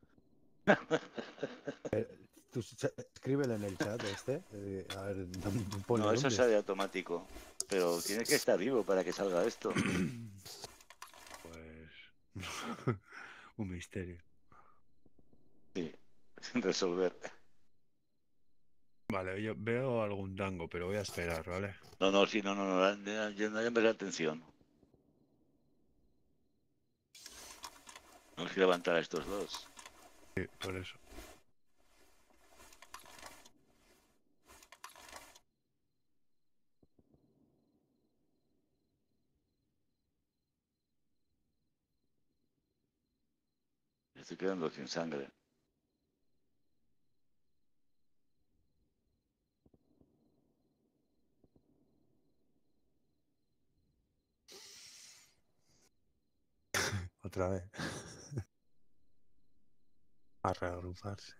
Eh, Tú sa- escríbele en el chat este. eh, a ver, ¿dónde pone No, eso dónde? sale automático. Pero tiene que estar vivo para que salga esto. Pues... un misterio. Sí, sin resolver. Vale, yo veo algún tango, pero voy a esperar, ¿vale? No, no, sí, no, no, no, no, no, no llames la atención. Vamos a levantar a estos dos. Sí, por eso. Estoy quedando sin sangre. Otra vez. A reagruparse.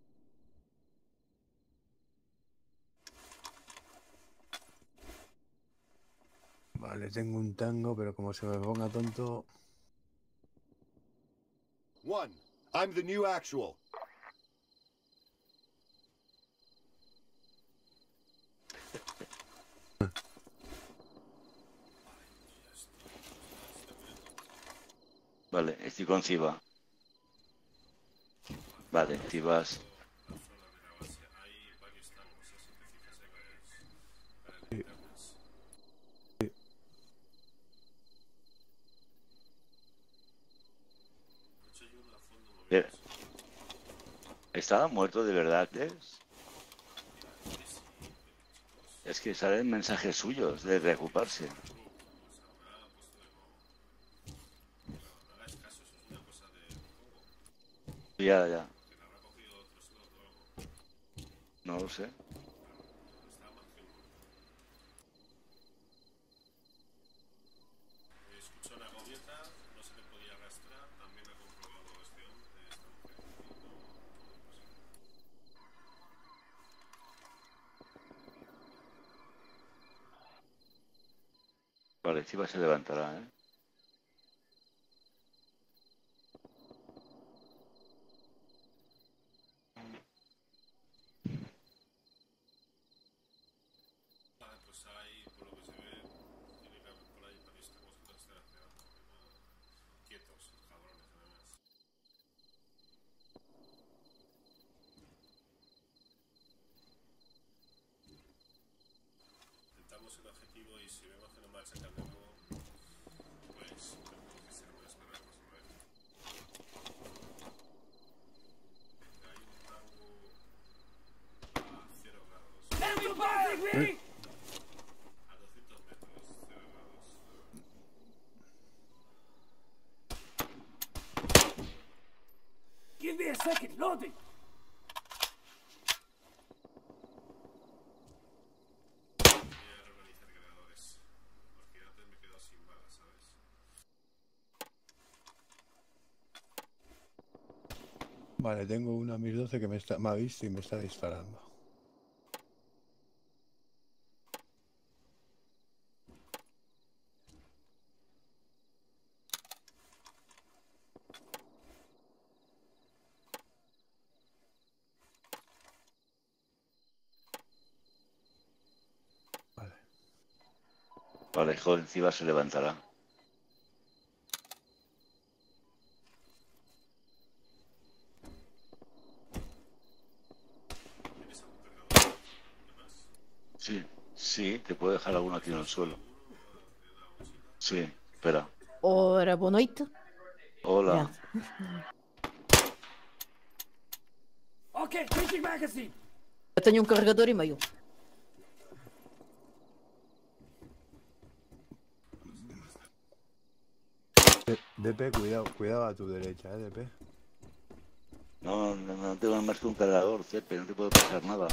Vale, tengo un tango, pero como se me ponga tonto... One, I'm the new actual. Vale, estoy con Ciba. Vale, Cibas. Hay varios tangos, así que fíjese para Sí. linternas. Sí. Mucho hay uno a fondo Mira, moviéndose. ¿estaba muerto de verdad, es? Es que salen mensajes suyos de reocuparse. Pues habrá puesto de nuevo. Pero no hagas caso, eso es una cosa de juego. Ya, ya. Que le habrá cogido otro slot o algo. No lo sé. Está más que uno. zona gobierna, no se le podía arrastrar, también ha comprobado este hombre, esta mujer, y no, no Vale, Chiva se levantará, ¿eh? Vale, pues ahí, por lo que se ve, tiene que haber por ahí varios tangos que no están hacia abajo, quietos, cabrones, además. Intentamos el objetivo y si vemos que no machacan de nuevo, pues tenemos que ser más para la próxima vez. Hay un tango a cero grados. Enemy bombing me! A doscientos metros, cero grados. Give me a second, loading! Voy a reorganizar cargadores, porque antes me he quedado sin balas, ¿sabes? Vale, tengo una mis doce que me, está, me ha visto y me está disparando. Vale, joven, Chiva se levantará. Sí, sí, te puedo dejar alguno aquí en el suelo. Sí, espera. Ora, boa noite. Hola. Okay, changing magazine! Eu tenho um carregador e meio. D P, cuidado, cuidado a tu derecha, eh, D P. No, no, no tengo más que un cargador, Cepe, no te puedo pasar nada.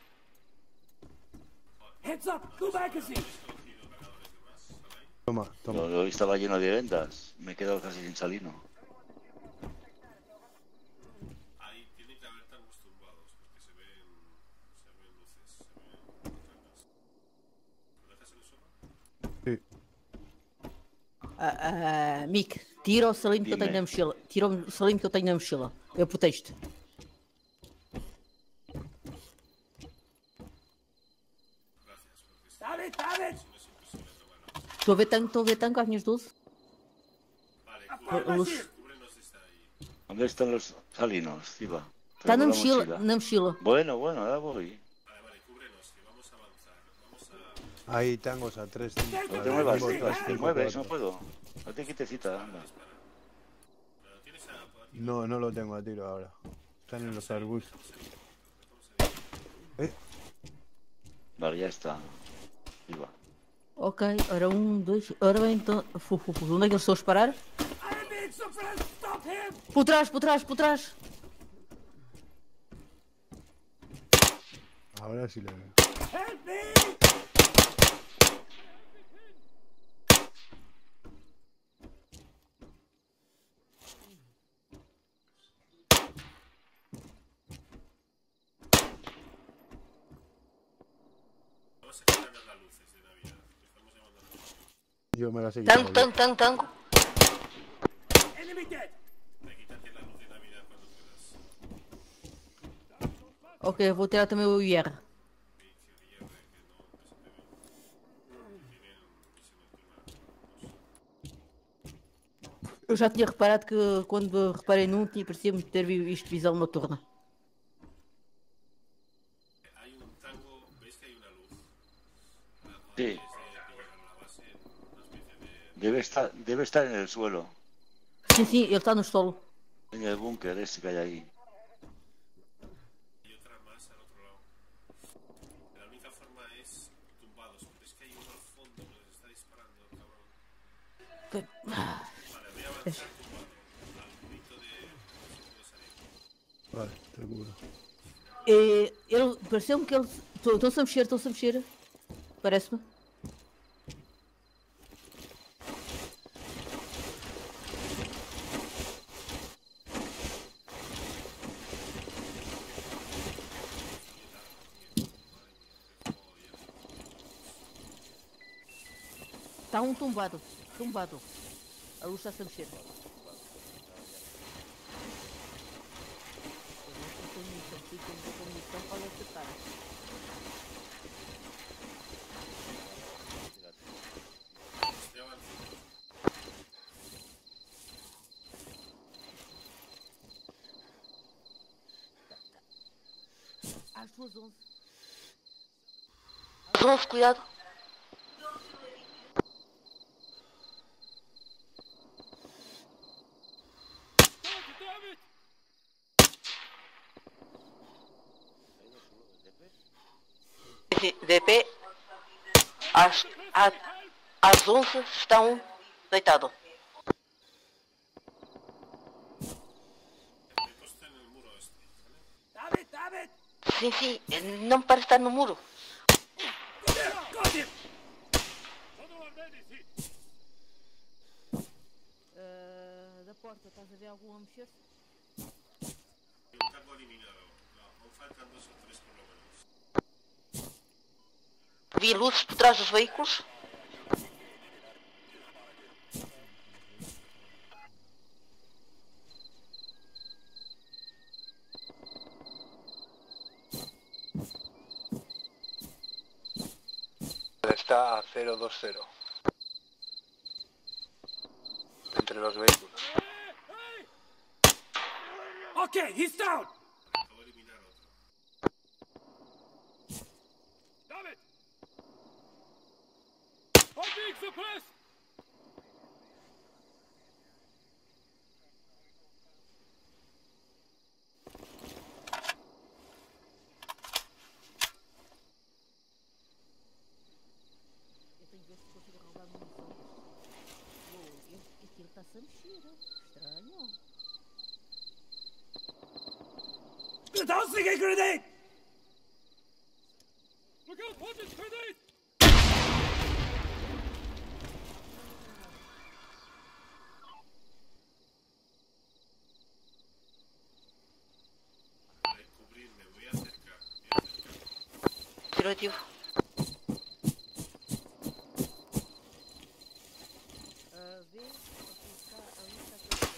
Heads up, new magazine! Toma, toma. Lo- Hoy estaba lleno de ventas, me he quedado casi sin salino. Ahí tiene que haber tangos tumbados, porque se ven, se ven luces, se ven trampas. ¿Lo dejas en el suelo? Sí. Ah, ah, Mick, tira o salim que eu tenho na mochila. Tira o salim que eu tenho na mochila. Eu protejo-te. Damn it, damn it! Estou a ver tanque, estou a ver tanque às minhas doze. Vale, Luz. ¿Dónde están los salinos, Chiva? Está na Traigo la mochila, na mochila. Bueno, bueno, ahora voy. Hay tangos a tres. No te muevas, Chiva, si te mueves, no puedo. Date quietecita, anda. No, no lo tengo a tiro ahora. Están en los arbustos. Eh, Vale, ya está. Chiva. Ok, ora um, dois. Ora bem, então. Fu, fu, fu. Onde é que eles estão a disparar? I need some friends, stop him! Por trás, por trás, por trás. ahora sí lo veo. Help me! Vamos a quitar las luces de Navidad, que estamos llamando a la gente. Yo me las he Tango, quitado. tango, tango, tango. Enemy dead! Me quítate la luz de Navidad cuando puedas. Ok, vou tirar também o I R. Eu já tinha reparado que quando reparei num, tinha parecia-me ter visto visão noturna. Hay un tango, ¿veis que hay una luz? Sí, Antes de llegar a la base, una especie de... debe estar, debe estar en el suelo. Sim, sim, ele está no solo. En el búnker ese que hay ahí. Y otra más al otro lado. La única forma es tumbados, porque es que hay uno al fondo que les está disparando, cabrón. Vale, voy a avanzar tumbado. Al grito de... si puedo salir. Vale, te cubro. E, ele pareceu-me que ele. Estão-se a mexer, estão-se a mexer. Parece-me. Está um tombado. Tombado. A luz está-se a mexer. Eu não tenho munição. Se tem muita munição, pode acertar. Às suas onze. Às onze, cuidado. D P, às, à- às onze está um deitado. Sim, sim, não me parece estar no muro. Uh, da porta, estás a ver algum a mexer-se? Eu cargo eliminado. Não, não faltam dois ou três por lo menos. Vi luzes por trás dos veículos. Está a cero dos cero. Entre los vehículos. Okay, he's down. Acabo de eliminar otro. Damn it! I'm being suppressed. Eu tenho que ver se consigo roubar munição. Oh, aquilo está-se a mexer. Estranho. Tossing a grenade! Look out, watch it, grenade! Para cubrirme, voy a acercar. Voy a acercar. Afirmativo. Uh, vê, aqui está, ali está a mexer.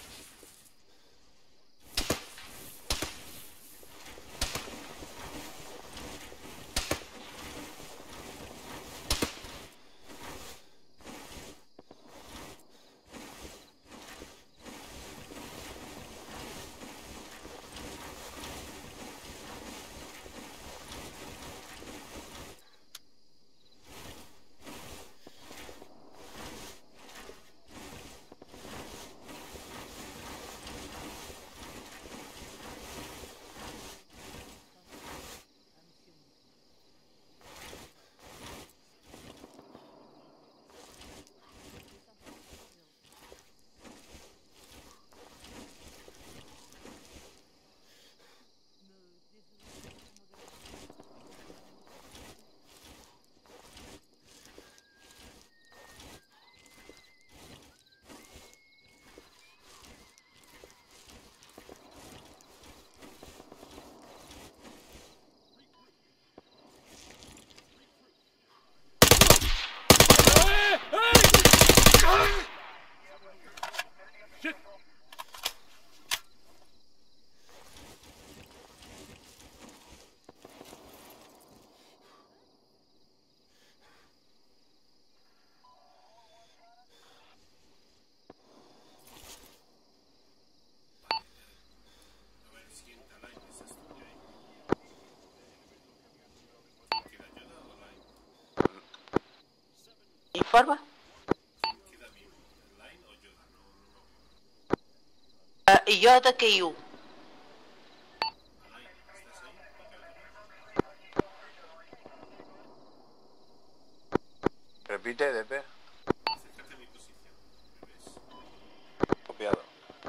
Shit! A ver, siguiente, Alain, esa es tuya ahí. ¿Queda ayuda o Alain? Informa. ¿Queda vivo? ¿Alain o Yoda? No, no, no. Uh, Yoda caiu. Alain, ¿estás ahí? Repite, D P. Acércate a mi posición. ¿Me ves? Copiado.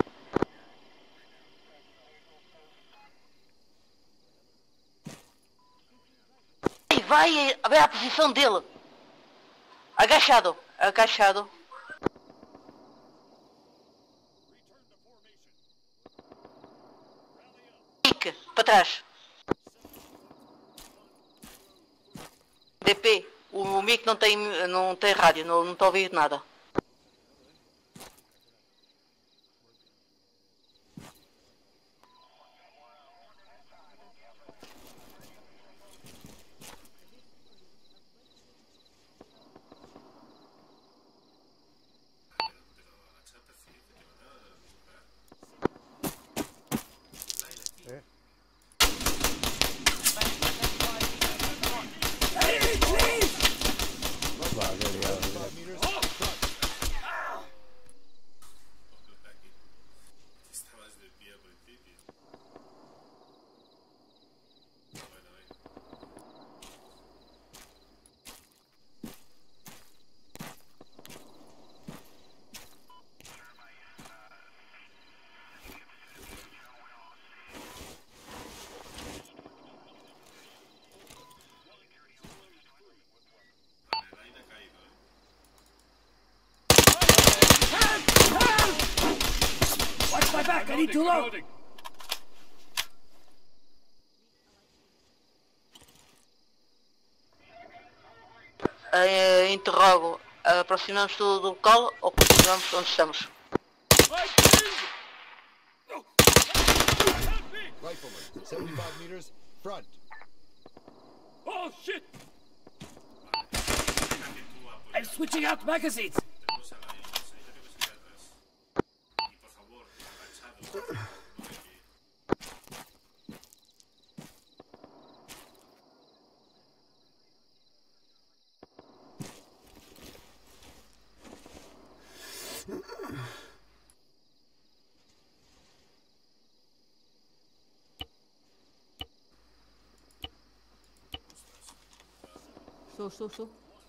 Ei, vai, vai à posição dele. Agachado, agachado. Fique, para trás. D P, o meu percebi que não tem, não tem rádio, não, não estou a ouvir nada. My back, I need to load. Uh, interrogo, aproximamos do local ou continuamos onde estamos? Rifleman, seventy-five meters, front. Oh shit! I'm switching out magazines. Estou, estou, estou.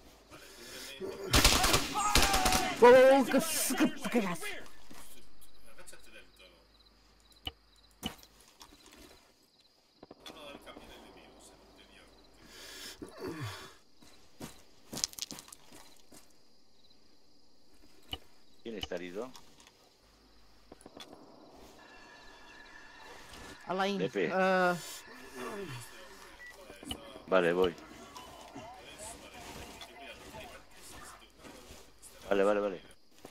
Oh, que se que cagaço. ¿Quién está herido? Alain. Lepe. Uh, Vale, voy. Vale, vale, vale.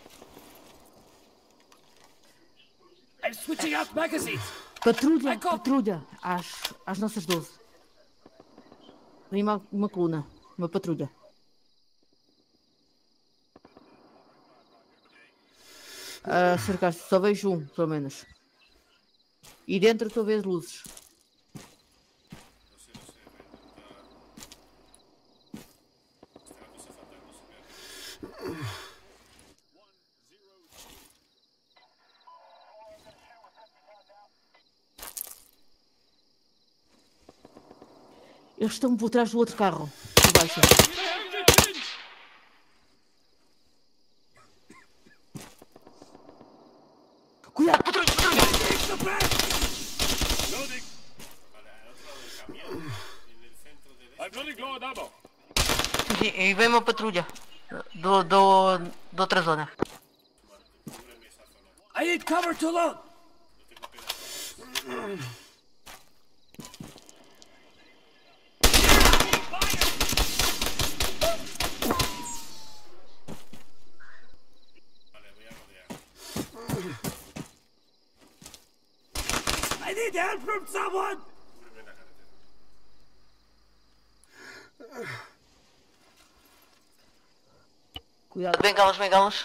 I'm switching out magazines. patrulha, patrulha. Às, às nossas doze. Vem uma, uma coluna. Uma patrulha. A cercar-se. Só vejo um, pelo menos. E dentro estou a ver luzes. Eles estão por trás do outro carro. Por baixo. Cuidado, patrulha, patrulha! E, e vem uma patrulha. Do, do, de outra zona. I need cover to load. I need help from someone. Cuidado. Bengalas, bengalas.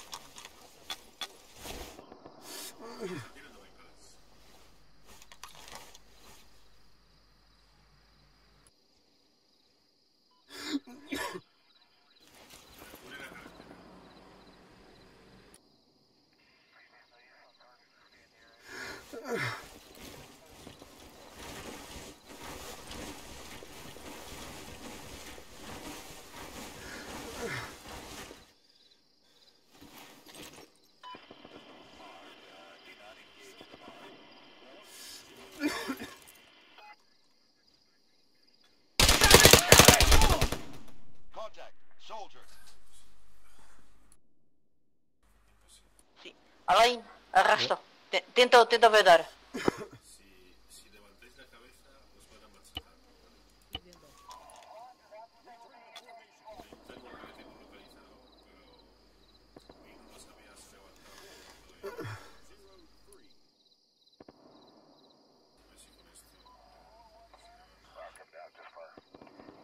Sí. Alain, arrastra. Tenta, tenta vedar.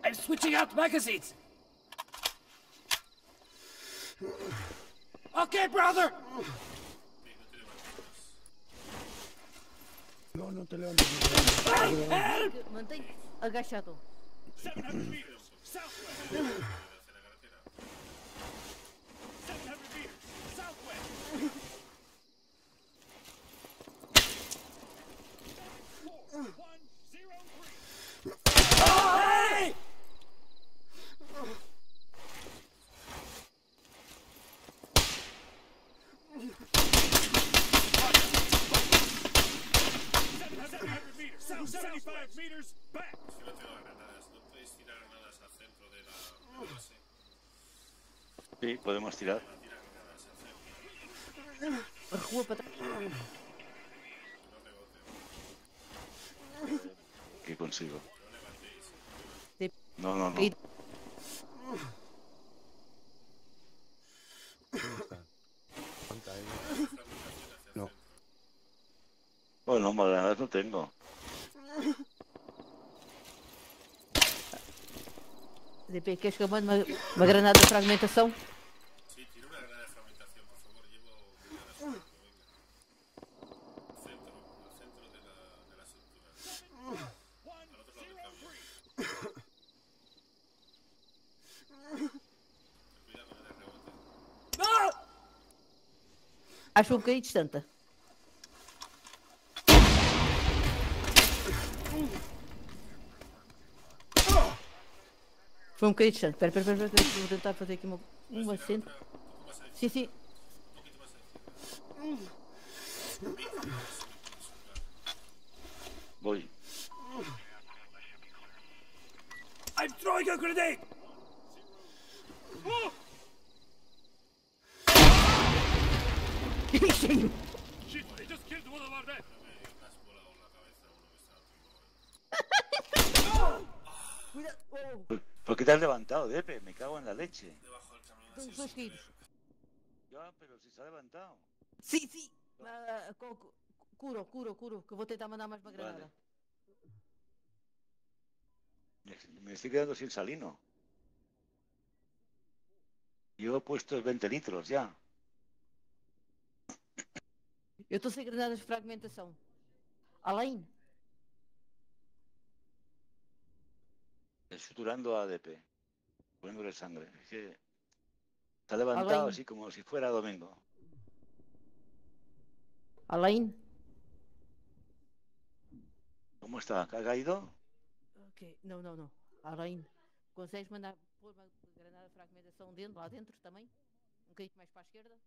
I'm switching out magazines. Okay, brother. No, no te levantes. Mantém agachado. seven hundred meters. Southwest. seven hundred meters. Southwest. four one zero three. Hey! seven hundred meters. South seventy-five meters back. Es que no tengo granadas. ¿No podéis tirar granadas al centro de la, de la base? Sí, podemos tirar. Tirar granadas al centro. Recua para trás. No rebote. ¿Qué consigo? No levantéis. Sí. No, no, no. Y- ¿Cuánta hay? No. Bueno, más granadas no tengo. D P, queres que eu mande uma, uma granada de fragmentação? Sí, tira una granada de fragmentación, por favor. Llevo granadas al centro, venga. Al centro, al centro de la, de la estructura. Al otro lado del camión. Cuidado con el rebote. Acho um bocadinho distante. Foi um bocadinho distante. Espera, espera, espera, espera. Vou tentar fazer aqui uma, um acento. Sim, sim. Voy. I'm throwing a grenade. Shit, they just killed one of our men. Cuidado. Oh, ¿Por, por qué te has levantado, Depe? Me cago en la leche. tenho dois tiros. Ya, pero si se ha levantado. Sim, sim. Ah, co- co- curo, curo, curo. Que eu vou tentar mandar mais uma granada. Me, me estoy quedando sin salino. Yo he puesto veinte litros ya. Eu estou sem granadas de fragmentação. Além. Suturando a A D P. Poniéndole sangre. Es que se ha levantado Alain. así como si fuera domingo. Além. ¿Cómo está? ¿Ha caído? Ok, não, não, não. Além. Consegues mandar pôr uma granada de fragmentação dentro, lá dentro também? Um bocadinho mais para a esquerda?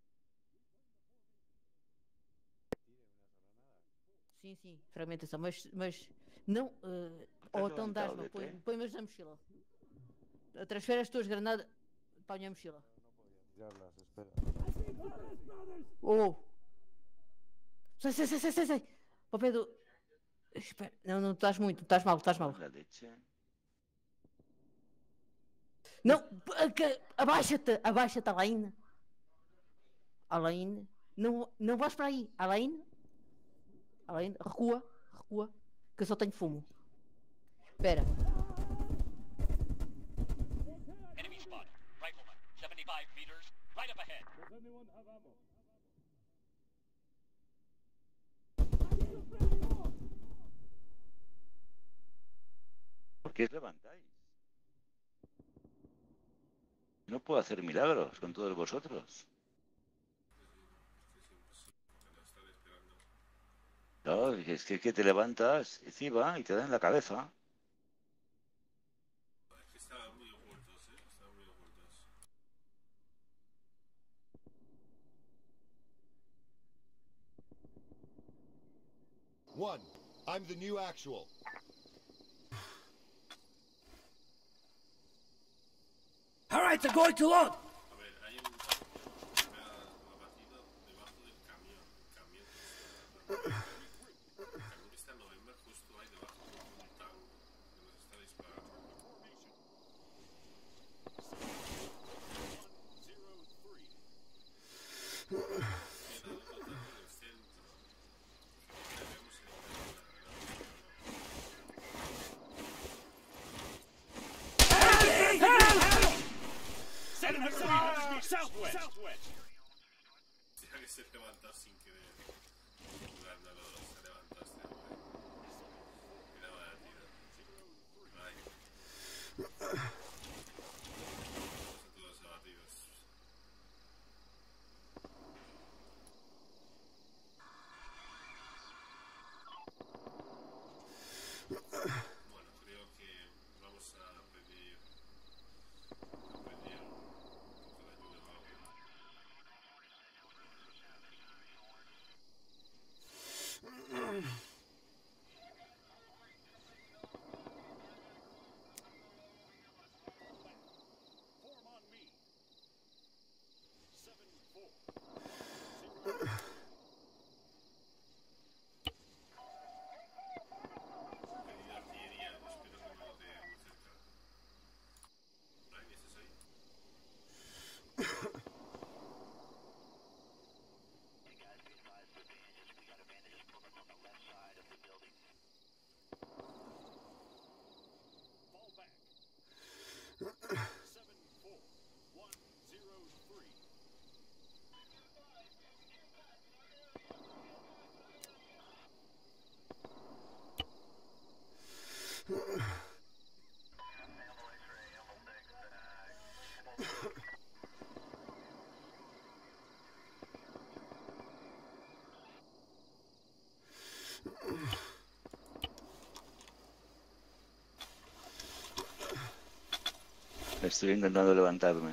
Sim, sim, fragmentação, mas, mas não. Uh, ou então levantado, dás-me, D P? põe- põe-mas na mochila. Transfere as tuas granadas para a minha mochila. Tirarlas, espera. Oh! Sai, sai, sai, sai, sai, sai! Ao pé do. Espera, não, não, estás muito, estás mal, estás mal. La leche. Não! a- que- Abaixa-te! Abaixa-te, Alain! Alain! Não, não vais para aí! Alain! Alain, recua, recua, que eu só tenho fumo. Espera. Enemy spotted. Rifleman, seventy-five meters, right up ahead. Does anyone have ammo? ¿Por qué os levantáis? No puedo hacer milagros con todos vosotros. No, es que, que te levantas encima y te dan en la cabeza. Es que estaban muy ocultos, eh. Estaban muy ocultos. One, I'm the new actual. All right, they're going to load. A ver, hay un tanque que me ha abatido debajo del camión. El camión que está... El camión que está en November justo ahí debajo de un tanque que nos está disparando. Queda otro tanque en el centro. Debemos eliminar la granada. se levanta sin querer. Jugándolo, se levanta este hombre. Mira, vaya tiro. Ay. Están todos abatidos. Bueno, creo que vamos a pedir a pedir un poco de ayuda o algo. Form on me. Seven four. Pedir artillería, espero que no lo dé muy cerca. Ay, ¿ese es ahí? Fall back. Seven four. One zero three. Estoy intentando levantarme.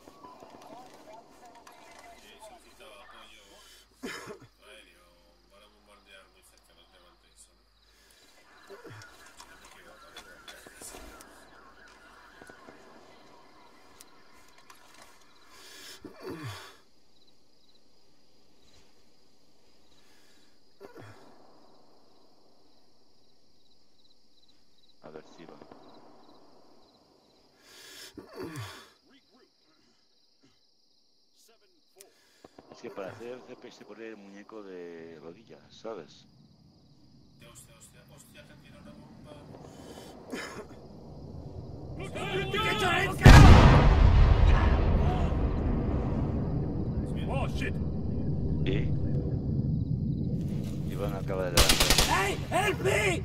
Eh, solicitaba apoyo aéreo. Van a bombardear muy cerca, no os levantéis, ¿no? No me equivoco, gracias. A ver si va. Regroup. Seven four. Es que para hacer C P se pone el muñeco de rodillas, ¿sabes? Hostia, hostia, hostia, hostia, que tira una bomba. Get your heads down! Oh shit! Sí. Iván acaba de levantar. Hey, help me!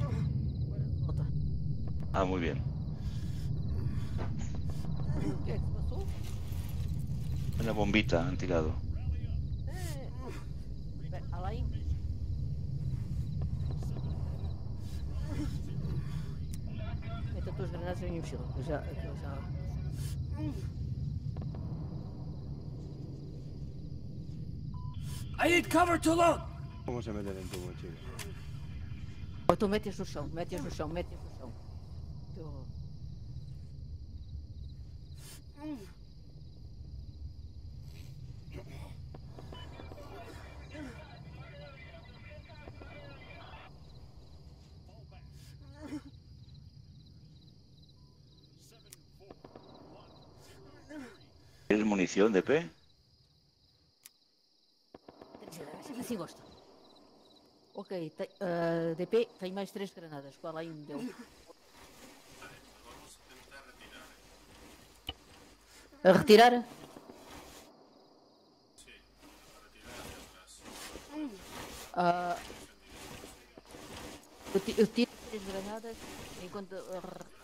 Ah, muy bien. ¿Qué pasó? Una bombita han tirado. Eh, espera, Alain. Mete as tuas granadas na minha mochila. Eu já, eu já... I need cover to load! ¿Cómo se meten en tu mochila? Ou tu metes no chão, metes no chão, metes no chão. Eu... ¿Tienes munición de P? Sempre assim gosta. Ok, tem, uh, D P tem mais três granadas, qual aí me deu? Vamos a intentar retirar. A retirar? Sí, a retirar hacia atrás. Uh, eu, ti- eu tiro três granadas enquanto... Uh,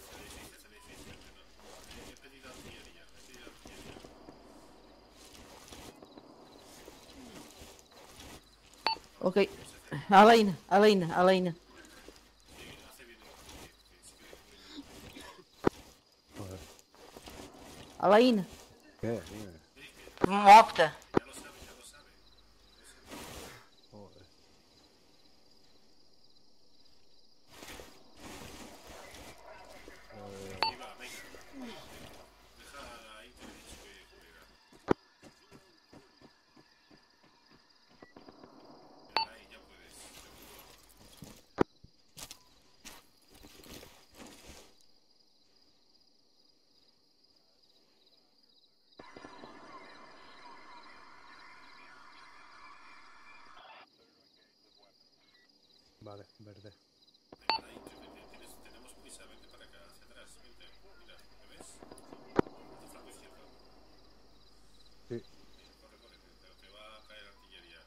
He pedido artillería, he pedido artillería. ok. Alain, Alain, Alain. Joder. Alain. ¿Qué? Dime. Mopta. Ya lo sabe, ya lo sabe. Joder. Ahí va, venga. Deja ahí que he dicho que juega. Ahí ya puedes, seguro. Vale, verde. Venga, ahí, que- que tienes- tenemos prisa, vente para acá, hacia atrás, vente. Mira, ¿me ves? A tu flanco izquierdo. Sí. Corre, corre, que te, te va a caer artillería.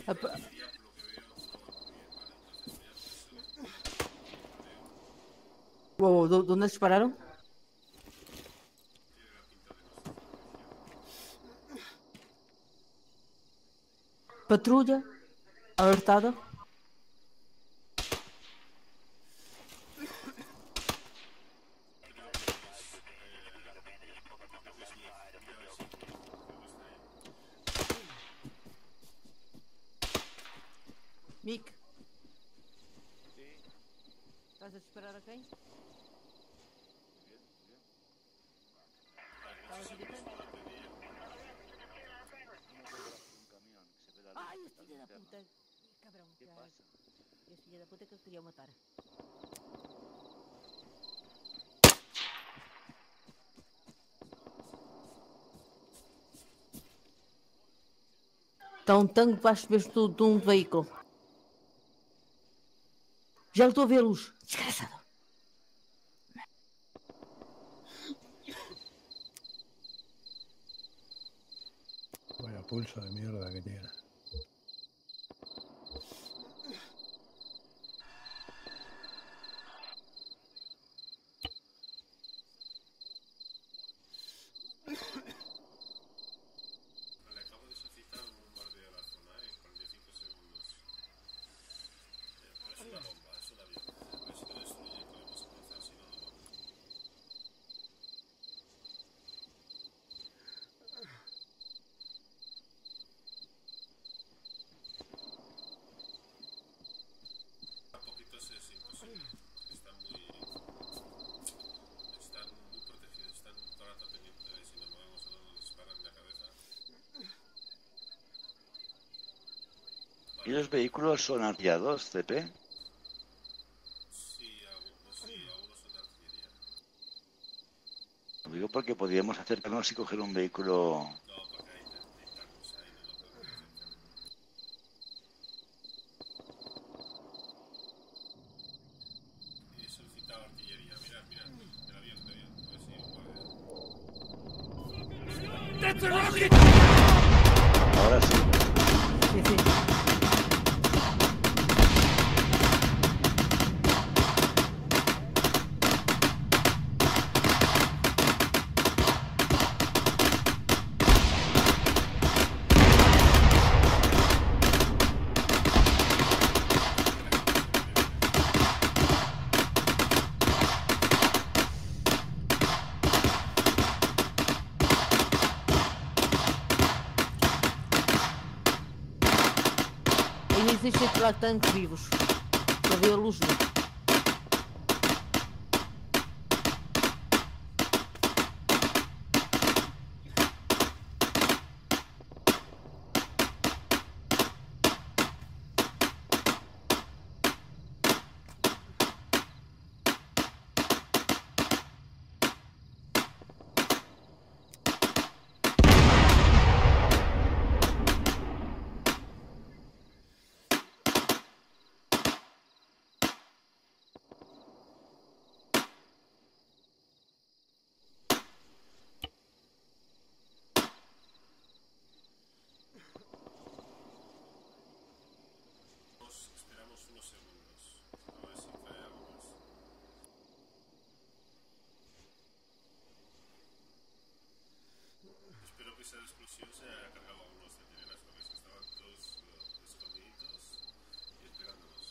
Apa- Wow, ¿dó- ¿dónde dispararon? Patrulla. Alertada. Mick. ¿Estás a disparar a quem? Estavas a gritar? Ai, esse filho da puta! Cabrão, ¿Qué já- pasa? esse filho da puta que eu queria matar. Está um tanque debaixo de, de um veículo. Já estou a ver a luz. Desgraçado. Vaya pulso de mierda que tiene. Le acabo de solicitar un bombardeo a la zona en cuarenta y cinco segundos. Eh, pero es una bomba, es un avión. A ver si lo destruye y podemos avanzar, si no, no vamos. A poquitos es imposible. Están muy... Están muy protegidos, están todo el rato pendientes de si nos movemos o no nos disparan en la cabeza. ¿Y los vehículos son artillados, C P? Sí, algunos, sí, algunos son de artillería. Lo digo porque podríamos acercarnos y coger un vehículo. No, porque hay tanques ahí, no lo podemos acercar. He solicitado artillería. Mirad, mirad. El avión, el avión. A ver si bombardea. That's a rocket! Ahora sí. Sí, sí. Ainda existem lá tanques vivos. Só vi a luz. Não. Esperamos unos segundos. A ver si cae algo más. Espero que esa explosión se haya cargado a unos centinelas, porque si estaban todos eh, escondiditos y esperándonos.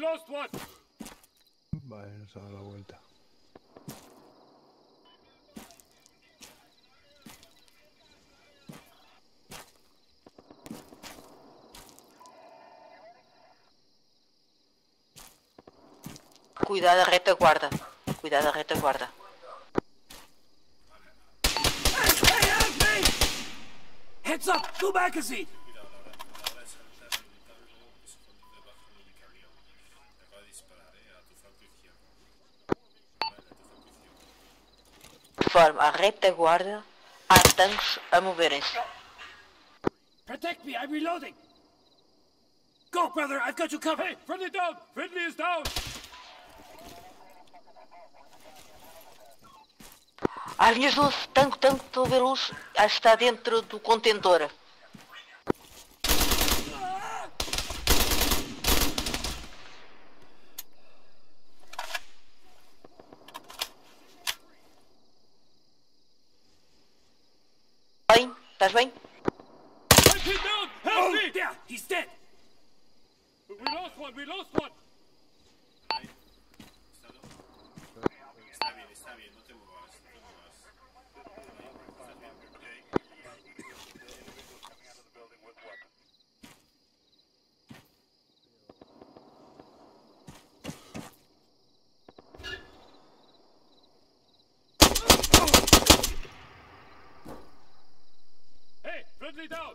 lost one. Vale, nos ha dado la vuelta. Cuidado a retaguarda. Cuidado a retaguarda. Hey, help me! Heads up, two magazine. Forma a retaguarda, há tanques a moverem-se. Protect me, I'm reloading. Go, brother, I've got you covered. Hey, friendly down. Friendly is down. Às linhas doze, tanque, tanque, estou a ver luz, acho que está dentro do contentor. Bem, estás bem? Oh, there, he's dead. We lost one, we lost one. Está bien, está bien, no te muevas, no te muevas. ¿Estás bien? Hey, friendly down.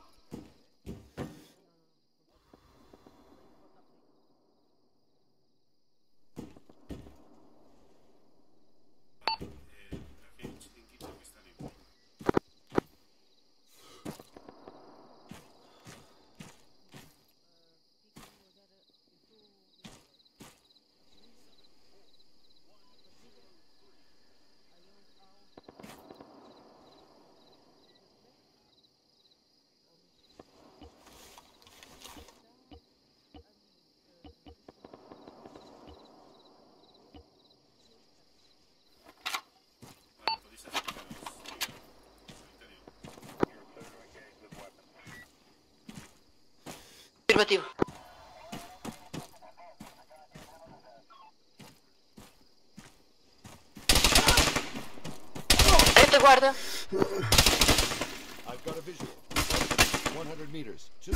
Afirmativo. Retaguarda. I've got a visual. one hundred meters. To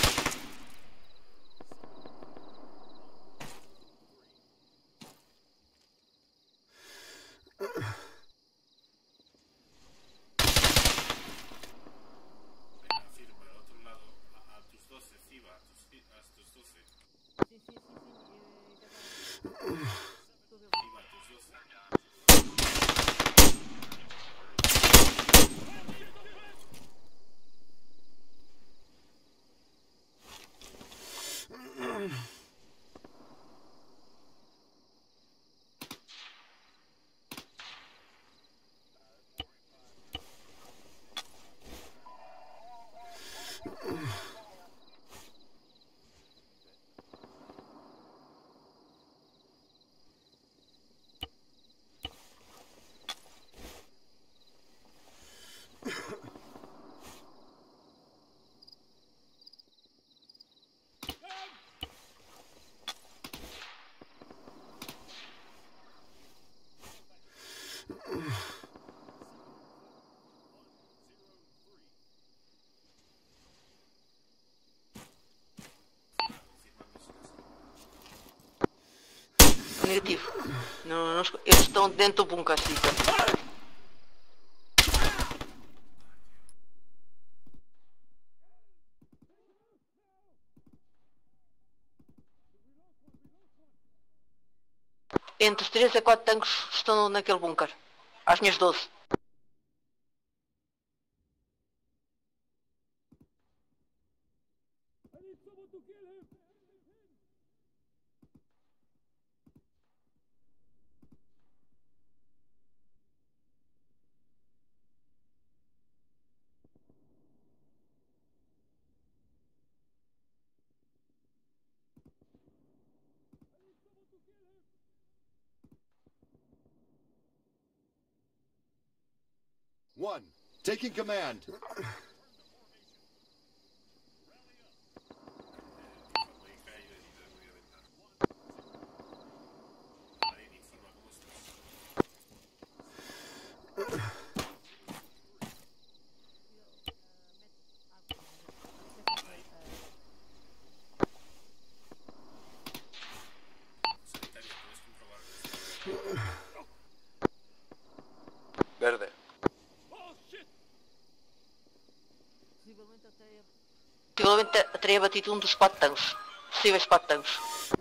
Negativo. Não, não, eles estão dentro do bunker, Sita. Entre três a quatro tanques estão naquele bunker. Às minhas doze. One, taking command. teria batido um dos quatro tanques. Possíveis quatro tanques.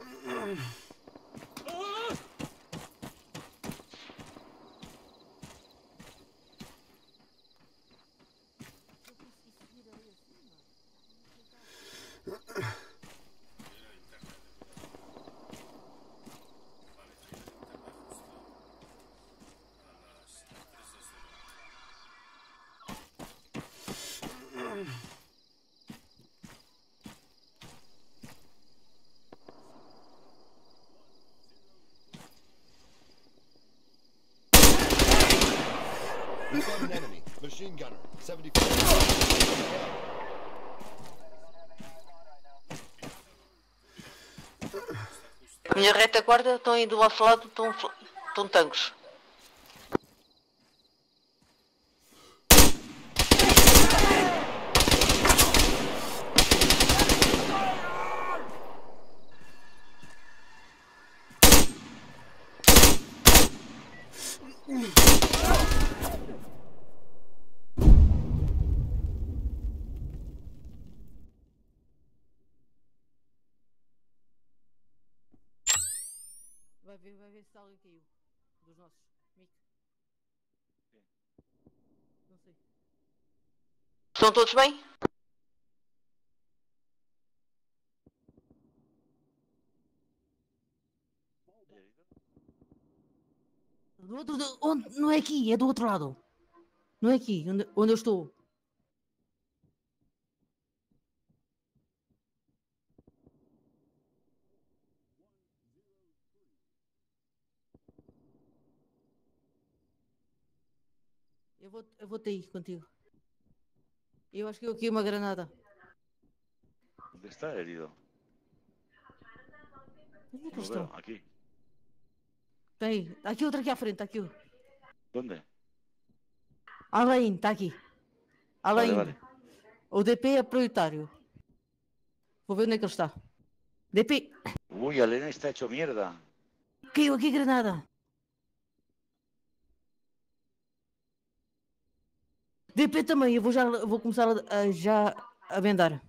We've got an enemy. Machine gunner. seventy-four. Minha retaguarda estão aí do vosso lado, estão, estão tanques. Vai ver, vai ver se alguém caiu. Dos nossos. Mick. Não sei. Estão todos bem? Do outro, do, onde, não é aqui, é do outro lado. Não é aqui, onde, onde eu estou. Eu vou, eu vou ter aí contigo. Eu acho que eu aqui uma granada. ¿Dónde está herido? Onde é que No eles veo, estão? aquí. Tem, está aqui outro aqui à frente, está aqui. ¿Dónde? Além, está aqui. Além. Vale, vale. O D P é prioritário. Vou ver onde é que ele está. D P. Uy, Alena está hecho mierda. Caiu aqui granada. D P também, eu vou já vou começar a, a, já a vendar.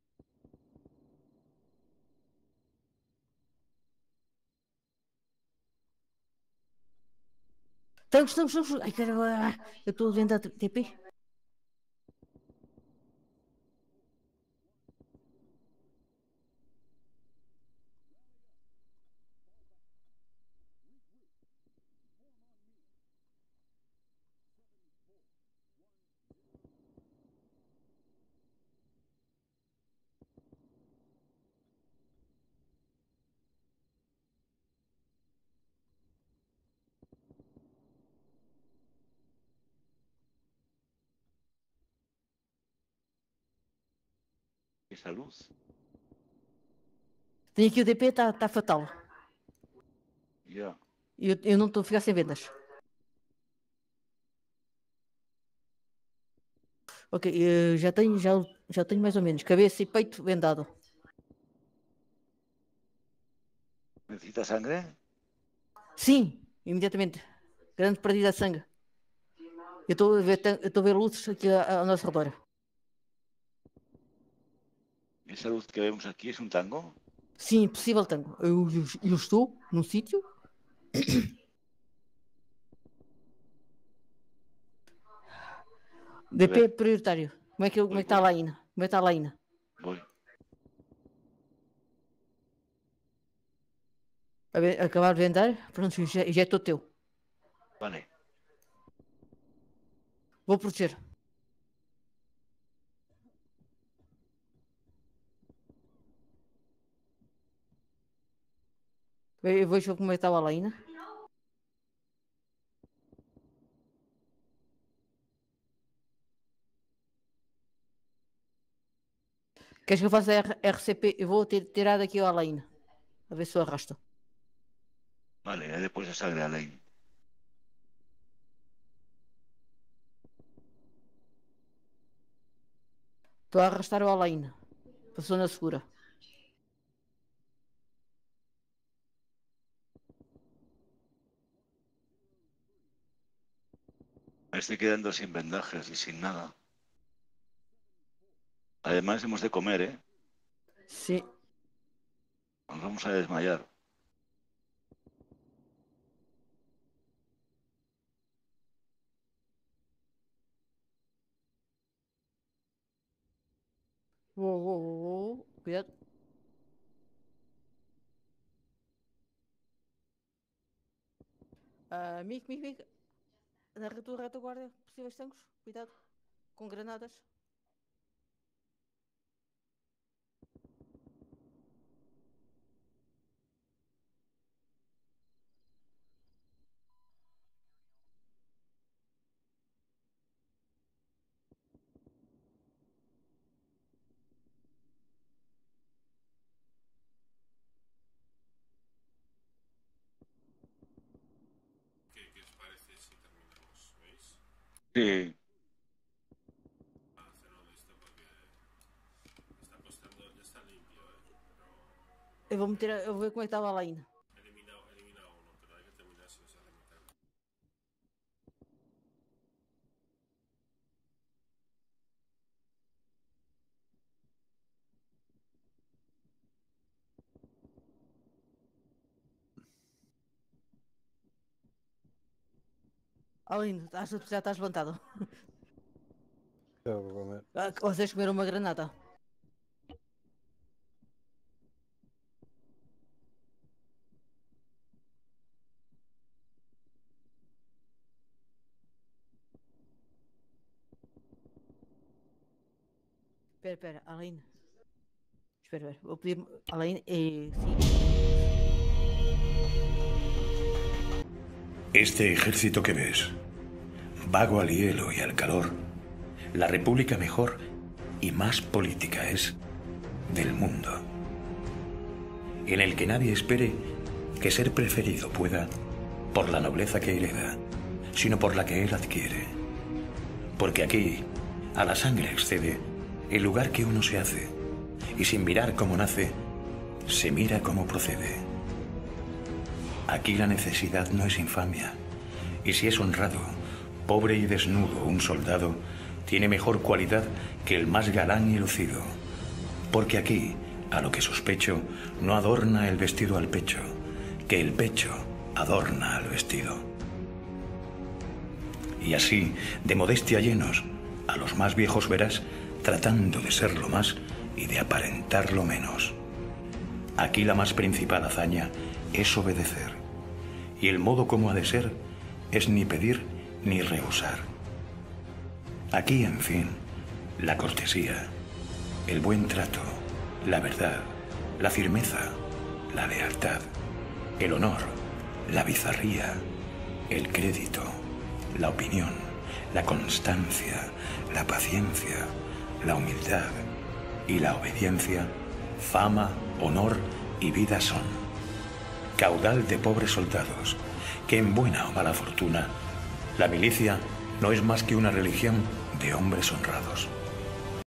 Estamos, estamos, estamos. Ai, caramba, eu estou a vendar T P. Esa luz. Tenho aqui o D P, está tá fatal. Ya. Eu, eu não estou a ficar sem vendas. Ok, eu já tenho, já, já tenho mais ou menos cabeça e peito vendado. ¿Necesita sangre? Sim, imediatamente. Grande perdida de sangue. Eu estou a ver, eu estou a ver luzes aqui a- ao nosso redor. ¿Esa luz que vemos aquí es un tango? Sim, possível tango. Eu, eu, eu estou num sítio. D P prioritário. Como é que, eu- como é que está a Laína? Como é que está a Laína? Voy. A ver, acabar de vender? Pronto, já, já é todo teu. Vale. Vou proteger. Eu vou ver como é que está a Laína. Queres que eu faça R- RCP? Eu vou ter, tirar daqui a Laína. A ver se eu arrasto. Vale, ya después de sangre, Alain. Estou a arrastar o Alain. Para a zona segura. Me estoy quedando sin vendajes y sin nada. Además hemos de comer, ¿eh? Sí. Nos vamos a desmayar. Wow, wow, wow, wow. Cuidado. Ah, Mico, Mico, Mico. Na tua retaguarda, possíveis tanques. Cuidado. Com granadas. ¿Qué, qué os parece si terminamos? ¿Veis? Sí. Ah, hacerlo listo porque está costando, ya está limpio, ¿eh? Pero Eu vou meter. a- Eu vou ver como é que está a balaína. elimina, elimina uno, pero hay que terminar si os sale mitad. Aline, acho que já estás levantado. Tengo que comer. Ah, vocês comeram uma granada. Espera, espera, Aline. Espera, espera. Vou pedir. Aline, eh, sim. Este ejército que ves, vago al hielo y al calor, la república mejor y más política es del mundo, en el que nadie espere que ser preferido pueda por la nobleza que hereda, sino por la que él adquiere. Porque aquí a la sangre excede el lugar que uno se hace, y sin mirar cómo nace, se mira cómo procede. Aquí la necesidad no es infamia, y si es honrado, pobre y desnudo un soldado, tiene mejor cualidad que el más galán y lucido. Porque aquí, a lo que sospecho, no adorna el vestido al pecho, que el pecho adorna al vestido. Y así, de modestia llenos, a los más viejos verás tratando de ser lo más y de aparentar lo menos. Aquí la más principal hazaña es obedecer, y el modo como ha de ser es ni pedir ni rehusar. Aquí, en fin, la cortesía, el buen trato, la verdad, la firmeza, la lealtad, el honor, la bizarría, el crédito, la opinión, la constancia, la paciencia, la humildad y la obediencia, fama, honor y vida son. Caudal de pobres soldados, que en buena o mala fortuna, la milicia no es más que una religión de hombres honrados.